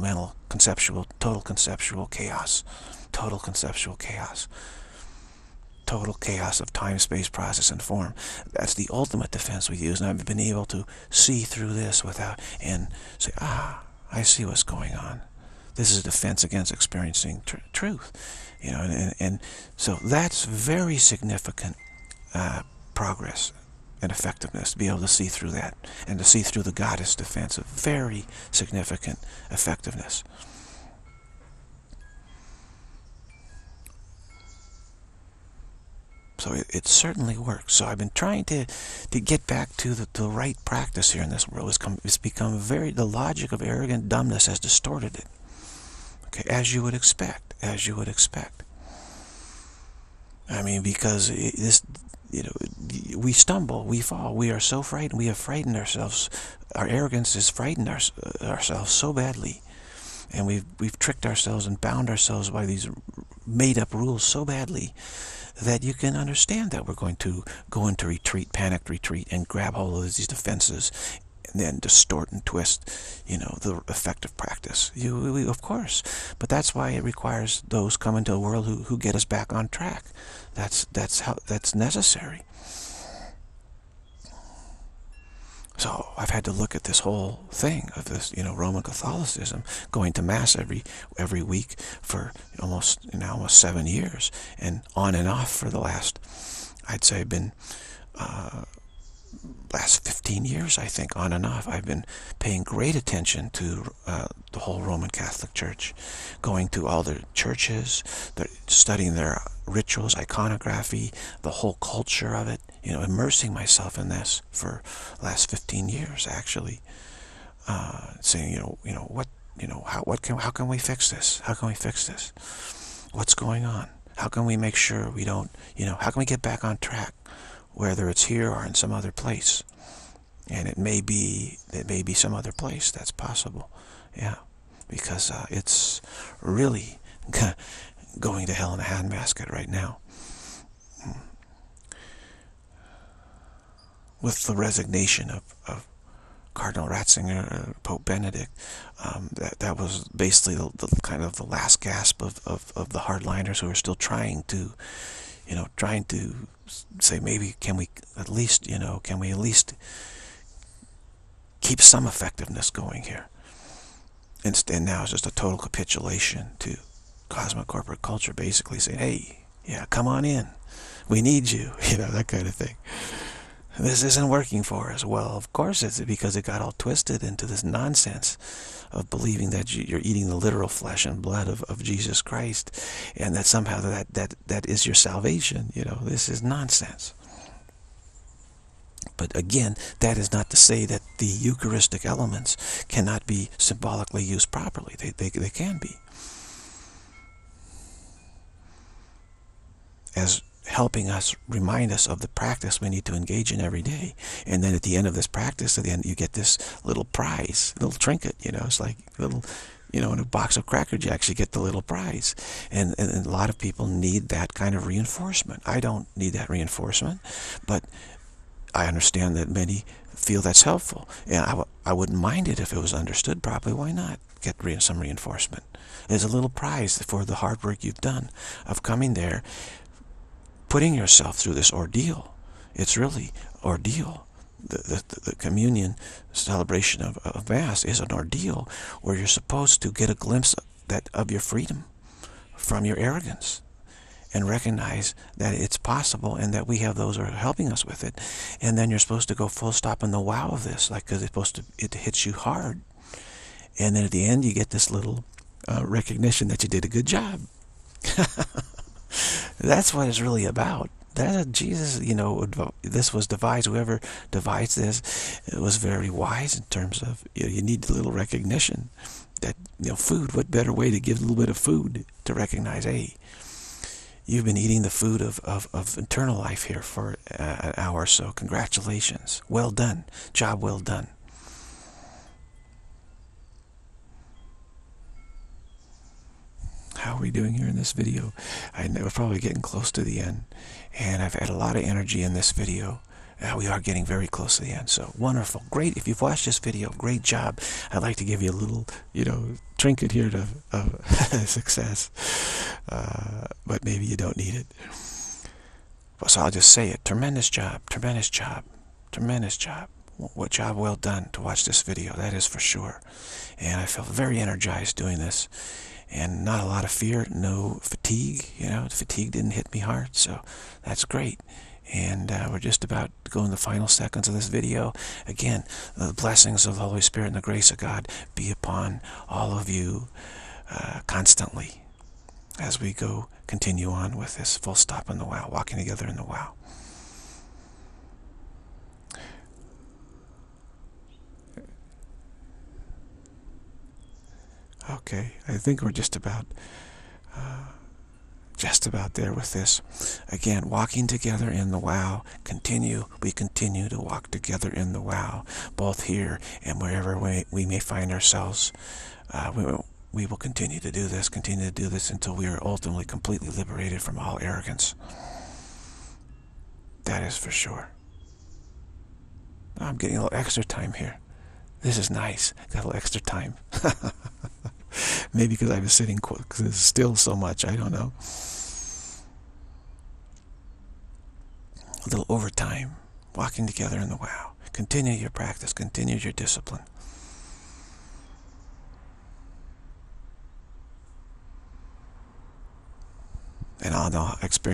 conceptual chaos. Total conceptual chaos. Total chaos of time, space, process, and form. That's the ultimate defense we use, and I've been able to see through this and say, I see what's going on. This is a defense against experiencing truth, and so that's very significant progress and effectiveness, to be able to see through that, and to see through the goddess defense of very significant effectiveness. So it certainly works. So I've been trying to get back to the right practice here in this world. It's become the logic of arrogant dumbness has distorted it. Okay, as you would expect. I mean, because we stumble, we fall, we are so frightened, we have frightened ourselves. Our arrogance has frightened ourselves so badly, and we've tricked ourselves and bound ourselves by these made-up rules so badly that you can understand that we're going to go into retreat, panicked retreat, and grab hold of these defenses, and then distort and twist, the effective practice. Of course, but that's why it requires those come into the world who get us back on track. That's necessary. So I've had to look at this whole thing of this, Roman Catholicism, going to Mass every week for almost 7 years, and on and off for the last, I'd say, last 15 years, I think, on and off. I've been paying great attention to the whole Roman Catholic Church, going to all their churches, studying their rituals, iconography, the whole culture of it, immersing myself in this for the last 15 years, actually, saying, how can we fix this? How can we fix this? What's going on? How can we make sure we don't, how can we get back on track, whether it's here or in some other place? And it may be some other place. That's possible. Yeah, because it's really going to hell in a handbasket right now. With the resignation of Cardinal Ratzinger, Pope Benedict, that was basically the kind of the last gasp of the hardliners who are still trying to, trying to say, maybe can we at least keep some effectiveness going here. Instead, now it's just a total capitulation to cosmic corporate culture, basically saying, hey, yeah, come on in, we need you, that kind of thing. This isn't working for us. Well, of course it's because it got all twisted into this nonsense of believing that you're eating the literal flesh and blood of Jesus Christ, and that somehow that is your salvation. This is nonsense. But again, that is not to say that the Eucharistic elements cannot be symbolically used properly. They can be. As helping us, remind us of the practice we need to engage in every day. And then at the end of this practice, at the end, you get this little prize, little trinket, it's like little, in a box of Cracker Jacks, you get the little prize. And a lot of people need that kind of reinforcement. I don't need that reinforcement, but I understand that many feel that's helpful. And I wouldn't mind it if it was understood properly. Why not get some reinforcement? There's a little prize for the hard work you've done of coming there, putting yourself through this ordeal. It's really ordeal. The communion celebration of Mass is an ordeal where you're supposed to get a glimpse of your freedom from your arrogance and recognize that it's possible and that we have those who are helping us with it. And then you're supposed to go full stop in the wow of this, because it hits you hard. And then at the end you get this little recognition that you did a good job. That's what it's really about. That Jesus, this was devised. Whoever devised this, it was very wise in terms of you need a little recognition. That food. What better way to give a little bit of food to recognize? Hey, you've been eating the food of eternal life here for an hour or so. Congratulations. Well done. Job well done. How are we doing here in this video? I know we're probably getting close to the end, and I've had a lot of energy in this video. We are getting very close to the end, so wonderful, great. If you've watched this video, great job. I'd like to give you a little, trinket here to success, but maybe you don't need it. So I'll just say it: tremendous job, tremendous job, tremendous job. What job well done to watch this video, that is for sure. And I felt very energized doing this. And not a lot of fear, no fatigue. The fatigue didn't hit me hard, so that's great. And we're just about to go in the final seconds of this video. Again, the blessings of the Holy Spirit and the grace of God be upon all of you constantly as we continue on with this full stop in the wow, walking together in the wow. Okay, I think we're just about there with this. Again, walking together in the wow. We continue to walk together in the wow, both here and wherever we may find ourselves. We will continue to do this until we are ultimately completely liberated from all arrogance. That is for sure. I'm getting a little extra time here. This is nice. Got a little extra time. Maybe because I was sitting still so much, I don't know. A little overtime, walking together in the wow. Continue your practice, continue your discipline. And I'll experience